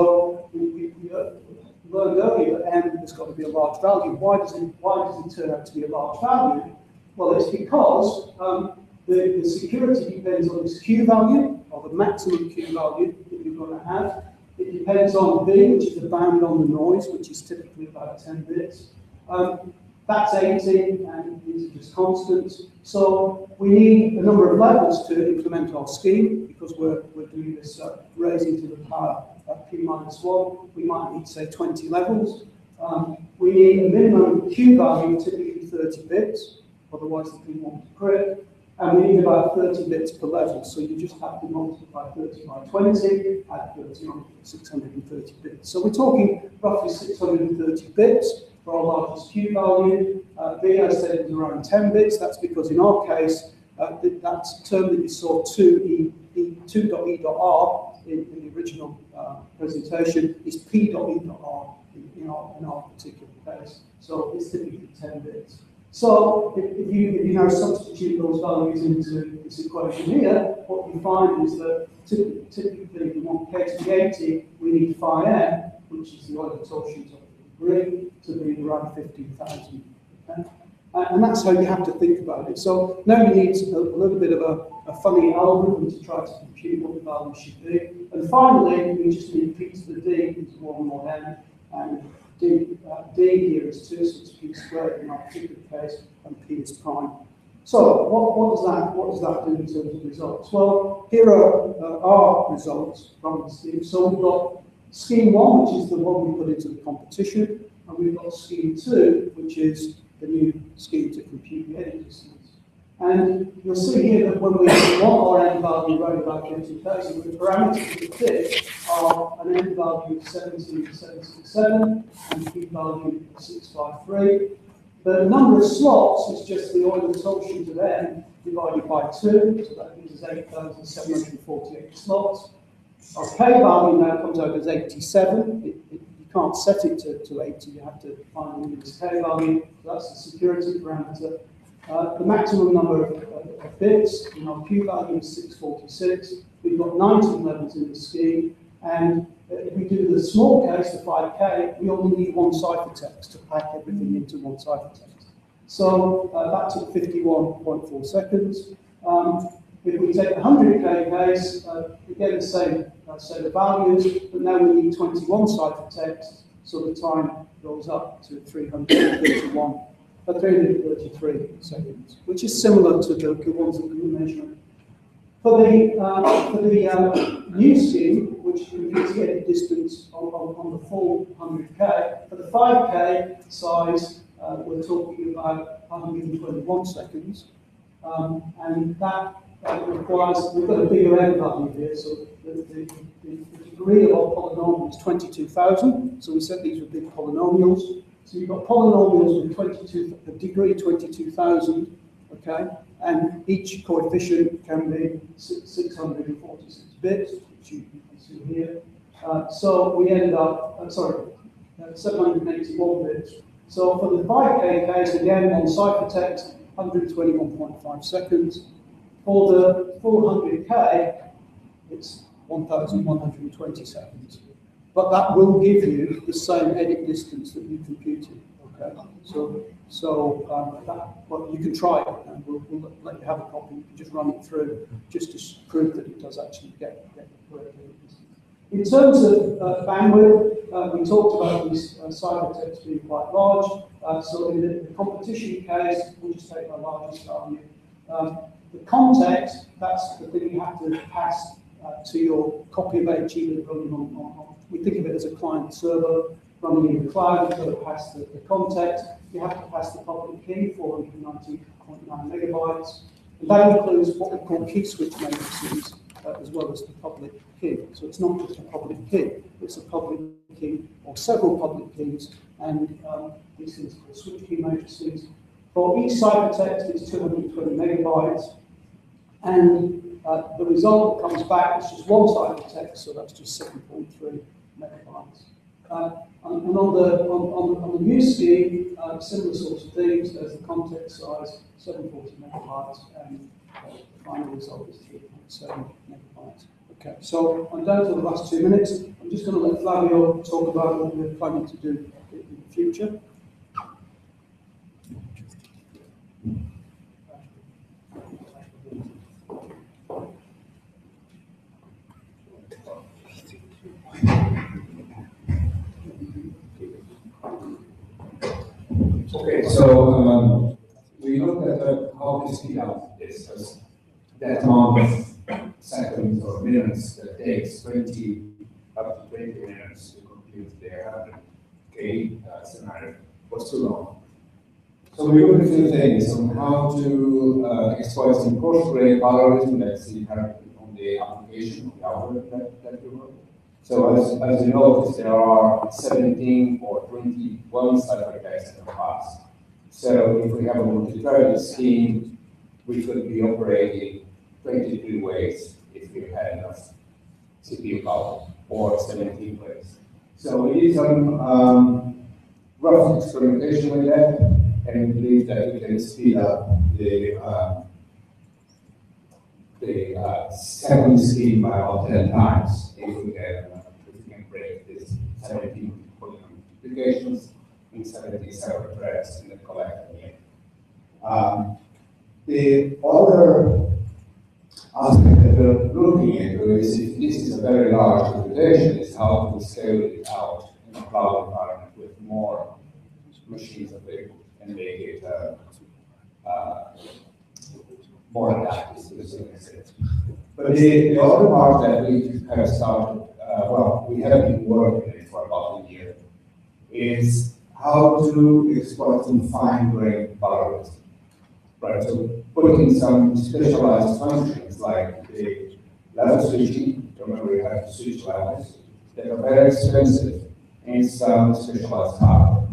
So we, we, we uh, learned earlier that n has got to be a large value. Why does it why does it turn out to be a large value? Well, it's because um, the, the security depends on this Q value, or the maximum Q value that you're going to have. It depends on B, which is the bound on the noise, which is typically about ten bits. Um, that's eighty, and these are just constants. So we need a number of levels to implement our scheme, because we're, we're doing this uh, raising to the power of P minus one. We might need, say, twenty levels. Um, we need a minimum Q value, typically thirty bits, otherwise the thing won't crit. And we need about thirty bits per level, so you just have to multiply thirty by twenty, add thirty on six hundred thirty bits. So we're talking roughly six hundred thirty bits for our largest Q value. Uh, B, I said, was around ten bits. That's because in our case, uh, that term that you saw, two dot E dot R in, in the original uh, presentation, is P dot E dot R in, in, our, in our particular case. So it's typically ten bits. So if, if, you, if you now substitute those values into this equation here, what you find is that typically if you want K to be eighty, we need phi n, which is the Euler totient of the degree, to be around fifteen thousand. Okay? And that's how you have to think about it. So now you need a, a little bit of a, a funny algorithm to try to compute what the value should be. And finally, we just need P to the D into one more n, and D, uh, D here is two, so it's P squared in our particular case, and P is prime. So what, what does that what does that do in terms of results? Well, here are uh, our results from the scheme. So we've got scheme one, which is the one we put into the competition, and we've got scheme two, which is the new scheme to compute the eddy distance. And you'll see here that when we want our n value around about fifty thousand, the parameters we fit are an n value of seventeen point seven six seven and p value of six five three. The number of slots is just the Euler totient of n divided by two, so that gives us eight thousand seven hundred forty-eight slots. Our k value now comes out as eighty-seven. It, it, you can't set it to, to eighty, you have to find this k value. So that's the security parameter. Uh, the maximum number of, of, of bits in our Q value is six forty-six. We've got nineteen levels in the scheme, and if we do the small case, the five K, we only need one ciphertext to pack everything into one ciphertext. So uh, that took fifty-one point four seconds. Um, if we take the one hundred K case, uh, again the same uh, set of values, but now we need twenty-one ciphertext, so the time goes up to three hundred thirty-one. three hundred thirty-three seconds, which is similar to the, the ones that we were measuring. For the, uh, for the uh, new scheme, which computes the eddy distance on, on, on the full one hundred K, for the five K size, uh, we're talking about one hundred twenty-one seconds. Um, and that uh, requires, we've got a bigger n value here, so the, the, the, the degree of our polynomial is twenty-two thousand, so we said these were big polynomials. So you've got polynomials with twenty-two, a degree twenty-two thousand, okay, and each coefficient can be six hundred forty-six bits, which you can see here. Uh, so we end up, uh, sorry, uh, seven hundred eighty-one bits. So for the five K case, again, on ciphertext, one hundred twenty-one point five seconds. For the four hundred K, it's one thousand one hundred twenty seconds. But that will give you the same eddy distance that you computed. Okay, so so um, that, well, you can try it, and we'll, we'll let you have a copy. You can just run it through, just to prove that it does actually get, get the correct eddy distance. In terms of uh, bandwidth, uh, we talked about these uh, ciphertexts being quite large. Uh, so in the, the competition case, we'll just take our largest value. Um, the context, that's the thing you have to pass uh, to your copy of H E that's running on, on, on. We think of it as a client server running in the cloud. You've got to pass the, the context. You have to pass the public key, four hundred ninety point nine megabytes. And that includes what we call key switch matrices, uh, as well as the public key. So it's not just a public key, it's a public key or several public keys, and um, these things are called switch key matrices. For each ciphertext, it's two hundred twenty megabytes, and uh, the result that comes back is just one ciphertext, so that's just seven point three megabytes. Uh, and, and on the on, on, on the new scheme, uh, similar sorts of things. There's the context size, seven hundred forty megabytes, and uh, the final result is three point seven megabytes. Okay, so I'm down to the last two minutes. I'm just going to let Flavio talk about what we're planning to do in the future. Okay, so um, we looked at uh, how to speed up this. As that amount of seconds or minutes that takes twenty up to twenty minutes to compute the one hundred K uh, scenario was too long. So we looked at a few things on how to uh, exploit some coarse-grained algorithm that's inherent on the application of the algorithm that, that we wrote. So as, as you notice, there are seventeen or twenty-one ciphertexts in the past. So if we have a multi-threaded scheme, we could be operating twenty-three ways if we had enough C P U power, or seventeen ways. So we did some um, rough experimentation with that, and we believe that we can speed up the uh, the uh, second scheme by about ten times if we can, uh, if we can break this seventeen multiplications in seventy-seven threads in the collector here. Um, the other aspect that we're looking into is if this is a very large computation, is how to scale it out in a cloud environment with more machines available and make it uh, uh, more adaptive to the system. But the, the other part that we have started, uh, well, we have been working on it for about a year, is how to exploit some fine-grained algorithms. Right, so putting some specialized functions like the level switching, remember we have to switch levels, that are very expensive, and some specialized hardware.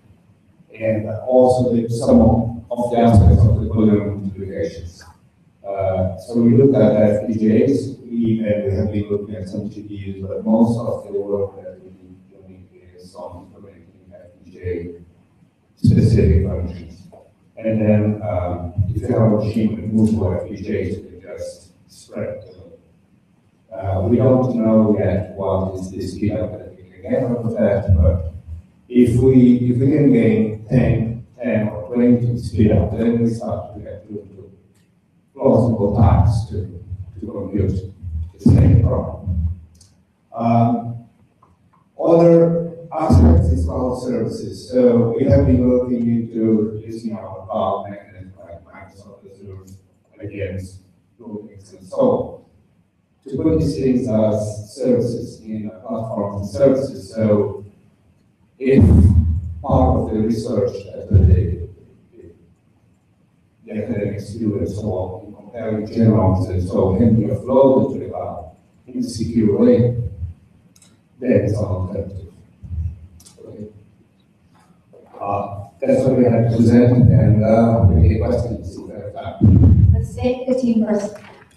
And also the, some of the aspects of the Boolean multiplications. Uh, so we looked at F P G As, we, and we have been looking at some G P Us, but most of the work that we've been doing is on implementing F P G A specific functions. And then um, if you have a machine with multiple F P G As, you can just spread it. Uh, we don't know yet what is the speed up that we can get out of that, but if we if we can gain ten, ten or twenty speed up, then we start to get to plausible times to, to compute the same problem. Um, other aspects is cloud services. So we have been looking into using our cloud mechanism like Microsoft Azure against Linux and so on to put these things as services in platforms and services. So if part of the research that the, the academics do and so on, in comparing genomes and so on, can be offloaded to the cloud in a secure way, then it's an alternative. Okay. Uh, that's what we had to present, and uh, we take questions if we have time. Let's take fifteen first.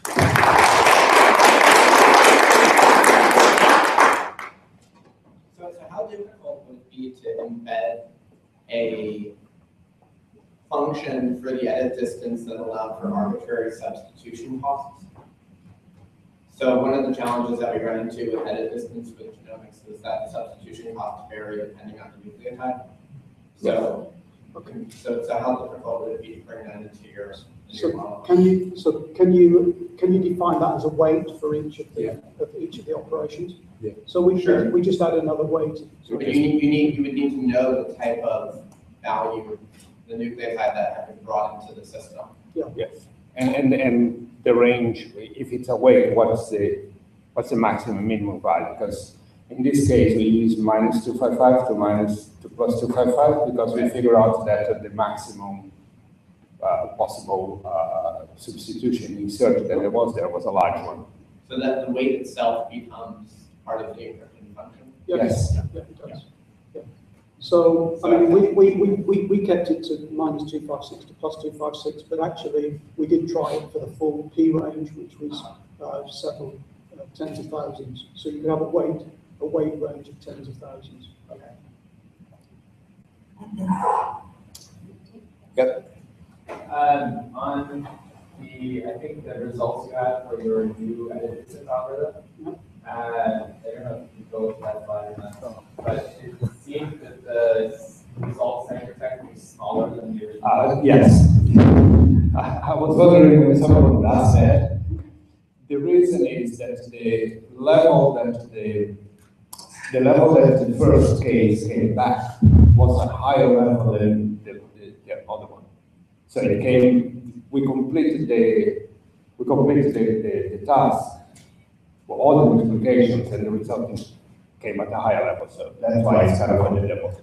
So, so how difficult would it be to embed a function for the edit distance that allowed for arbitrary substitution costs? So one of the challenges that we run into with edit distance with genomics is that the substitution costs vary depending on the nucleotide. So Okay. So, so how difficult would it be to bring that into your, into your So model? can you, so can you, can you define that as a weight for each of the, of each of the operations? Yeah. So we Sure. should, we just add another weight. So you need, you need, you would need to know the type of value, the nucleotide that have been brought into the system. Yeah. Yes. And, and, and the range, if it's a weight, what's the, what's the maximum minimum value? Because in this case, we use minus two fifty-five to minus to plus two fifty-five because we figure out that the maximum uh, possible uh, substitution insert that there was there was a large one. So that the weight itself becomes part of the encryption function? Yes. Yeah, it does. Yeah. So, I mean, we, we, we, we, we kept it to minus two fifty-six to plus two fifty-six, but actually we did try it for the full P range, which was uh, several uh, tens of thousands. So you could have a weight, a weight range of tens of thousands. Okay. Yep. Um, on the, I think the results you had for your new edited algorithm, uh, I don't know if you go with that slide or not, but it seems that the result center tech is smaller than the original. Uh, yes. I, I was wondering when someone last said, the reason is that the level that the the level that the first case came back was a higher level than the, the, the other one. So it came, we completed the we completed the, the, the task for all the multiplications and the result came at a higher level. So that's why it's kind of on the level.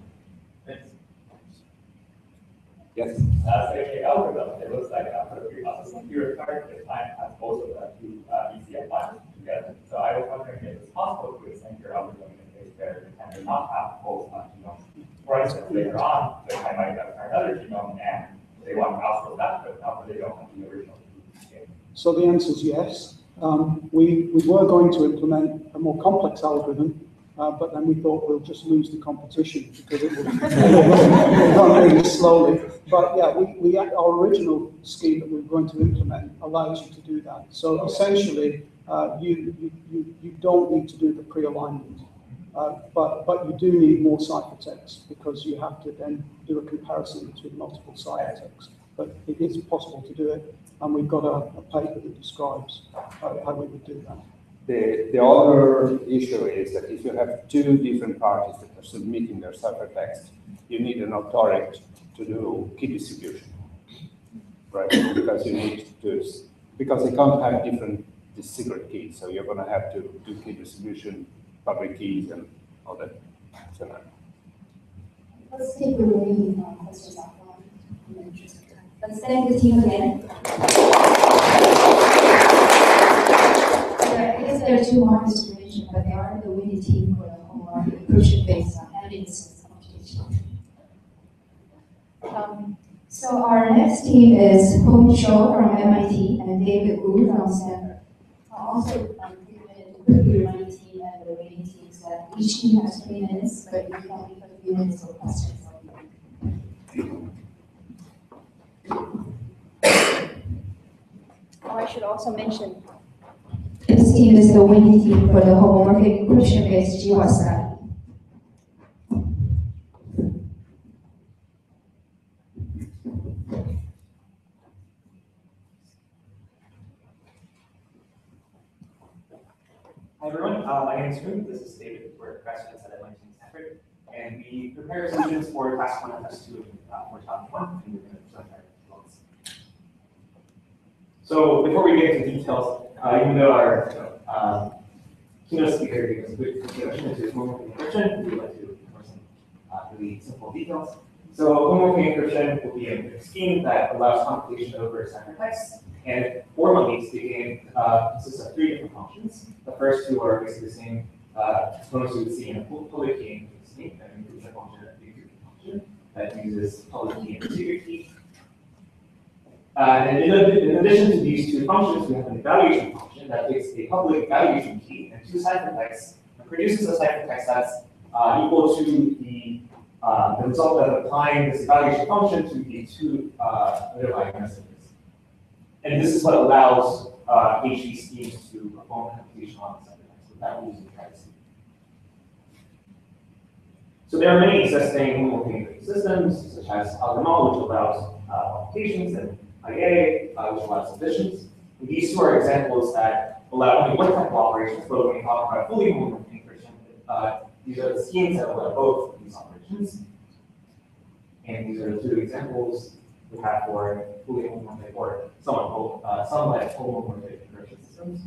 Yes. Uh, so the algorithm, it looks like after the pre-processing, your target time has both of the two uh, E C M lines together. So I was wondering if it's possible to extend your algorithm in a case where you can not have both uh, genomes. For instance, later on, they might have another genome and they want to outsource that, but now they don't have the original. So the answer is yes. Um, we, we were going to implement a more complex algorithm, uh, but then we thought we'll just lose the competition because it will run really slowly. But yeah, we, we our original scheme that we were going to implement allows you to do that. So essentially, uh, you, you, you, you don't need to do the pre-alignment, uh, but, but you do need more ciphertext because you have to then do a comparison between multiple ciphertext. But it is possible to do it, and we've got a, a paper that describes how, how we would do that. The, the other issue is that if you have two different parties that are submitting their ciphertext, you need an authority to do key distribution, right? Because you need to, because they can't have different the secret keys, so you're going to have to do key distribution, public keys, and all that. So, let's take the remaining uh, questions offline in the interest of time. Let's thank the team again. I guess there are two markers to mention, but they are the winning team for the home market encryption-based on evidence computation. Um, so our next team is Hong Shou from M I T and David Wu from Stanford. I'll also um, give a minute to quickly remind the team and the remaining teams that each team has three minutes, but you can only have a few minutes for questions. Oh, I should also mention this team is the winning team for the homomorphic encryption-based G W A S study. Hi everyone, uh, my name is Hu. This is David. We're graduates at M I T Stanford, and we prepare solutions for class one and class two uh, for topic one, and we're going to present our results. So before we get into details, uh, even though our you know, uh, keynote speaker gave us a good introduction into homomorphic encryption, we would like to cover some uh, really simple details. So homomorphic encryption will be a scheme that allows computation over ciphertext. And formally speaking, uh, consists of three different functions. The first two are basically the same uh, components you would see in a public key encryption scheme, an encryption function and a decryption function that uses public key and secret key. Uh, and in, in addition to these two functions, we have an evaluation function that takes a public evaluation key and two ciphertexts and produces a ciphertext that's uh, equal to the, uh, the result of applying this evaluation function to the two uh, underlying messages. And this is what allows uh, H D schemes to perform computation on the ciphertext without losing privacy. So So there are many existing homomorphic systems, such as Algomal, which allows uh, applications, and I A, uh, which allows additions. And these two are examples that allow only one type of operations, but when we talk about fully homomorphic encryption, uh, these are the schemes that allow both of these operations. And these are the two examples we have for fully homomorphic or somewhat uh, somewhat homomorphic encryption systems.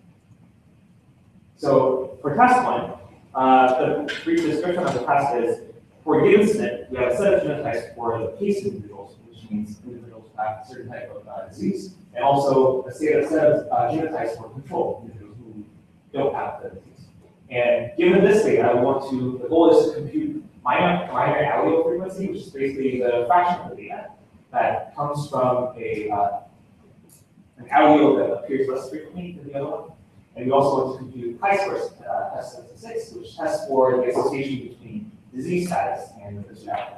So for task one, uh, the brief description of the task is, for a given S N P, we have a set of genotypes for the case individuals, which means individuals who have a certain type of uh, disease, and also a set of, set of uh, genotypes for control individuals who don't have the disease. And given this data, I want to, the goal is to compute minor, minor allele frequency, which is basically the fraction of the data that comes from a uh, an allele that appears less frequently than the other one. And we also want to compute chi-square uh, test statistics, which tests for the association between disease status and the two outcomes.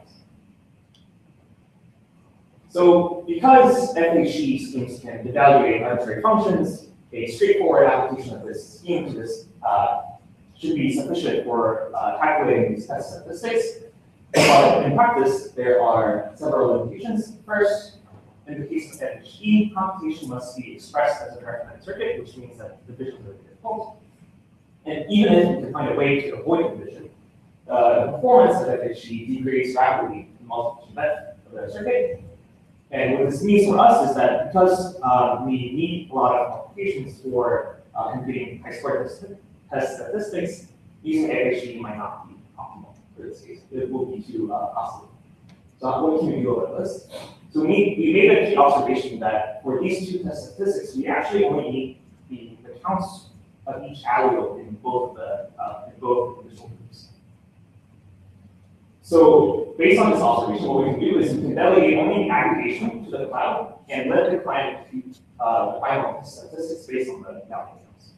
So because F H E schemes can evaluate arbitrary functions, a straightforward application of this scheme to this uh, should be sufficient for uh, calculating these test statistics. But in practice, there are several limitations. First, in the case of F H E, computation must be expressed as a direct circuit, which means that division will be difficult. And even if we can find a way to avoid division, uh, the performance of F H E degrades rapidly in multiplication method of the circuit. And what this means for us is that because uh, we need a lot of multiplications for uh, computing chi-square test statistics, using F H E might not be optimal for this case. It will be too uh, costly. So what can we do about this? So we, we made a key observation that for these two test statistics, we actually only need the, the counts of each allele in both the uh, in both individual groups. So based on this observation, what we can do is we can delegate only the aggregation to the cloud and let the client compute uh, the final statistics based on the allele counts.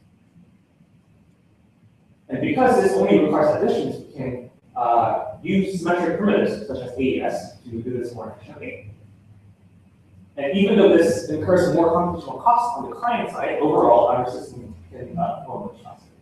And because this only requires additions, we can uh, use symmetric primitives such as A E S to do this more efficiently. And even though this incurs more computational costs on the client side, overall our system can uh, perform much faster.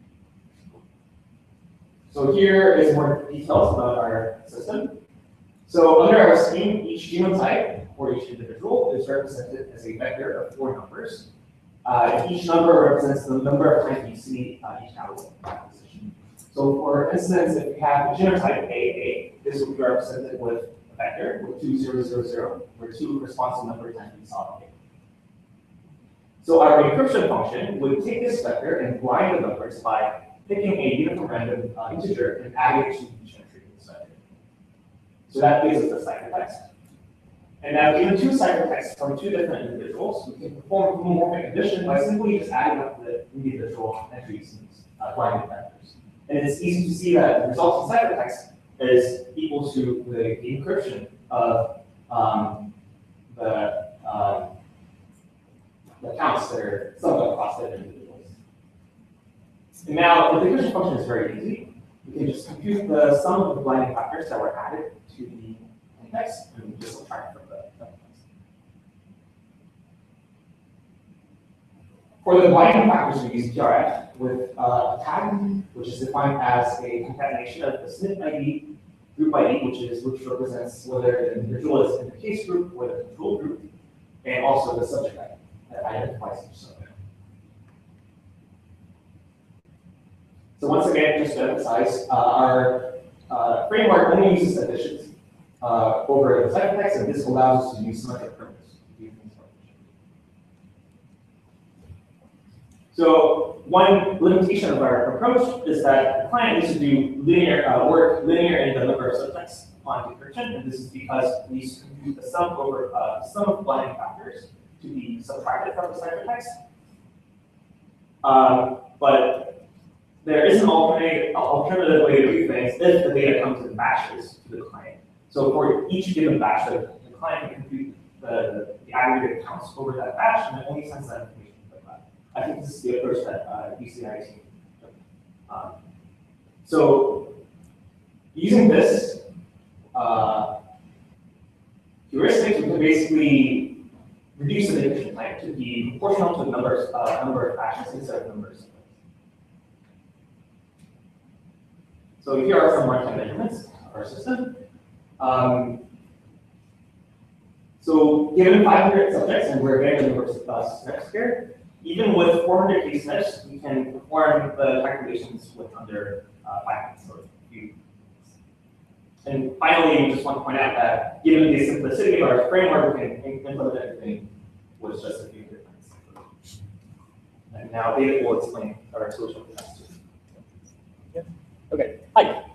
So here is more details about our system. So under our scheme, each genotype for each individual is represented as a vector of four numbers. Uh, each number represents the number of times you see uh, each allele in that position. So for instance, if we have a genotype A A, this will be represented with a vector with two zero zero zero, where two corresponds to the number of times we saw it. So our encryption function would take this vector and blind the numbers by picking a uniform random uh, integer and adding it to each entry in this vector. So that gives us the ciphertext. And now, given two ciphertexts from two different individuals, we can perform homomorphic addition by simply just adding up the individual entries in these uh, blinded vectors. And it's easy to see that the result of ciphertext is equal to the, the encryption of um, the, uh, the counts that are somewhat across the individuals. And now, the encryption function is very easy. We can just compute the sum of the blinding factors that were added to the index, and we just subtract from the index. For the blinding factors, we use P R F with uh, a tag, which is defined as a concatenation of the S N P I D, group I D, which is which represents whether the individual is in the case group or the control group, and also the subject I D that identifies each subject. So once again, just to emphasize, uh, our uh, framework only uses additions uh, over the ciphertext, and this allows us to use symmetric primitives to do things more efficiently. So one limitation of our approach is that the client needs to do linear uh, work linear in the number of subjects on decryption, and this is because we need to compute the sum over uh, sum of blinding factors to be subtracted from the ciphertext. Um, but there is an alternate, alternative way to do things if the data comes in batches to the client. So for each given batch, the, the client can compute the, the aggregate counts over that batch, and it only sends that information to the cloud. I think this is the approach that uh, U C I T took. Um, so using this uh, heuristic, we can basically reduce the decryption time to be proportional to the numbers, uh, number of batches instead of numbers. So here are some runtime measurements of our system. Um, so given five hundred subjects, and we're getting the number of uh, subjects here, even with four hundred case snips, we can perform the calculations with under uh, five minutes. So few. And finally, we just want to point out that given the simplicity of our framework, we can implement everything with just a few difference. And now David will explain our solution for that. Yeah. Okay. Hi.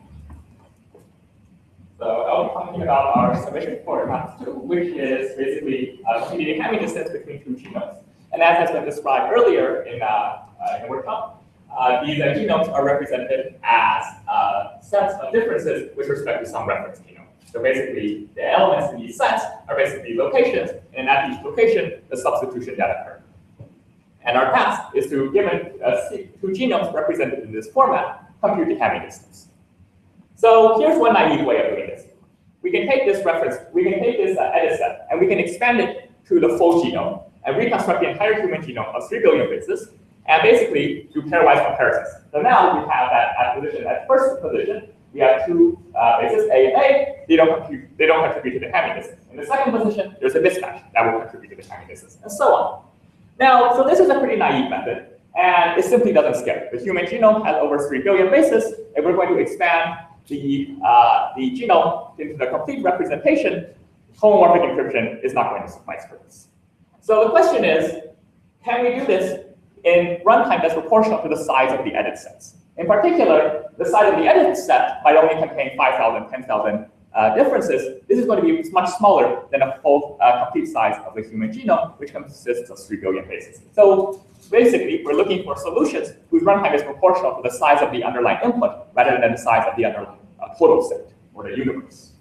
So I'll be talking about our summation for MAPS two, which is basically uh, computing Hamming distance between two genomes. And as has been described earlier in, uh, uh, in the workshop, uh, these uh, genomes are represented as uh, sets of differences with respect to some reference genome. So basically, the elements in these sets are basically locations, and at each location, the substitution that occurred. And our task is to, given uh, two genomes represented in this format, compute the Hamming distance. So here's one naive way of doing this. We can take this reference, we can take this uh, edit set, and we can expand it to the full genome and reconstruct the entire human genome of three billion bases, and basically do pairwise comparisons. So now we have that at position, at first position, we have two uh, bases, A and A. They don't compute, they don't contribute to the Hamming distance. In the second position, there's a mismatch that will contribute to the Hamming distance, and so on. Now, so this is a pretty naive method, and it simply doesn't scale. The human genome has over three billion bases, and we're going to expand the, uh, the genome into the complete representation. Homomorphic encryption is not going to suffice for this. So the question is, can we do this in runtime that's proportional to the size of the edit sets? In particular, the size of the edit set might only contain five thousand, ten thousand uh, differences. This is going to be much smaller than a full uh, complete size of the human genome, which consists of three billion bases. So basically, we're looking for solutions whose runtime is proportional to the size of the underlying input rather than the size of the underlying uh, total set or the universe.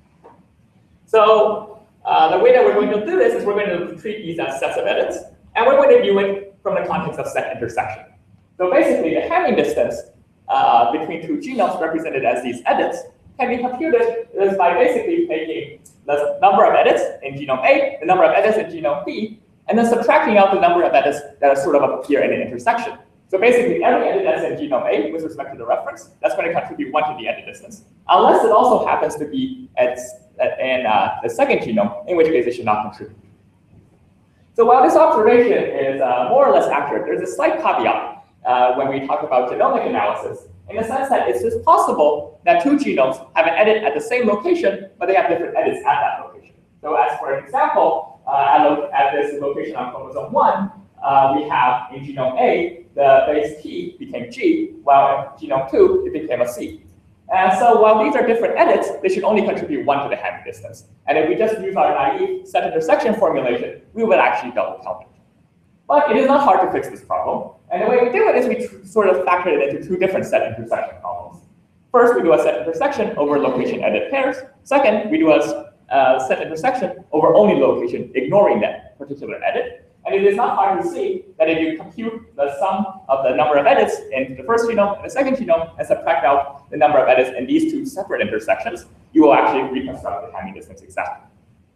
So uh, the way that we're going to do this is we're going to treat these as sets of edits, and we're going to view it from the context of set intersection. So basically, the Hamming distance uh, between two genomes represented as these edits can be computed by basically taking the number of edits in genome A, the number of edits in genome B, and then subtracting out the number of edits that are sort of appear in an intersection. So basically, every edit that's in genome A with respect to the reference, that's going to contribute one to the edit distance, unless it also happens to be at, at, in uh, the second genome, in which case it should not contribute. So while this observation is uh, more or less accurate, there's a slight caveat uh, when we talk about genomic analysis, in the sense that it's just possible that two genomes have an edit at the same location, but they have different edits at that location. So as for example, uh, at, at this location on chromosome one, uh, we have in genome A, the base T became G, while in genome two, it became a C. And so while these are different edits, they should only contribute one to the Hamming distance. And if we just use our naive set intersection formulation, we would actually double count it. But it is not hard to fix this problem. And the way we do it is we sort of factor it into two different set intersection problems. First, we do a set intersection over location edit pairs. Second, we do a uh, set intersection over only location, ignoring that particular edit. And it is not hard to see that if you compute the sum of the number of edits in the first genome and the second genome and subtract out the number of edits in these two separate intersections, you will actually reconstruct the Hamming distance exactly.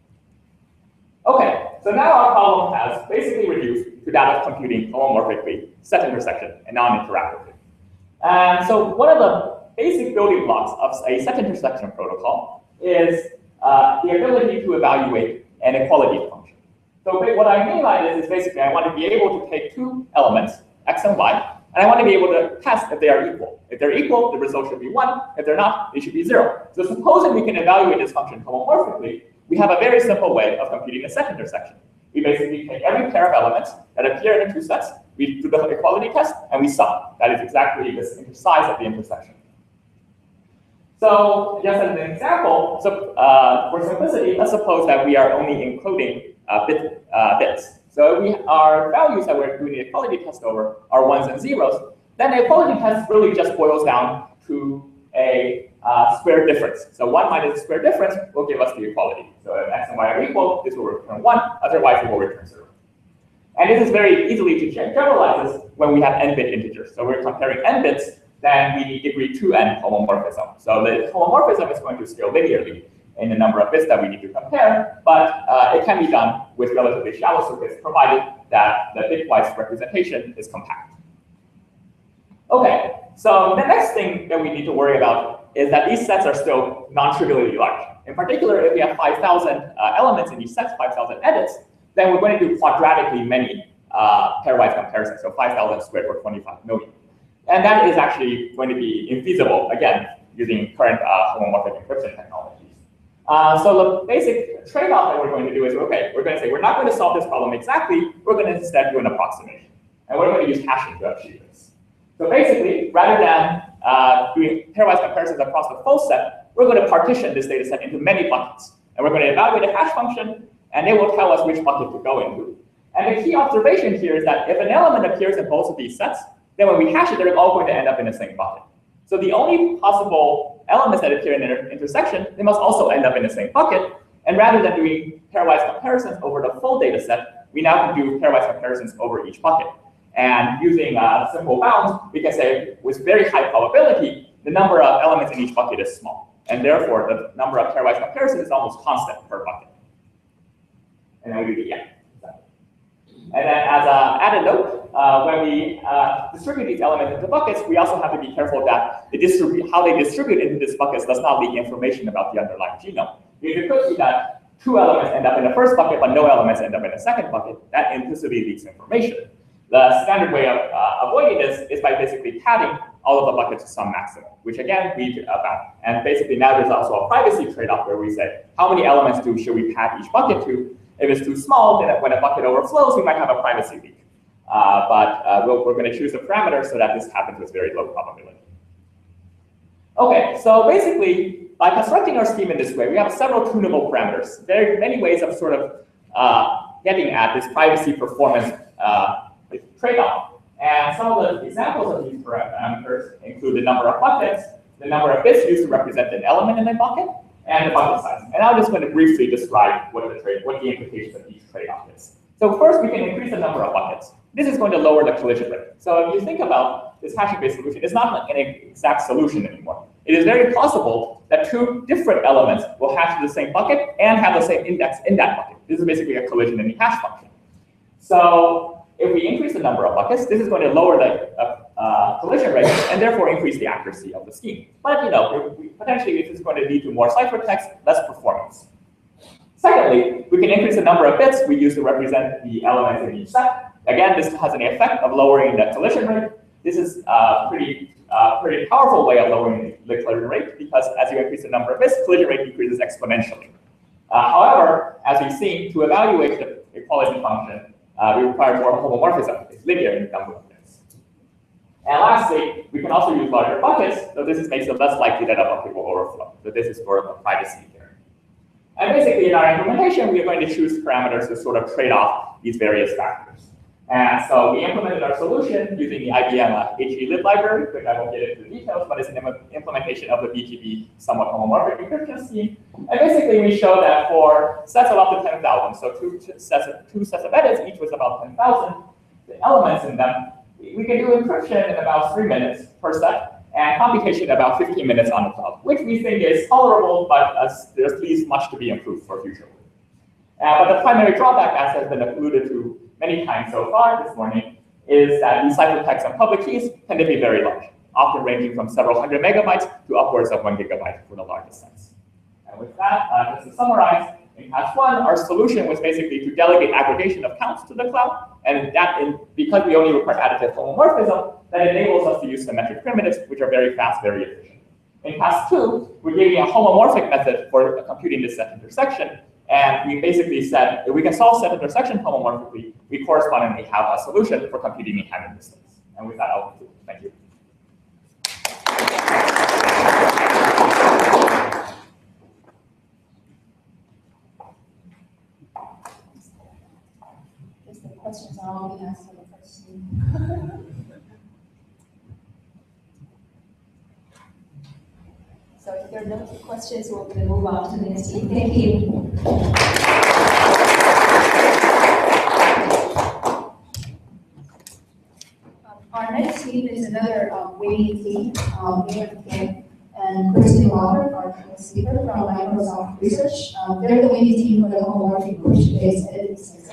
Okay, so now our problem has basically reduced to that of computing homomorphically set intersection and non-interactively. And so one of the basic building blocks of a set intersection protocol is uh, the ability to evaluate an equality function. So what I mean by this is basically I want to be able to take two elements, x and y, and I want to be able to test if they are equal. If they're equal, the result should be one. If they're not, they should be zero. So supposing we can evaluate this function homomorphically, we have a very simple way of computing a set intersection. We basically take every pair of elements that appear in the two sets, we do the equality test, and we sum. That is exactly the size of the intersection. So just as an example, so uh, for simplicity, let's suppose that we are only encoding uh, bit, uh, bits. So we, our values that we're doing the equality test over are ones and zeros. Then the equality test really just boils down to a uh, square difference. So one minus the square difference will give us the equality. So if x and y are equal, this will return one, otherwise it will return zero. And this is very easily to generalize this when we have n-bit integers. So we're comparing n bits, then we need degree two n homomorphism. So the homomorphism is going to scale linearly in the number of bits that we need to compare, but uh, it can be done with relatively shallow circuits, provided that the bitwise representation is compact. Okay, So the next thing that we need to worry about is that these sets are still non-trivially large. In particular, if we have five thousand uh, elements in these sets, five thousand edits, then we're going to do quadratically many uh, pairwise comparisons, so five thousand squared or twenty-five million. And that is actually going to be infeasible, again, using current uh, homomorphic encryption technologies. Uh, so the basic trade-off that we're going to do is, okay, we're going to say we're not going to solve this problem exactly, we're going to instead do an approximation. And we're going to use hashing to achieve this. So basically, rather than uh, doing pairwise comparisons across the full set, we're going to partition this data set into many buckets. And we're going to evaluate a hash function, and it will tell us which bucket to go into. And the key observation here is that if an element appears in both of these sets, then when we hash it, they're all going to end up in the same bucket. So the only possible elements that appear in their intersection, they must also end up in the same bucket. And rather than doing pairwise comparisons over the full data set, we now can do pairwise comparisons over each bucket. And using uh, simple bounds, we can say with very high probability, the number of elements in each bucket is small. And therefore, the number of pairwise comparisons is almost constant per bucket. And then we do the yeah. And then as an added note, uh, when we uh, distribute these elements into buckets, we also have to be careful that the distribute, how they distribute into these buckets does not leak information about the underlying genome. Because it could be that two elements end up in the first bucket, but no elements end up in the second bucket. That implicitly leaks information. The standard way of uh, avoiding this is by basically padding all of the buckets to some maximum, which again, we about. And basically now there's also a privacy trade-off where we say, how many elements do should we pad each bucket to? If it's too small, then when a bucket overflows, we might have a privacy leak. Uh, but uh, we'll, we're going to choose a parameter so that this happens with very low probability. Okay, so basically, by constructing our scheme in this way, we have several tunable parameters. There are many ways of sort of uh, getting at this privacy performance uh, trade-off. And some of the examples of these parameters include the number of buckets, the number of bits used to represent an element in a bucket, and the bucket size. And I'm just going to briefly describe what the trade, what the implications of each trade-off is. So first, we can increase the number of buckets. This is going to lower the collision rate. So if you think about this hashing-based solution, it's not an exact solution anymore. It is very possible that two different elements will hash to the same bucket and have the same index in that bucket. This is basically a collision in the hash function. So if we increase the number of buckets, this is going to lower the uh, uh, collision rate and therefore increase the accuracy of the scheme. But you know, we, potentially this is going to lead to more ciphertext, less performance. Secondly, we can increase the number of bits we use to represent the elements in each set. Again, this has an effect of lowering the collision rate. This is a pretty, uh, pretty powerful way of lowering the collision rate because as you increase the number of bits, collision rate decreases exponentially. Uh, however, as we've seen, to evaluate the equality function, Uh, we require more homomorphism. It's linear in the number of bits. And lastly, we can also use larger buckets, so this is, makes it less likely that a bucket will overflow. So this is sort of a privacy here. And basically, in our implementation, we are going to choose parameters to sort of trade off these various factors. And so we implemented our solution using the I B M uh, HElib library, which I won't get into the details, but it's an im implementation of the B T B somewhat homomorphic encryption scheme. And basically, we show that for sets of up to ten thousand, so two sets of two sets of edits, each with about ten thousand, the elements in them, we can do encryption in about three minutes per set, and computation about fifteen minutes on the cloud, which we think is tolerable, but uh, there's at least much to be improved for future. Uh, but the primary drawback, as has been alluded to many times so far this morning, is that these ciphertext and public keys tend to be very large, often ranging from several hundred megabytes to upwards of one gigabyte for the largest sets. And with that, uh, just to summarize, in task one, our solution was basically to delegate aggregation of counts to the cloud, and that, in, because we only require additive homomorphism, that enables us to use symmetric primitives, which are very fast, very efficient. In task two, we're giving a homomorphic method for computing this set intersection. And we basically said, if we can solve set intersection homomorphically, we correspondingly have a solution for computing in Hamming distance. And with that, I'll conclude. Thank you. Guess the questions are all being asked for the first team. So if there are no questions, we're going to move on to the next team. Thank you. Um, our next team is another um, waiting team, um, Mayor Kim and Kristen Walker, our speaker from Microsoft Research. Um, they're the waiting team for the homomorphic equation-based editing system.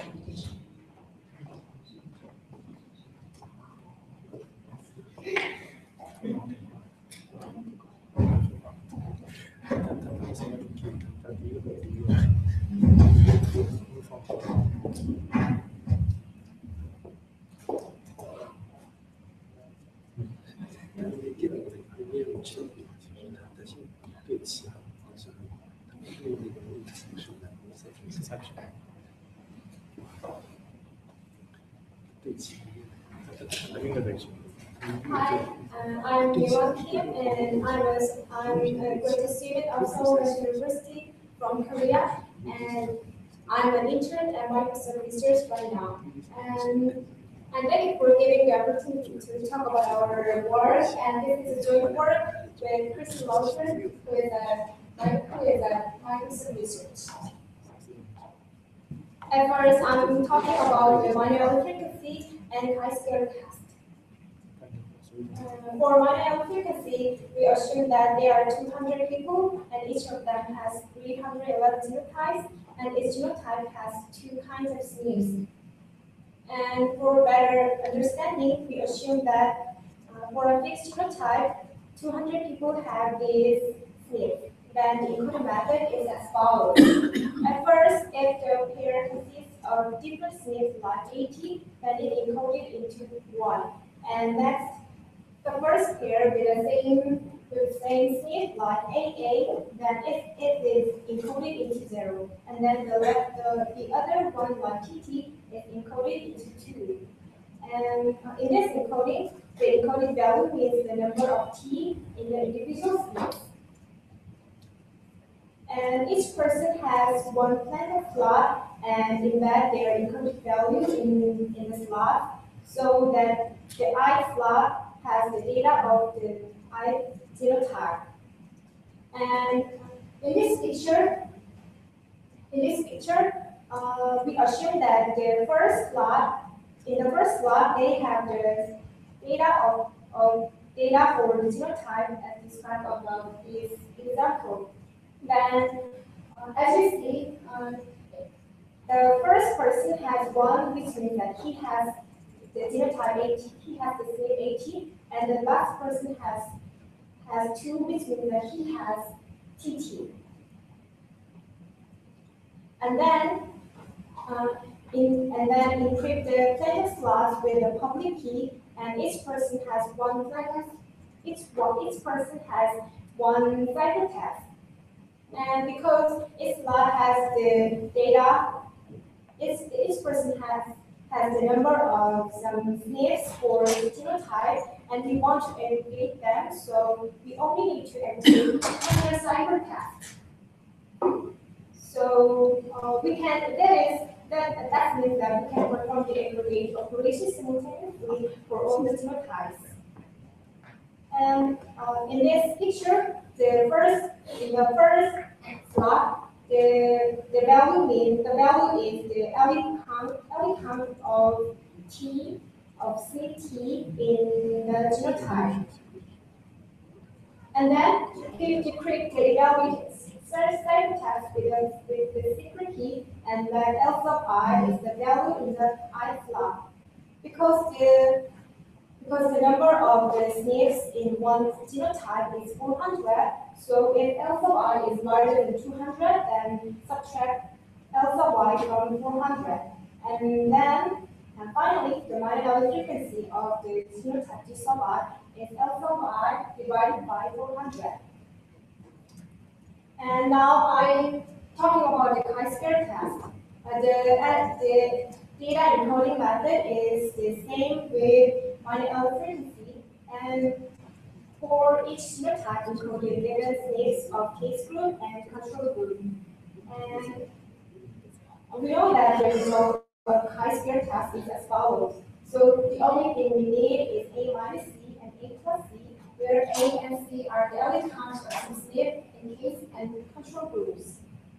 Hi, uh, I'm Yuan Kim, and I was I'm a graduate student of Seoul University from Korea, and I'm an intern at Microsoft Research right now. And and thank you for giving the opportunity to talk about our work. And this is a joint work with Chris Lawson, who is a who is at Microsoft Research. At first, I'm talking about the manual frequency and high-scale task. Uh, for manual frequency, we assume that there are two hundred people, and each of them has three hundred eleven genotypes, and each genotype has two kinds of S N Ps. And for better understanding, we assume that uh, for a fixed genotype, two hundred people have this S N P. Then the encoding method is as follows. At first, if the pair consists of different S N Ps like eighty, then it encoded into one. And next, the first pair with the same with the same S N P like A A, then it, it is encoded into zero. And then the left the, the other one like T T is encoded into two. And uh, in this encoding, the encoded value is the number of T in the individual S N Ps. And each person has one planet slot and embed their encoded value in, in the slot so that the I slot has the data of the I genotype. And in this picture, in this picture, uh, we assume that the first slot, in the first slot, they have the data of, of data for the genotype as described above this example. Then, uh, as you see, uh, the first person has one, which means that he has the genotype eighty, he has the same eighty, and the last person has has two, which means that he has T T. And then, uh, in, and then encrypt the planet slots with a public key, and each person has one planet. Each one, each person has one ciphertext. And because each slot has the data, each, each person has, has the number of some S N Ps for the genotype, and we want to aggregate them, so we only need to aggregate the ciphertext. So uh, we can, that is, that, that means that we can perform the aggregate operation simultaneously for all the genotypes. And uh, in this picture, the first, in the first slot, the, the value means, the value is the L E count, L E count of T, of C T in the genotype. And then we decrypt the value ciphertext with the, with the secret key, and then L sub I is the value in the I slot. Because the Because the number of the S N Ps in one genotype is four hundred, so if L sub I is larger than two hundred, then subtract L sub I from four hundred. And then, and finally, the manual frequency of the genotype G sub I is L sub I divided by four hundred. And now I'm talking about the chi-square test. Uh, the, uh, the data encoding method is the same with manual frequency, and for each genotype encoded various states of case group and control group. And we know that the result of chi-square test is as follows. So the only thing we need is A minus C and A plus C, where A and C are the L E counts of some S N P in case and control groups.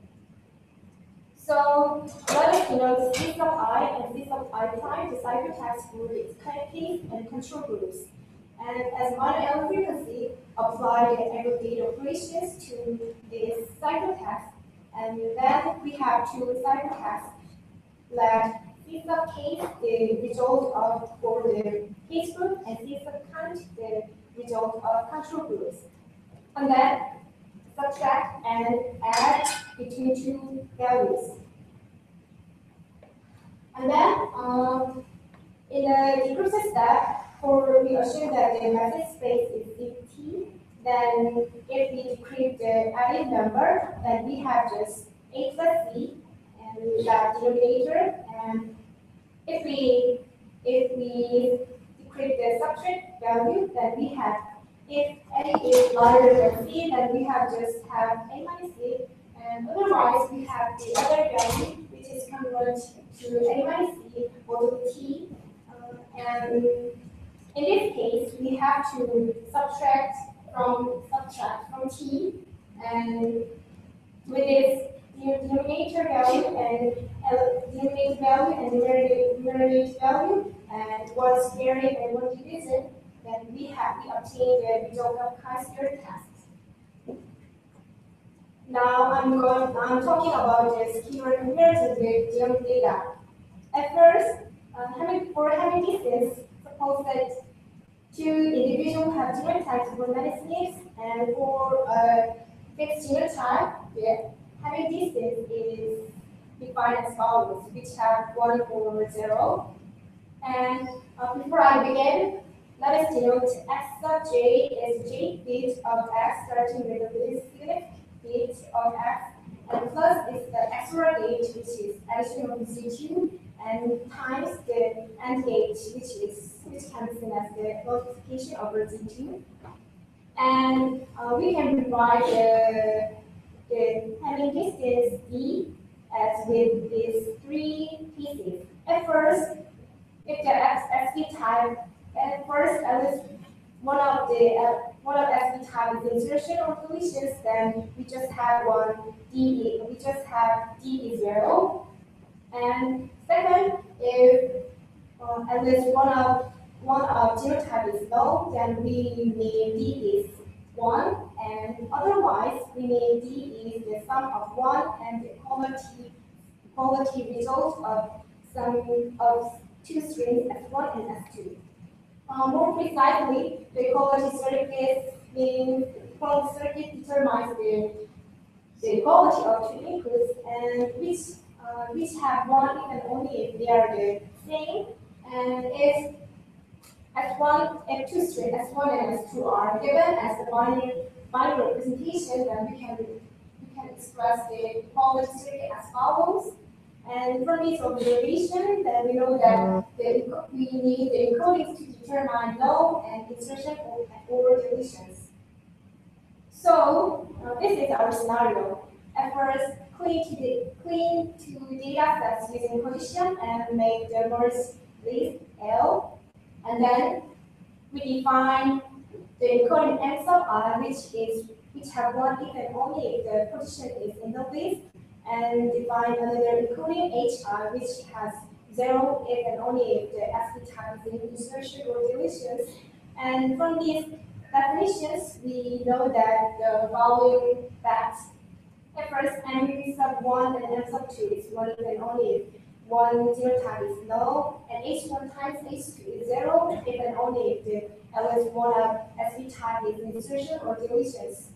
So let us know the C sub I and C sub I prime, the ciphertext for its case and control groups. And as manual frequency, apply the aggregate operations to this ciphertext. And then we have two ciphertexts. Let C sub case the result of for the case group, and C sub count the result of control groups. And then subtract, and add between two values. And then, um, in the decryption step, for we assume that the message space is empty, then if we decrypt the added number, then we have just A plus C, and that denominator, and if we if we decrypt the subtract value, then we have, if A is larger than C, then we have just have A minus C, and otherwise we have the other value, which is converted to A minus C or to T. Uh, and in this case, we have to subtract from subtract from T, and with this denominator value and uh, denominator value and numerator, numerator value, and one squaring and one division, then we have we obtain the result of chi-square test. Now I'm going. I'm talking about the schema comparison with geom data. At first, uh, having for having distance, suppose that two individuals have different types of medicines, and for a fixed genotype, yeah, having distance is defined as follows, which have one or zero. And uh, before I begin, let us denote x sub j is j bit of x starting with the least significant bit of x, and plus is the x O R gauge, which is addition of Z two, and times the AND gauge, which is which can be seen as the multiplication over Z two. And uh, we can provide the, the having distance D as with these three pieces. At first, if the X S V type, at first at least one of the uh, one of S V type is insertion or deletions, then we just have one D. We just have D is zero. And second, if uh, at least one of one of genotype is null, then we name D is one, and otherwise we name D is the sum of one and the quality quality result of sum of two strings S one and S two. Uh, more precisely, the equality circuit means equality circuit determines the the equality of two inputs, and which uh, which have one even only if they are the same, and if S one, F two string, S one and S two are given as the binary binary representation, then we can we can express the equality circuit as follows. And from this observation, then we know that the, we need the encodings to determine null and insertion or, or deletions. So uh, this is our scenario. At first, clean to the clean to data sets using collision and make the merge list L, and then we define the encoding n sub I, which is which have one if and only if the position is in the list, and define another encoding H I, which has zero if and only if the S V type is in insertion or deletions. And from these definitions, we know that the following facts. At first, n sub one and n sub two is one if and only if one genotype is null, and H one times H two is zero if and only if the L S one of S V type is in insertion or deletions.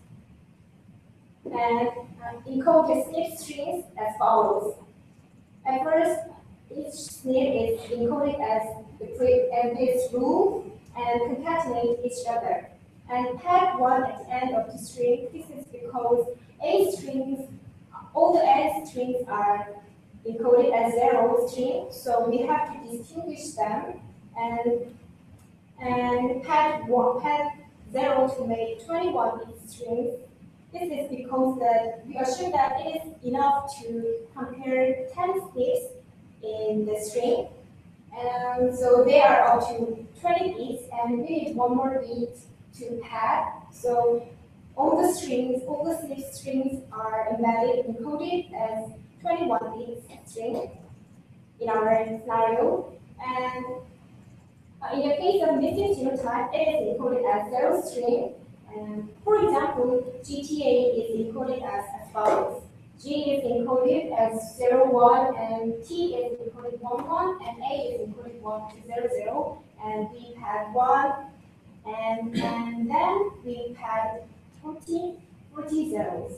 And uh, encode the snip strings as follows. At first, each snip is encoded as the pre and this rule and concatenate each other. And tag one at the end of the string. This is because A strings, all the A strings are encoded as zero string, so we have to distinguish them and and pad one, pad zero to make twenty-one strings. This is because that we assume that it is enough to compare ten snips in the string, and so they are up to twenty bits, and we need one more bit to pad. So all the strings, all the snip strings are embedded, encoded as twenty-one bit string in our scenario. And uh, in the case of missing genotype, it is encoded as zero string. And for example, G T A is encoded as, as follows. G is encoded as zero one, and T is encoded one one, and A is encoded one zero zero, and we had one, and and then we had fourteen empty zones.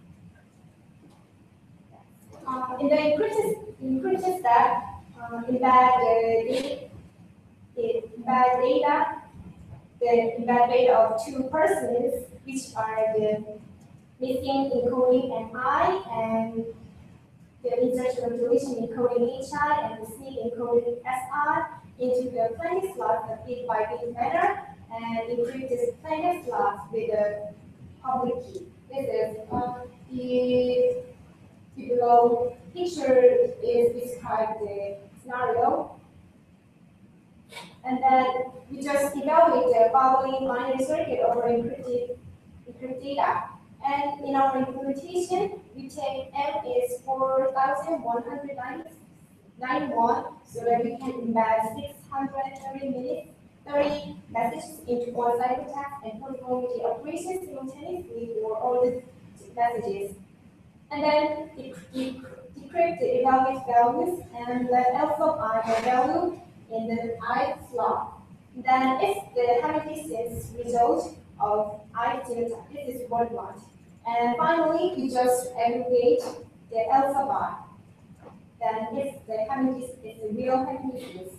Uh, in the encryption, encryption step, uh, embed the, the embed data, the embed data of two persons, which are the missing encoding N I and the insertion of deletion encoding H I and the sneak encoding S I into the plaintext slot of bit by bit manner and encrypt this plaintext slot with a public key. This is uh, the below picture is describe the scenario. And then we just evaluate the following binary circuit over encrypted, encrypted data. And in our implementation, we take M is four thousand one hundred ninety-one so that we can embed six hundred thirty minutes, thirty messages into one ciphertext and perform the operation simultaneously for all the messages. And then decrypt the evaluate values and let alpha I value in the I slot. Then if the Hamilton result of I delta, this is what we want. And finally, we just aggregate the alpha bar. Then if the Hamilton is the real Hamilton.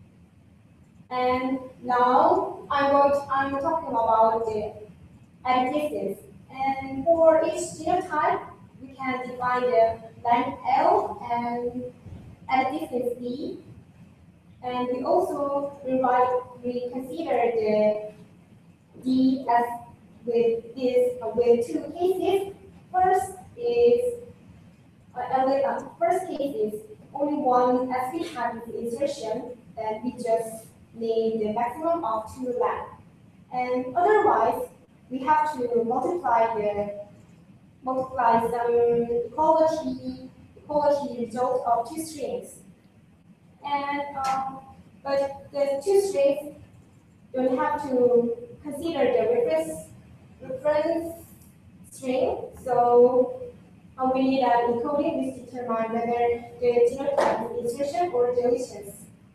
And now I'm going I'm talking about the additions. And for each genotype, we can define the length L and additions D. And we also provide, we consider the D as with this uh, with two cases. First is uh, uh, first case is only one S V type insertion, then we just need the maximum of two length. And otherwise, we have to multiply the multiply some equality equality result of two strings. And um, but the two strings don't have to consider the reference reference string. So uh, we need an encoding which determine whether the genotype is insertion or deletions.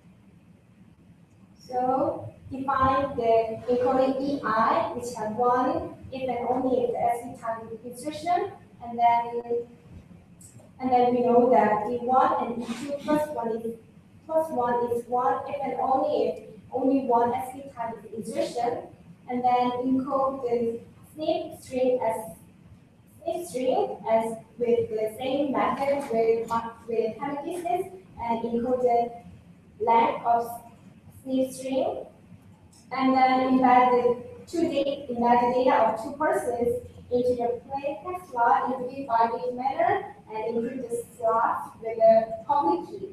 So define the encoding E I, which has one if and only if the S V type is insertion, and then and then we know that D one and D two plus one is plus one is one if and only if only one S V type is insertion, and then encode the snip string as snip string as with the same method with with Hamilton and encode the length of snip string, and then embed the two data embed the data of two persons into the plaintext slot in bit by bit manner and encrypt the slot with a public key.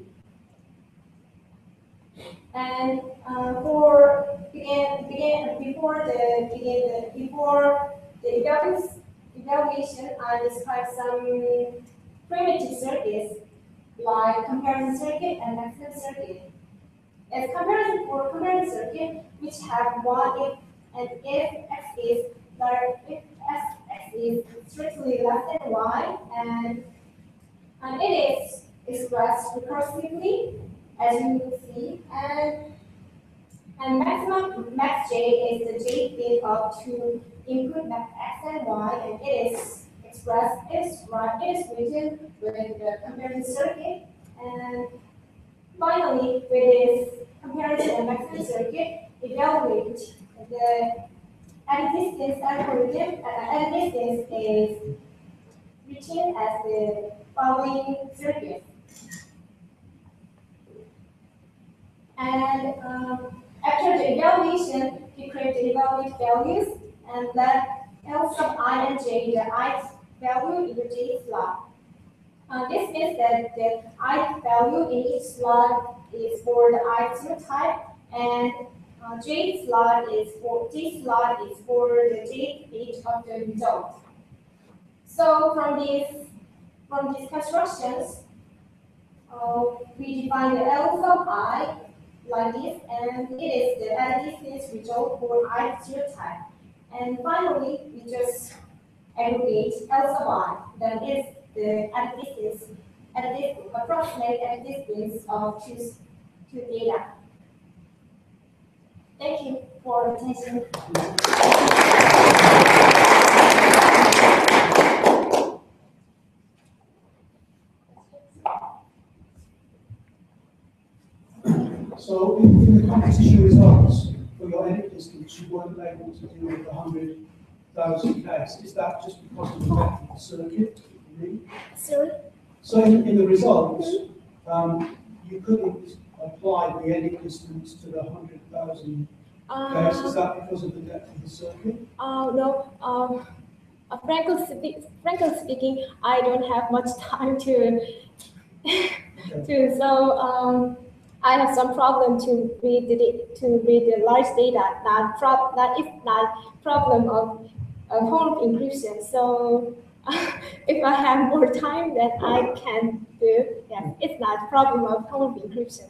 And uh, for begin begin before the begin the, before the evaluation, evaluation, I describe some primitive circuits like comparison circuit and maximum circuit. As comparison for comparison circuit, which have one if and if x is large, if x, x is strictly less than y, and and it is expressed recursively, as you can see, and and maximum max j is the j bit of two input max x and y, and it is expressed it is right it is written with the comparison circuit, and finally with this comparison and maximum circuit, evaluate the existence algorithm. Uh, existence is written as the following circuit. And um, after the evaluation, we create the evaluate values and let L sub I and j the ith value in the j slot. Uh, this means that the ith value in each slot is for the ith genotype, and uh, j slot is for j slot is for the j bit of the result. So from these from these constructions, uh, we define the L sub I like this, and it is the additive result for ith genotype. And finally, we just aggregate L sub I. That is the additive, additive approximate additive of two, two data. Thank you for attention. So in, in the competition results for your edit distance, you weren't able to do with the hundred thousand case. Is that just because of the depth of the circuit? Sorry? So in, in the results, um, you couldn't apply the edit distance to the hundred thousand case. Is that because of the depth of the circuit? Uh, no. Um, uh, frankly, spe- frankly speaking, I don't have much time to. to so um, I have some problem to read the da- to read the large data. That prob that is not problem of of home encryption. So if I have more time, then I can do. Yes, it's not problem of home encryption.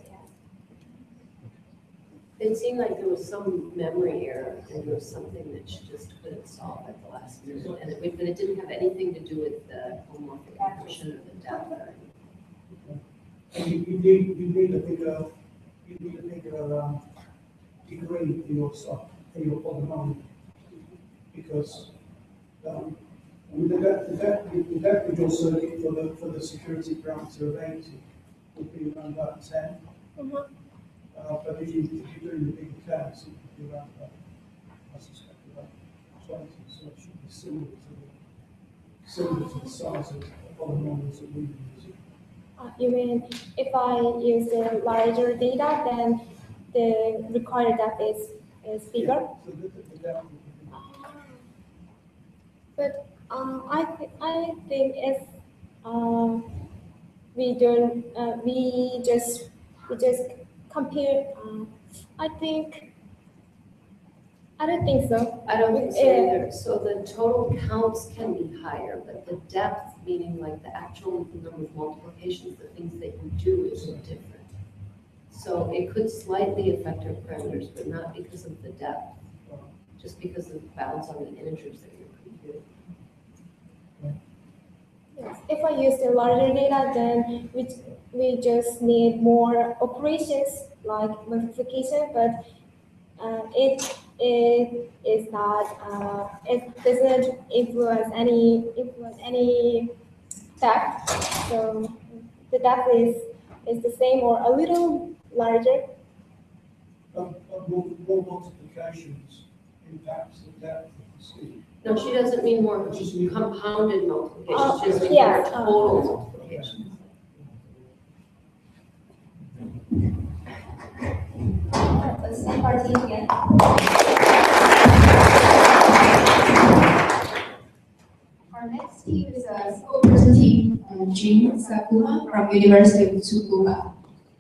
It seemed like there was some memory error, and there was something that she just couldn't solve at the last minute, and it, but it didn't have anything to do with the homomorphic encryption or the depth. And you, you need you need a bigger you need a bigger um, degree for your stuff for your polynomial because um, with the depth the depth the depth of your circuit for the for the security parameter of eighty would be around about ten. Mm-hmm. Uh, but if, you, if you're doing the bigger case, it would be around about, I suspect, about twenty, so it should be similar to the, similar to the size of the polynomials that we use. Uh, you mean if I use a larger data, then the required depth is, is bigger? Yeah, so the, the depth would be bigger. But uh, I, th- I think if uh, we don't, uh, we just, we just compare, uh, I think, I don't think so. I don't think so Uh, either. So the total counts can be higher, but the depth, meaning like the actual number of multiplications, the things that you do is different. So it could slightly affect our parameters, but not because of the depth, just because of the bounds on the integers that you're computing. Yes. If I use the larger data, then we, we just need more operations like multiplication, but uh, it, it is not, uh, it doesn't influence any, influence any depth. So the depth is, is the same or a little larger. Um, uh, more, more multiplications impacts the depth of the scheme. No, she doesn't mean more compounded multiplications, Oh, she just means yeah, more uh, total multiplications. Let's thank our team again. Our next team is a spokesperson team, uh, Jin Sakuma from University of Tsukuba.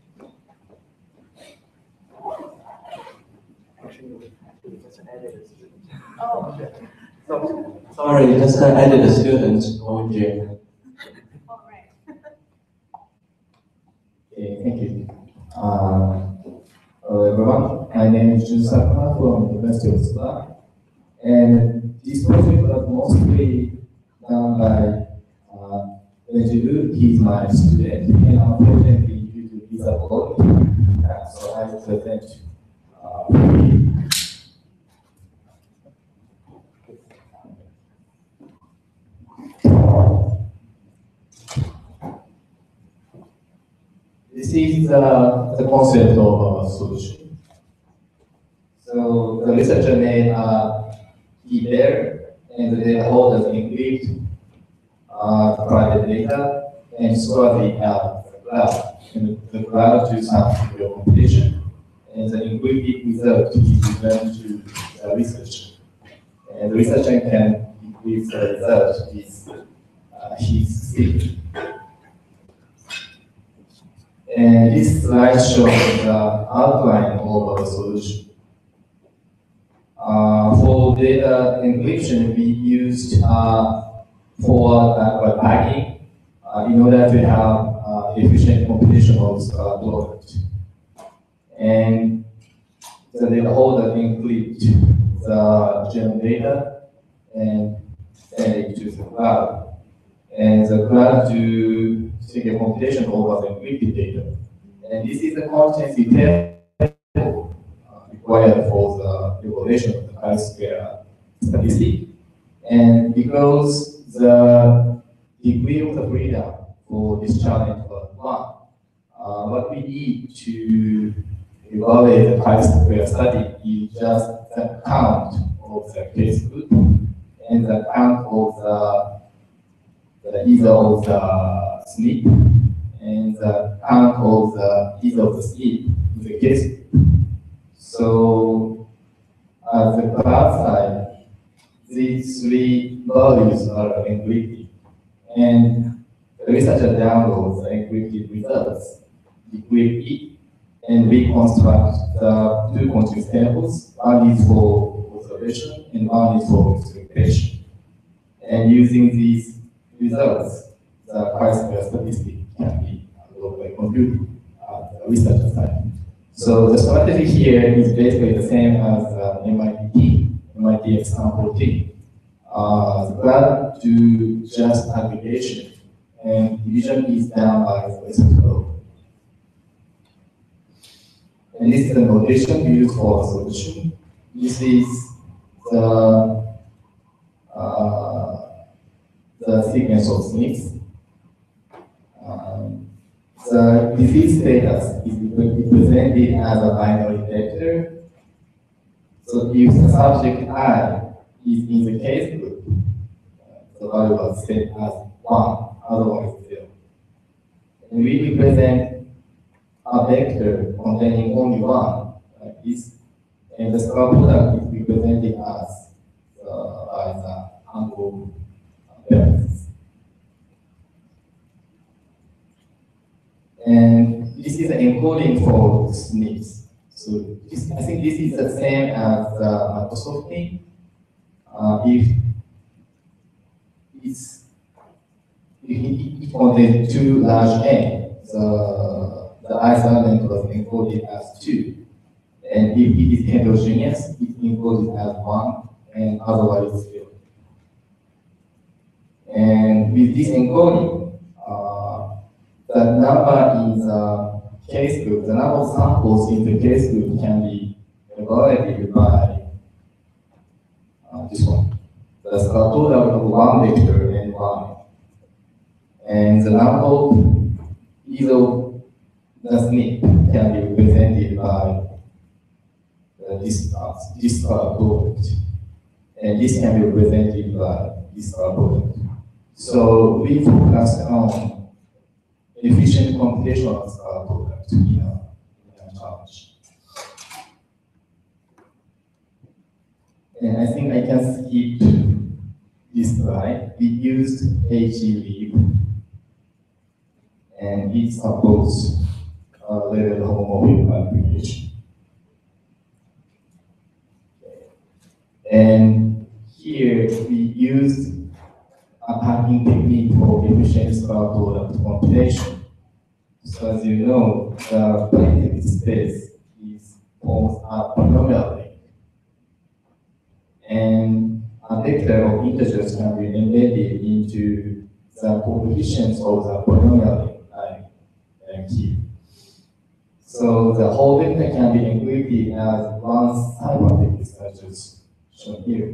Oh. So, sorry, just uh, added a student on Jim. Okay, thank you. Uh, hello everyone, my name is Jun Sakura from the University of Tsukuba, and this project was mostly done by uh, Rejiru. He's my student, and unfortunately due to visa problem, uh, so I present. Uh, This is the, the concept of our solution. So the researcher name uh, he there, and they hold an encrypt uh, private data and store the uh, cloud. And the cloud to some your computation. And the encrypted result is returned to the researcher. And the researcher can increase the result with uh, his skill. And this slide shows the outline of our solution. Uh, for data encryption, we used uh, forward backward packing uh, in order to have uh, efficient computation of uh, document. And the data holder encrypt the general data and send it to the cloud. And the cloud to take a computation over the encrypted data. And this is the consistency table uh, required for the evaluation of the chi-square statistic. And because the degree of the freedom for this challenge was one, uh, what we need to evaluate the chi-square study is just the count of the case group and the count of the, the either of the S N P and the count of the either of the S N P in the case group. So at the graph side, these three values are encrypted, and the researcher downloads the encrypted results, decrypt it, and reconstruct the two context tables. One is for observation and one is for expectation. And using these results, the chi-square statistic can be locally computed at the researcher side. So the strategy here is basically the same as uh, M I T team, M I T example team. Uh, the plan to just aggregation and division is done by the research group. And this is the notation used for solution. This is the uh, the sequence of S N Ps. Um, the disease status is represented as a binary vector. So if the subject I is in the case group, the value was set as one, otherwise zero. And we represent a vector containing only one, like this, and the square product is represented as uh, by the angle variance. And this is the encoding for S N Ps. So this, I think this is the same as the Microsoft thing. Uh, if it's if it, it contains two large n, the the isolate was encoded as two, and if it is heterogeneous, it encoded as one, and otherwise zero. And with this encoding, uh, the number in the case group, the number of samples in the case group can be evaluated by uh, this one. The square product of one vector and one. And the number of either the S N P can be represented by uh, this, uh, this square product. And this can be represented by this square product. So we focus on efficient computational square product in our, in our challenge. And I think I can skip this slide. We used HGLib, and it supports a level homomorphic application. And here we used a packing technique for efficient square product computation. So as you know, the plain space is forms a polynomial ring. And a vector of integers can be embedded into the coefficients of the polynomial ring like uh, Q. So the whole vector can be encrypted as one ciphertext, such as shown here.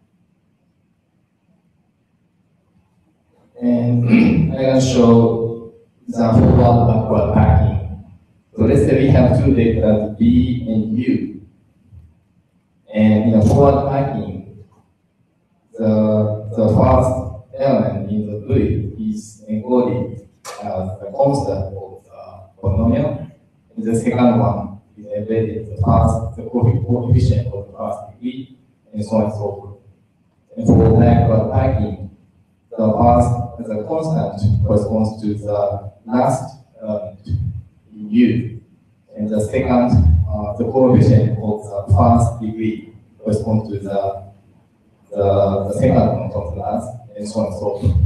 And I can show the forward backward packing. So let's say we have two vectors B and U. And in the forward packing, the, the first element in the grid is encoded as the constant of the polynomial. And the second one is embedded the first, the coefficient of the first degree, and so on and so forth. And for backward packing, the first the constant corresponds to the last element in U, and the second, uh, the coefficient of the first degree corresponds to the the, the second one of the last, and so on and so forth.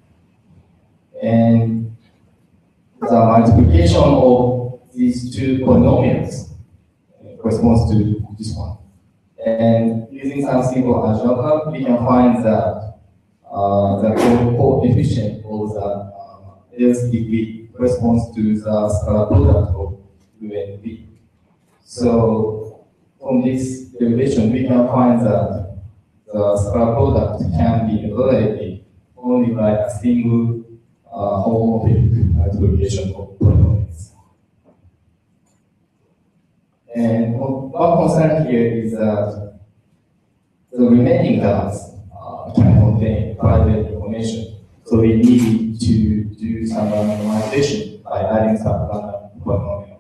And the multiplication of these two polynomials corresponds to this one. And using some simple algebra, we can find that Uh, the coefficient of the uh, L's degree corresponds to the scalar product of U and V. So from this derivation, we can find that the scalar product can be evaluated only by a single uh, homomorphic multiplication of polynomials. And one concern here is that the remaining dots uh, can contain private information. So we need to do some randomization by adding some random polynomial.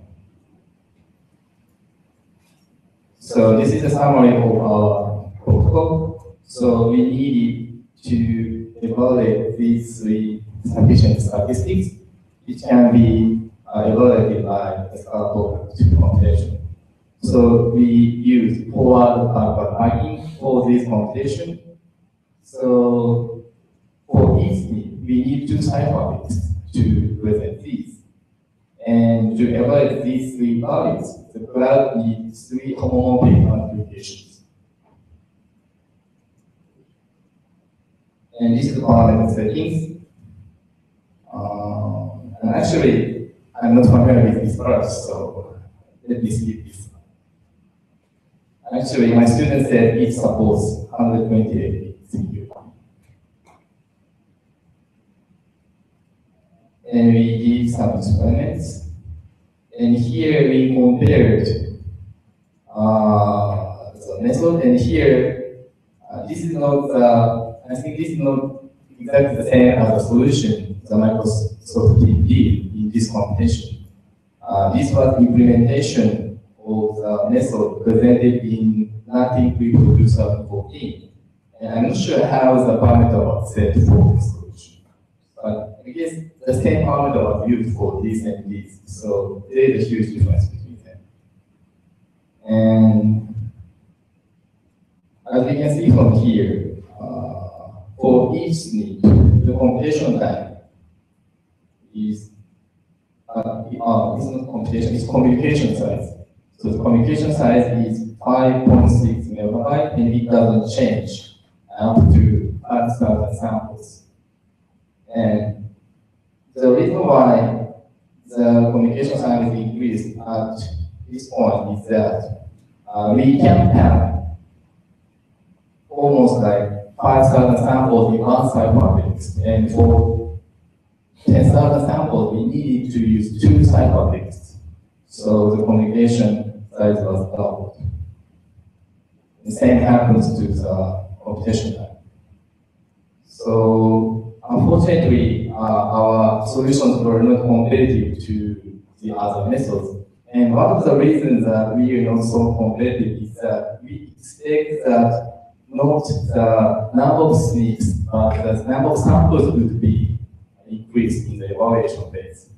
So this is a summary of our protocol. So we need to evaluate these three sufficient statistics, which can be uh, evaluated by the Scala computation. So we use forward backward packing for this computation. So for each need, we need two cipherbits to represent these. And to evaluate these three values, the graph needs three homomorphic multiplications. And this is the parameter settings. Uh, and actually, I'm not familiar with this first, so let me skip this. Actually, my student said it supports one hundred twenty-eight C P U. And we did some experiments. And here we compared uh, the method, and here, uh, this is not, uh, I think this is not exactly the same as the solution the Microsoft team did in this computation. Uh, this was implementation of the method presented in Latin Quick two thousand fourteen. And I'm not sure how the parameter was set for this solution. But I guess the same parameter was used for this and this. So there is a huge difference between them. And as we can see from here, uh, for each need, the computation time is uh, uh, it's not computation, it's communication size. So the communication size is five point six megabyte, and it doesn't change up to five thousand samples. And the reason why the communication size increased at this point is that uh, we can have almost like five thousand samples in one ciphertext, and for ten thousand samples, we needed to use two ciphertexts. So the communication size was doubled. The same happens to the computation time. So unfortunately, uh, our solutions were not competitive to the other methods. And one of the reasons that we are not so competitive is that we expect that not the number of snips, but the number of samples would be increased in the evaluation phase.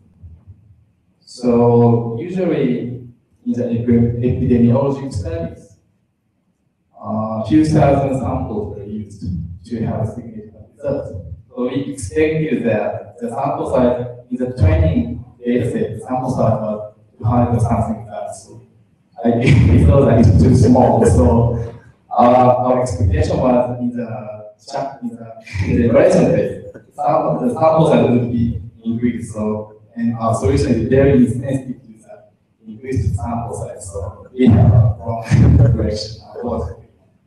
So usually in the epidemiologic studies, a uh, few thousand samples are used to have a significant result. So we expected that the sample size in the training data set, the sample size was two hundred or something like that. So I we thought that it's too small. So our, our expectation was in the in the, in the evaluation phase, some, the sample size would be increased. So and our solution is very insensitive to that increased sample size. So we have a wrong direction, unfortunately.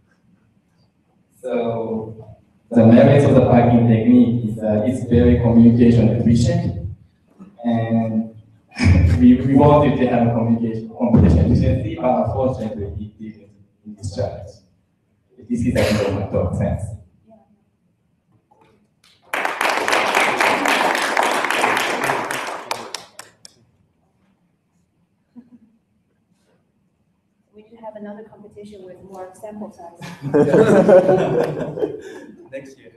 So the merits of the packing technique is that it's very communication efficient, and we, we wanted to have a communication computation efficiency, but unfortunately it didn't in this challenge. This is a development of sense. We should have another competition with more sample size. Next year.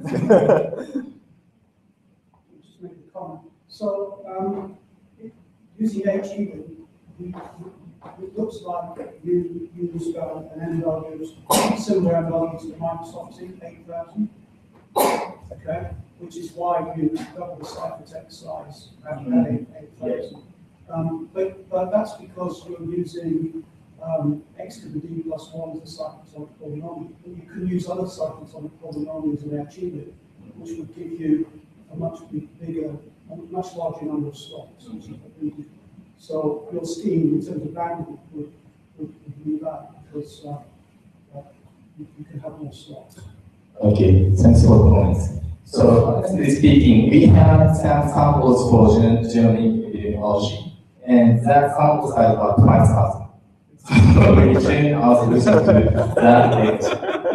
Just make a comment. So, um, using H E V, it looks like you used uh, an end value, similar end value to the Microsoft eight thousand. Okay, which is why you double the ciphertext size at eight thousand. Um, but, but that's because you're using um, x to the d plus one as a cyclotonic polynomial. And you can use other cyclotonic polynomials in achieve it, which would give you a much bigger, a much larger number of slots. So your scheme in terms of bandwidth would, would, would do that because uh, uh, you, you can have more slots. Okay, thanks for the comments. So, honestly speaking, we have some samples for gen genomic epidemiology, and that sample size was five thousand. So we train our solution to that data.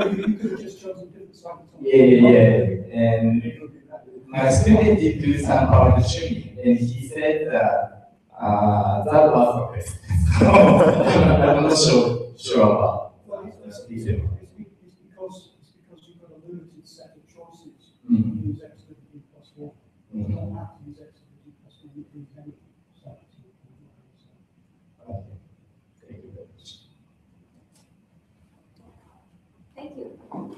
Yeah, yeah, yeah. And my student did do some power tuning, and he said that uh, that was okay. So I'm not sure, sure about It's the detail. because, it's because you've got a limited set of choices. Mhm. You can use X W plus one. You don't have to use X W plus one, you can use any. So, Thank you very much. Thank you.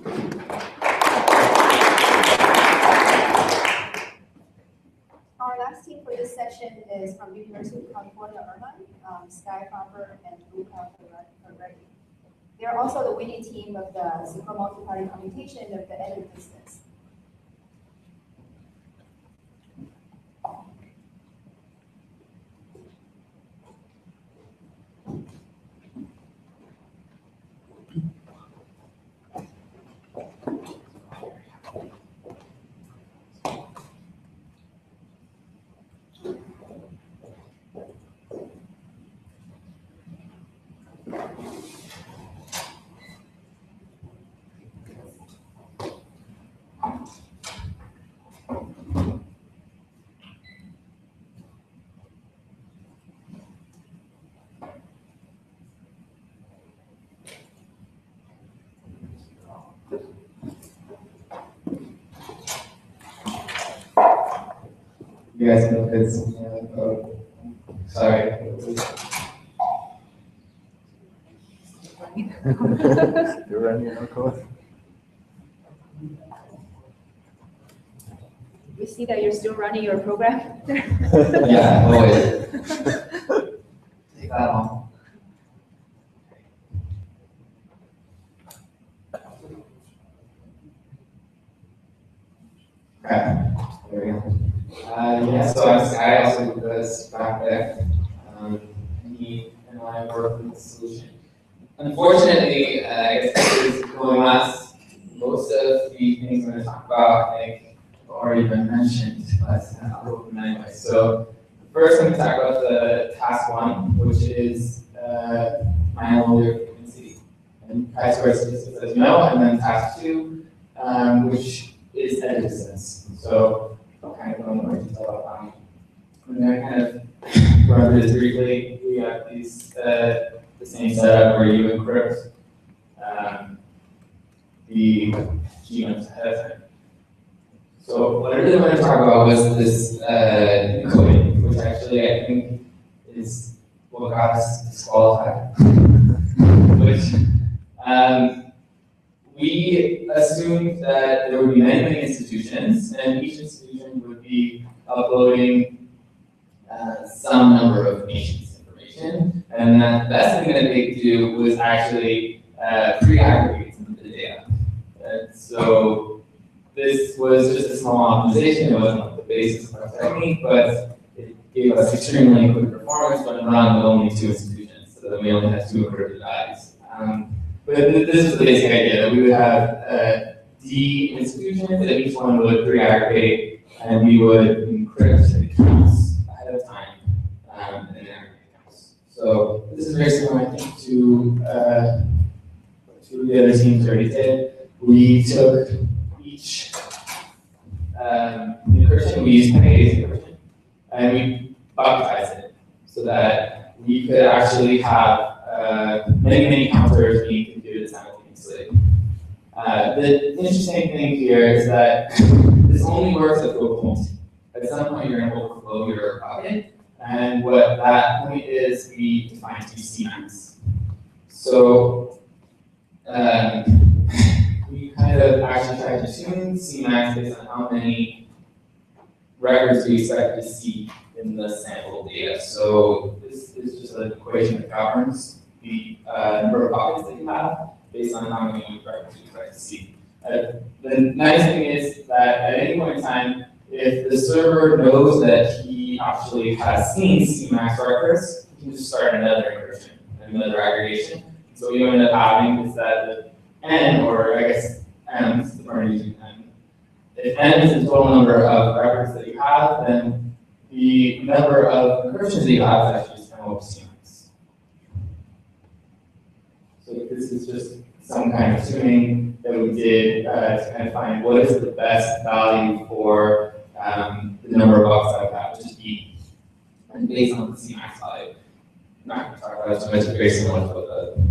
Our last team for this session is from University of California, Irvine, um, Sky Cropper and Luca Ferretti. They're also the winning team of the Super Multi-Party Computation of the edit business. You guys know this. Uh, sorry. You're running your code. We see that you're still running your program. Yeah, always. Take that on. Okay, there we go. Uh, yeah, so I'm Sky, also with us back there. Um, he and I work on the solution. Unfortunately, uh, I guess this is going last. Most of the things I'm going to talk about, I think, have already been mentioned, but I'll go from anyway. So, first, I'm going to talk about the task one, which is uh, my frequency and chi-square statistics, as you know, and then task two, um, which is edit distance. So, I'll kind of go into more detail about that. I'm going to kind of run through this briefly. We have these, uh, the same setup where you encrypt um, the genomes ahead of time. So what I really want to talk about was this uh, encoding, which actually I think is what got us disqualified. Which um, we assumed that there would be many, many institutions, and each institution would be uploading uh, some number of patients' information, and that the best thing that they could do was actually uh, pre-aggregate some of the data. And so this was just a small optimization. It wasn't like the basis of our technique, but it gave us extremely quick performance when run with only two institutions, so that we only had two encrypted values. Um, but th this is the basic idea, that we would have uh, D institutions, and each one would pre-aggregate, and we would encrypt the accounts ahead of time, um, and then aggregate accounts. So this is very similar, I think, to uh, two of the other teams already did. We took each um, encryption, we used Pegase encryption, and we bucketized it so that we could actually have uh, many, many counters being computed simultaneously. Uh, the interesting thing here is that this only works at a point. At some point, you're going to overflow your bucket, and what that point is, we define to be C max. So, um, we kind of actually tried to tune C max based on how many records we expect to see in the sample data. So this is just an equation that governs the uh, number of buckets that you have based on how many records you expect to see. Uh, the nice thing is that at any point in time, if the server knows that he actually has seen C max records, he can just start another encryption, another aggregation. So what you end up having is that the N, or I guess M, is the current using N. If N is the total number of records that you have, then the number of encryptions that you have is actually just kind of C max. this is just some kind of tuning that we did uh, to kind of find what is the best value for um, the number of bucks that I have, which is E. And based on the C max value. I'm not going to talk about it too much, it's very similar to what the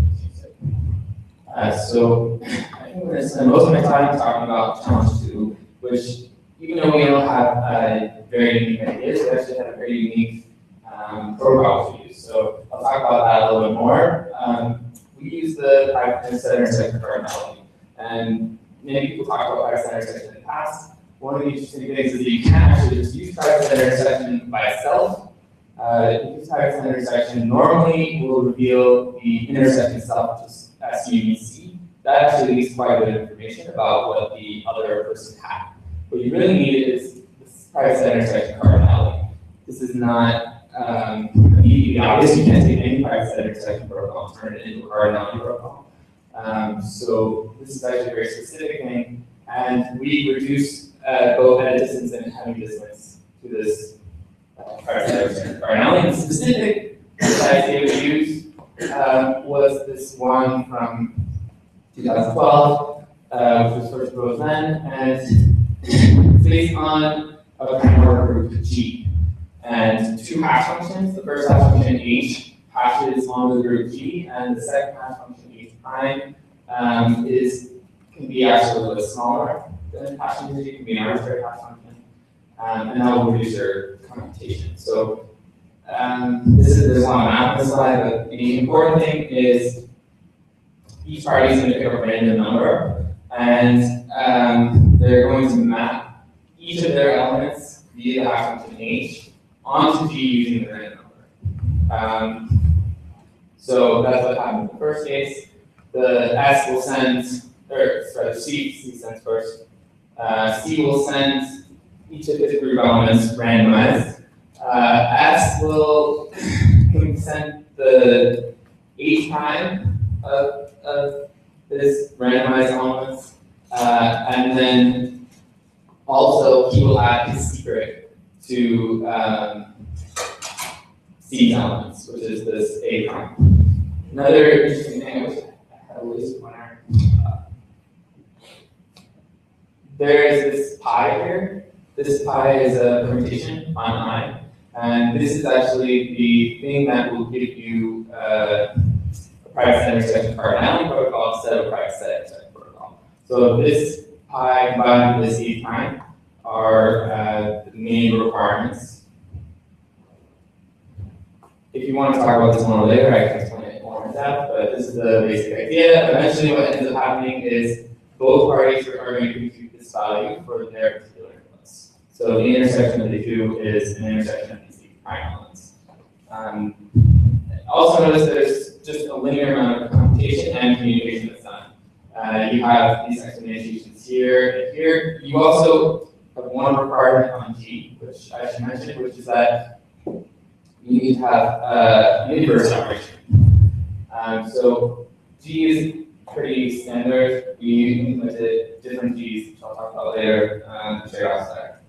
uh, so I think we're going to spend most of my time talking about challenge two, which even though we don't have uh, very unique ideas, we actually have a very unique um, protocol to use. So I'll talk about that a little bit more. Um, we use the private center intersection cardinality. And many people talk about private center intersection in the past. One of the interesting things is that you can actually just use private center intersection by itself. Uh, use private center intersection normally will reveal the intersection itself, just as you can see. That actually leaves quite a bit of information about what the other person had. What you really need is this private center intersection cardinality. This is not um, immediately obvious. You can't take any private center intersection protocol and turn it into a cardinality protocol. Um, so this is actually a very specific thing, and we reduce uh, both edit distance and heavy distance to this uh, private center intersection cardinality. And the specific idea we used uh, was this one from two thousand twelve, uh, which was first proposed then, and it's based on a Camorra group G and two hash functions. The first hash function H hashes on the group G, and the second hash function H prime um, is can be actually a little bit smaller than hash function G, can be an arbitrary hash function, um, and that will reduce your computation. So um, this is there's a lot of math on this slide, but the important thing is each party is going to pick a random number, and um, they're going to map each of their elements via the hash function H onto G using the random number. Um, so that's what happened in the first case. The S will send, or sorry, C, C sends first. Uh, C will send each of its group elements randomized. Uh, S will send the H prime of, of this randomized elements, uh, and then also he will add his secret to um, C elements, which is this A prime. Another interesting thing, which I had a laser pointer. Uh, there is this pi here. This pi is a permutation on I, and this is actually the thing that will give you uh, a private set intersection cardinality protocol instead of a private set intersection protocol. So this pi combined with this E prime are uh, the main requirements. If you want to talk about this more later, I can explain it more in depth, but this is the basic idea. Eventually what ends up happening is both parties are going to compute this value for their particular inputs. So the intersection that they do is an intersection of these prime elements. Um, also notice there's just a linear amount of computation and communication that's done. Uh, you have these explanations here and here. You also have one requirement on G, which I should mention, which is that you need to have uh, an inverse operation. Um, so G is pretty standard. We implemented different G's, which I'll talk about later, um, to show off there.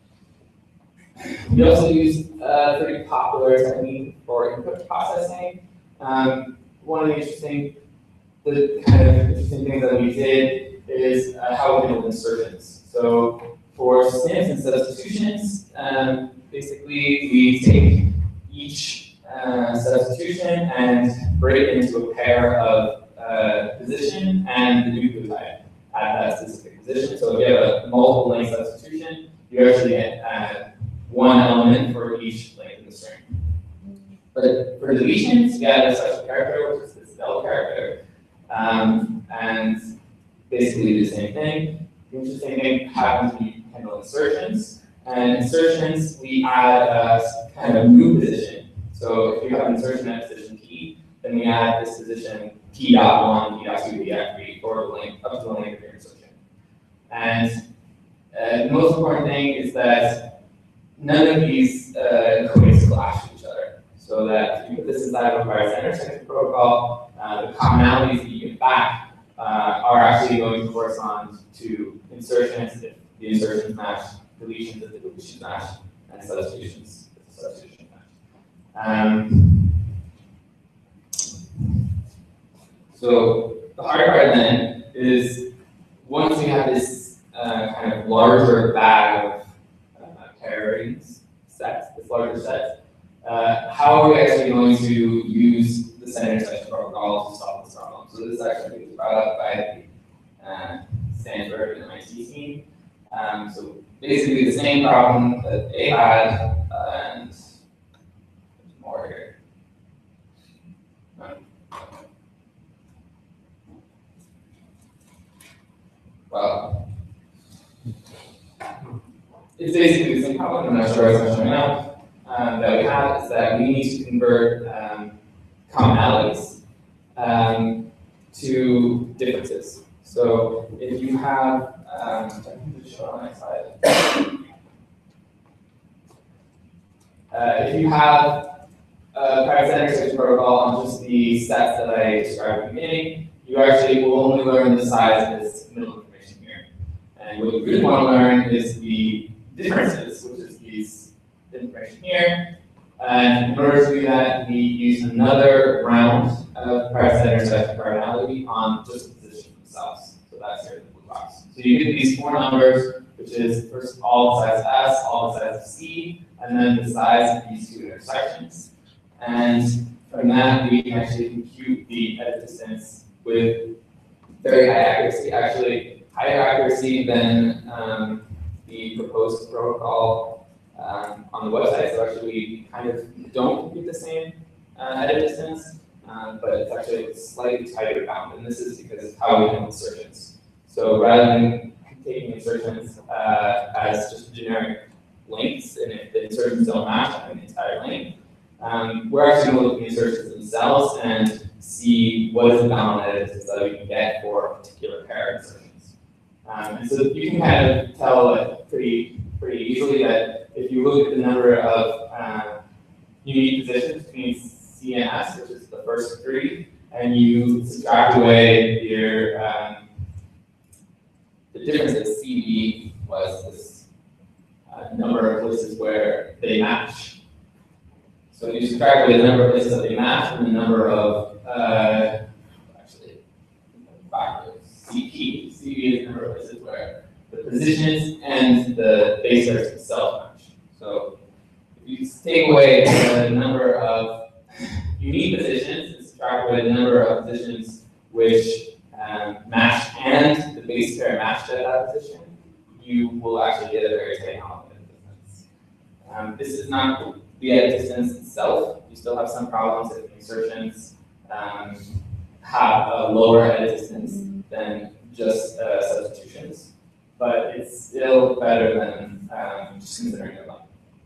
We also use a pretty popular technique for input processing. Um, one of the interesting, the kind of interesting things that we did is uh, how we handle insertions. So for snips and substitutions, um, basically we take each uh, substitution and break it into a pair of uh, position and the nucleotide at that specific position. So if you have a multiple length substitution, you actually get uh, one element for each length in the string. But for deletions, you add a special character, which is this del character, um, and basically the same thing. The interesting thing happens when you handle insertions. And insertions, we add a kind of new position. So if you have an insertion at position P, then we add this position P dot one, P dot two, P dot three for the length up to the length of your insertion. And uh, the most important thing is that none of these uh, codes clash with each other. So that if you put this inside of a private set intersection protocol, uh, the commonalities that you get back uh, are actually going to correspond to insertions if the insertions match, deletions if the deletions match, and substitutions if the substitutions match. Um, So the hard part then is once you have this uh, kind of larger bag of uh, pairings sets, this larger set, uh, how are we actually going to use the center intersection protocol to solve this problem? So this actually was brought up by the uh, Stanford and M I T team. Um, so basically the same problem that they had, uh, and there's more here. Well, it's basically the same problem. I'm not sure what's showing up. Um, that we have is that we need to convert um, commonalities um, to differences. So if you have, um, I can just show on my slide. Uh, if you have a private center intersection protocol on just the sets that I described at the beginning, you actually will only learn the size of this middle information here. And what you really want to learn is the differences, which is these information here. And in order to do that, we use another round of private center intersection cardinality on just the position themselves. So that's here in the blue box. So you get these four numbers, which is first all the size of S, all the size of C, and then the size of these two intersections. And from that, we can actually compute the edit distance with very high accuracy, actually higher accuracy than um, the proposed protocol um, on the website. So actually, we kind of don't compute the same uh, edit distance, um, but it's actually a slightly tighter bound. And this is because of how we handle insertions. So rather than taking insertions uh, as just generic links, and if the insertions don't match on the entire link, um, we're actually going to look at the insertions themselves and see what is the bound edit distance that we can get for a particular pair of insertions. Um, and so you can kind of tell like, pretty pretty easily that if you look at the number of uh, unique positions between C and S, which is the first three, and you subtract away your um, the difference that C B was this uh, number of places where they match. So you subtract away the number of places that they match from the number of uh, actually backwards. C P. C P is the number of places where the positions and the base pairs itself match. So if you take away the number of unique positions and subtract away the number of positions which um, match and the base pair matched at that position, you will actually get a very tight edit distance. Um, this is not the edit distance itself. You still have some problems if insertions um, have a lower edit distance than just uh, substitutions, but it's still better than um, just considering it alone.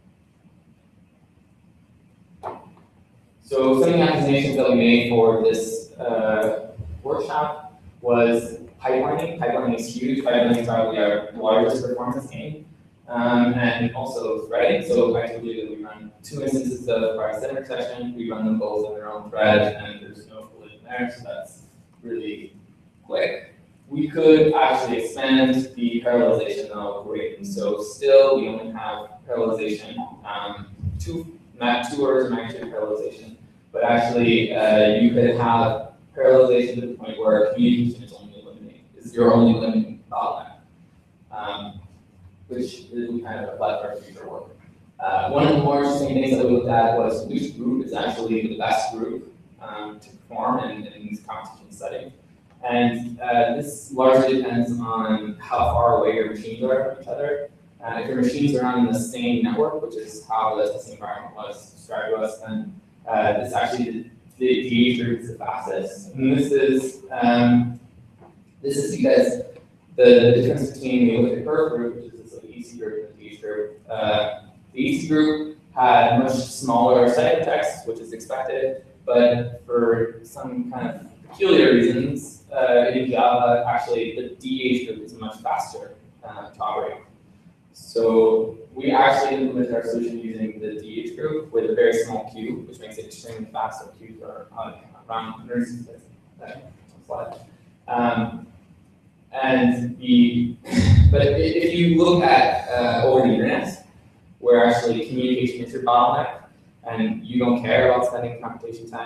So some of the accusations that we made for this uh, workshop was pipelining. Pipelining is huge. Pipelining is probably our largest performance gain. Um, and also threading. So I told you that we run two instances of private center intersection. We run them both on their own thread, and there's no collision there, so that's really quick. We could actually expand the parallelization though great. And so still we only have parallelization, um, two, not two orders of magnitude parallelization, but actually uh, you could have parallelization to the point where communication is only eliminated, is your only limiting bottleneck, um, which is kind of a flat for our future work. Uh, one of the more interesting things that we looked at was which group is actually the best group um, to perform in, in this competition setting. And uh, this largely depends on how far away your machines are from each other. Uh, if your machines are on the same network, which is how the testing environment was described to us, then uh, this actually the, the D H group is the fastest. And this is um, this is because the difference between the elliptic curve group, which is this like E C group, and the D H group. Uh, the E C group had much smaller ciphertext, which is expected, but for some kind of peculiar reasons, uh, in Java, actually the D H group is much faster uh, to operate. So we actually implemented our solution using the D H group with a very small queue, which makes it extremely fast. So queues are uh, around one hundred sixty-six. Slide. Um, and the, but if you look at uh, over the internet, where actually communication is your bottleneck, and you don't care about spending computation time,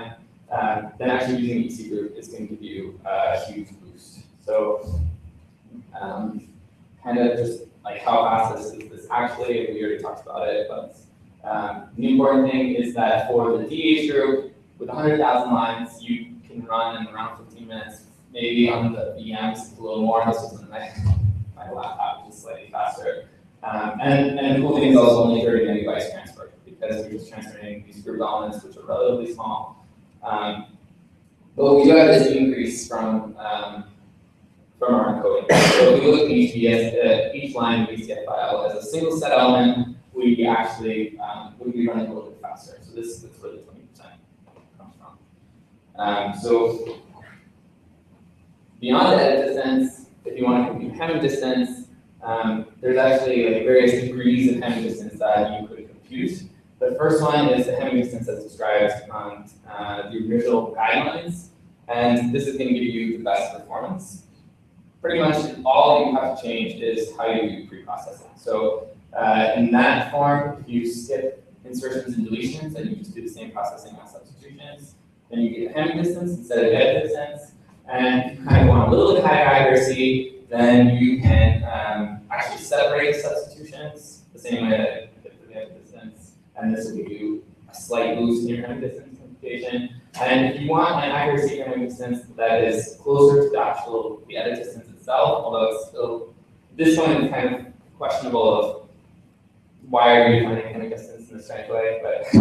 um, then actually using E C group is going to give you a huge boost. So um, kind of just like how fast this is this actually, we already talked about it, but um, the important thing is that for the D H group, with one hundred thousand lines, you can run in around fifteen minutes, maybe on the V Ms a little more. This was on my, my laptop, just slightly faster. Um, and, and the cool thing is also only thirty megabytes transfer, because we're just transferring these group elements, which are relatively small. Um, but we do have this increase from um, from our encoding. So if we look at each V S, uh, each line of V C F file as a single set element, we actually um, would be running a little bit faster. So this is where the twenty percent comes from. Um, so beyond the edit distance, if you want to compute Hamming distance, um, there's actually like various degrees of Hamming distance that you could compute. The first one is the Hamming distance that's described on uh, the original guidelines, and this is going to give you the best performance. Pretty much all you have to change is how you do pre-processing. So uh, in that form, if you skip insertions and deletions, and you just do the same processing as substitutions, then you get Hamming distance instead of edit distance. And if you kind of want a little bit higher accuracy, then you can um, actually separate substitutions the same way that you did for the edit distance. And this will give you a slight boost in your Hamming distance computation. And if you want an accuracy Hamming distance that is closer to the actual the edit distance itself, although it's still, this one is kind of questionable of why are you defining Hamming distance in a strange way, but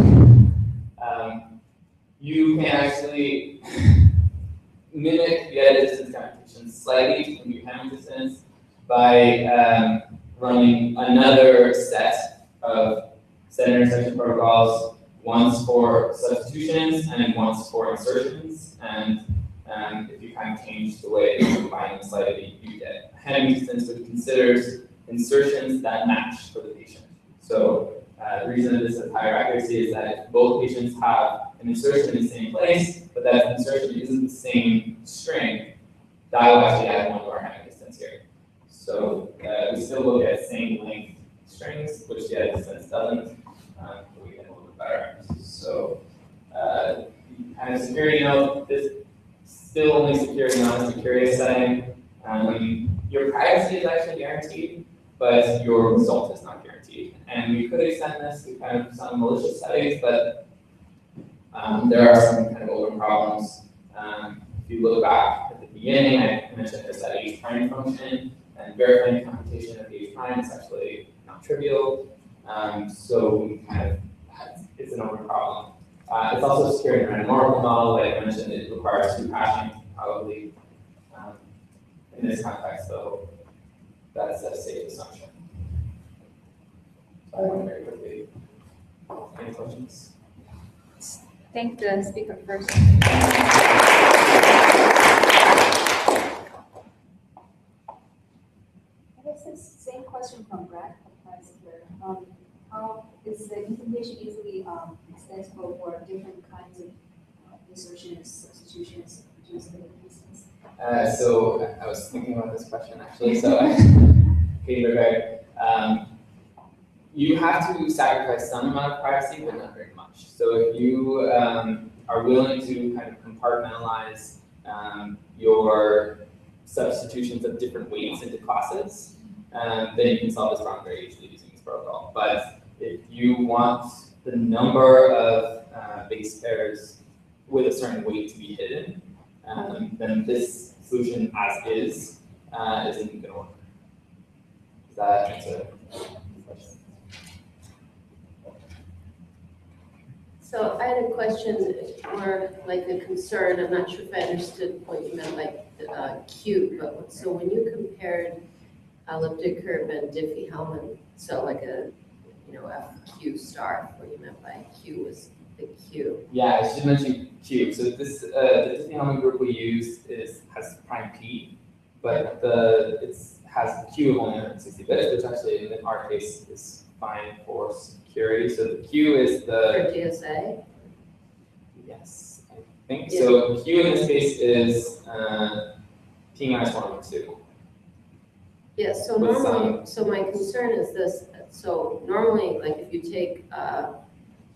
um, you can actually mimic the edit distance computation slightly to compute Hamming distance by um, running another set of set intersection protocols, once for substitutions and once for insertions. And um, if you kind of change the way you combine them slightly, you get Hamming distance, which considers insertions that match for the patient. So uh, the reason this is higher accuracy is that if both patients have an insertion in the same place, but that insertion isn't the same string, that will actually add one to our Hamming distance here. So uh, we still look at same length strings, which the edit distance doesn't. Um, but we get a little bit better. So uh, kind of security note, this still only security, not a security setting. Um, your privacy is actually guaranteed, but your result is not guaranteed. And we could extend this to kind of some malicious settings, but um, there are some kind of open problems. Um, if you look back at the beginning, I mentioned this at H prime function, and verifying computation of H prime is actually not trivial. Um, so we kind of, it's an open problem. Uh, it's also secure in a random oracle model. Like I mentioned, it requires two hashing, probably um, in this context, so that's a safe assumption. So I went very quickly. Any questions? Thank the speaker first. I guess it's the same question from Brad. Um, how is the information easily um, extensible for different kinds of uh, insertions, substitutions, reducible pieces? Uh, so I was thinking about this question actually. So, okay, um, you have to sacrifice some amount of privacy, but not very much. So if you um, are willing to kind of compartmentalize um, your substitutions of different weights into classes, um, then you can solve this problem very easily using this protocol. But if you want the number of uh, base pairs with a certain weight to be hidden, um, then this solution as is uh, isn't going to work. Does that answer the question? So I had a question, or like a concern. I'm not sure if I understood what you meant by uh, Q, but so when you compared elliptic curve and Diffie-Hellman, so like a, you know, F Q star, what you meant by Q was the Q. Yeah, I should mention Q. So this, uh, the Diffie-Hellman group we used is has prime P, but the it's has the Q of only one hundred sixty bits, which actually in our case is fine for security. So the Q is the For G S A? Yes, I think Yeah. so. Q in this case is uh, P minus one over two. Yes, so With normally, so my concern is this, so normally, like if you take uh,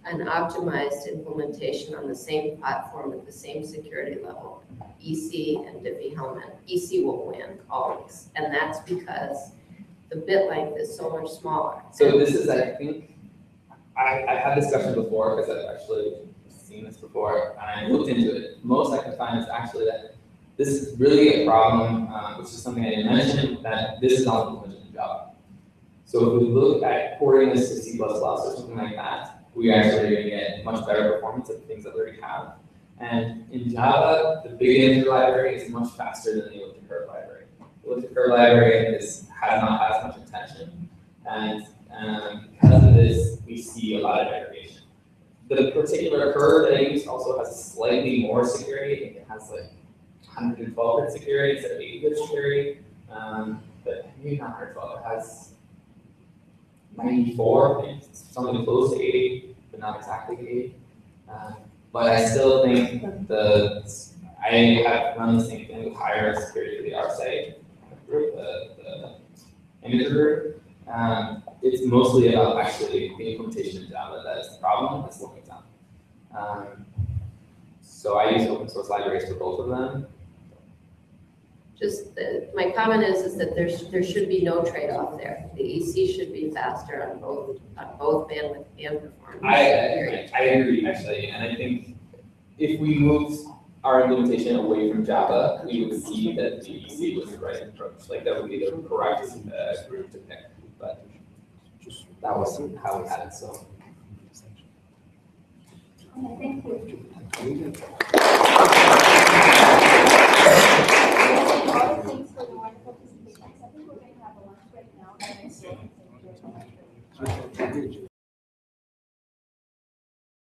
an optimized implementation on the same platform at the same security level, E C and Diffie-Hellman, E C will win always. And that's because the bit length is so much smaller. So this is, I think, I, I've had this discussion before because I've actually seen this before and I looked into it. Most I can find is actually that this is really a problem, um, which is something I didn't mention, that this is not implemented in Java. So if we look at porting this to C plus plus or something like that, we actually are going to get much better performance of things that we already have. And in Java, the big integer library is much faster than the elliptic curve library. The elliptic curve library is, has not as much attention, and um, because of this, we see a lot of degradation. The particular curve that I use also has slightly more security. It has like one hundred twelve bit security instead of eighty bit security, um, but maybe not one hundred twelve. It has ninety-four, maybe something close to eighty, but not exactly eighty. Um, but I still think the I have run the same thing with higher security for the R S A group, the, the imager group. Um, it's mostly about actually the implementation of Java that is the problem. That's what it's done. Um, so I use open source libraries for both of them. Just the, my comment is is that there's there should be no trade-off there. The E C should be faster on both on both bandwidth and performance. I, I, I agree actually, and I think if we moved our implementation away from Java, we would see that the E C was the right approach. Like that would be the correct uh, group to pick. But that wasn't how we had it. So. Okay, thank you. Thanks for the wonderful presentations. I think we're going to have a lunch break now.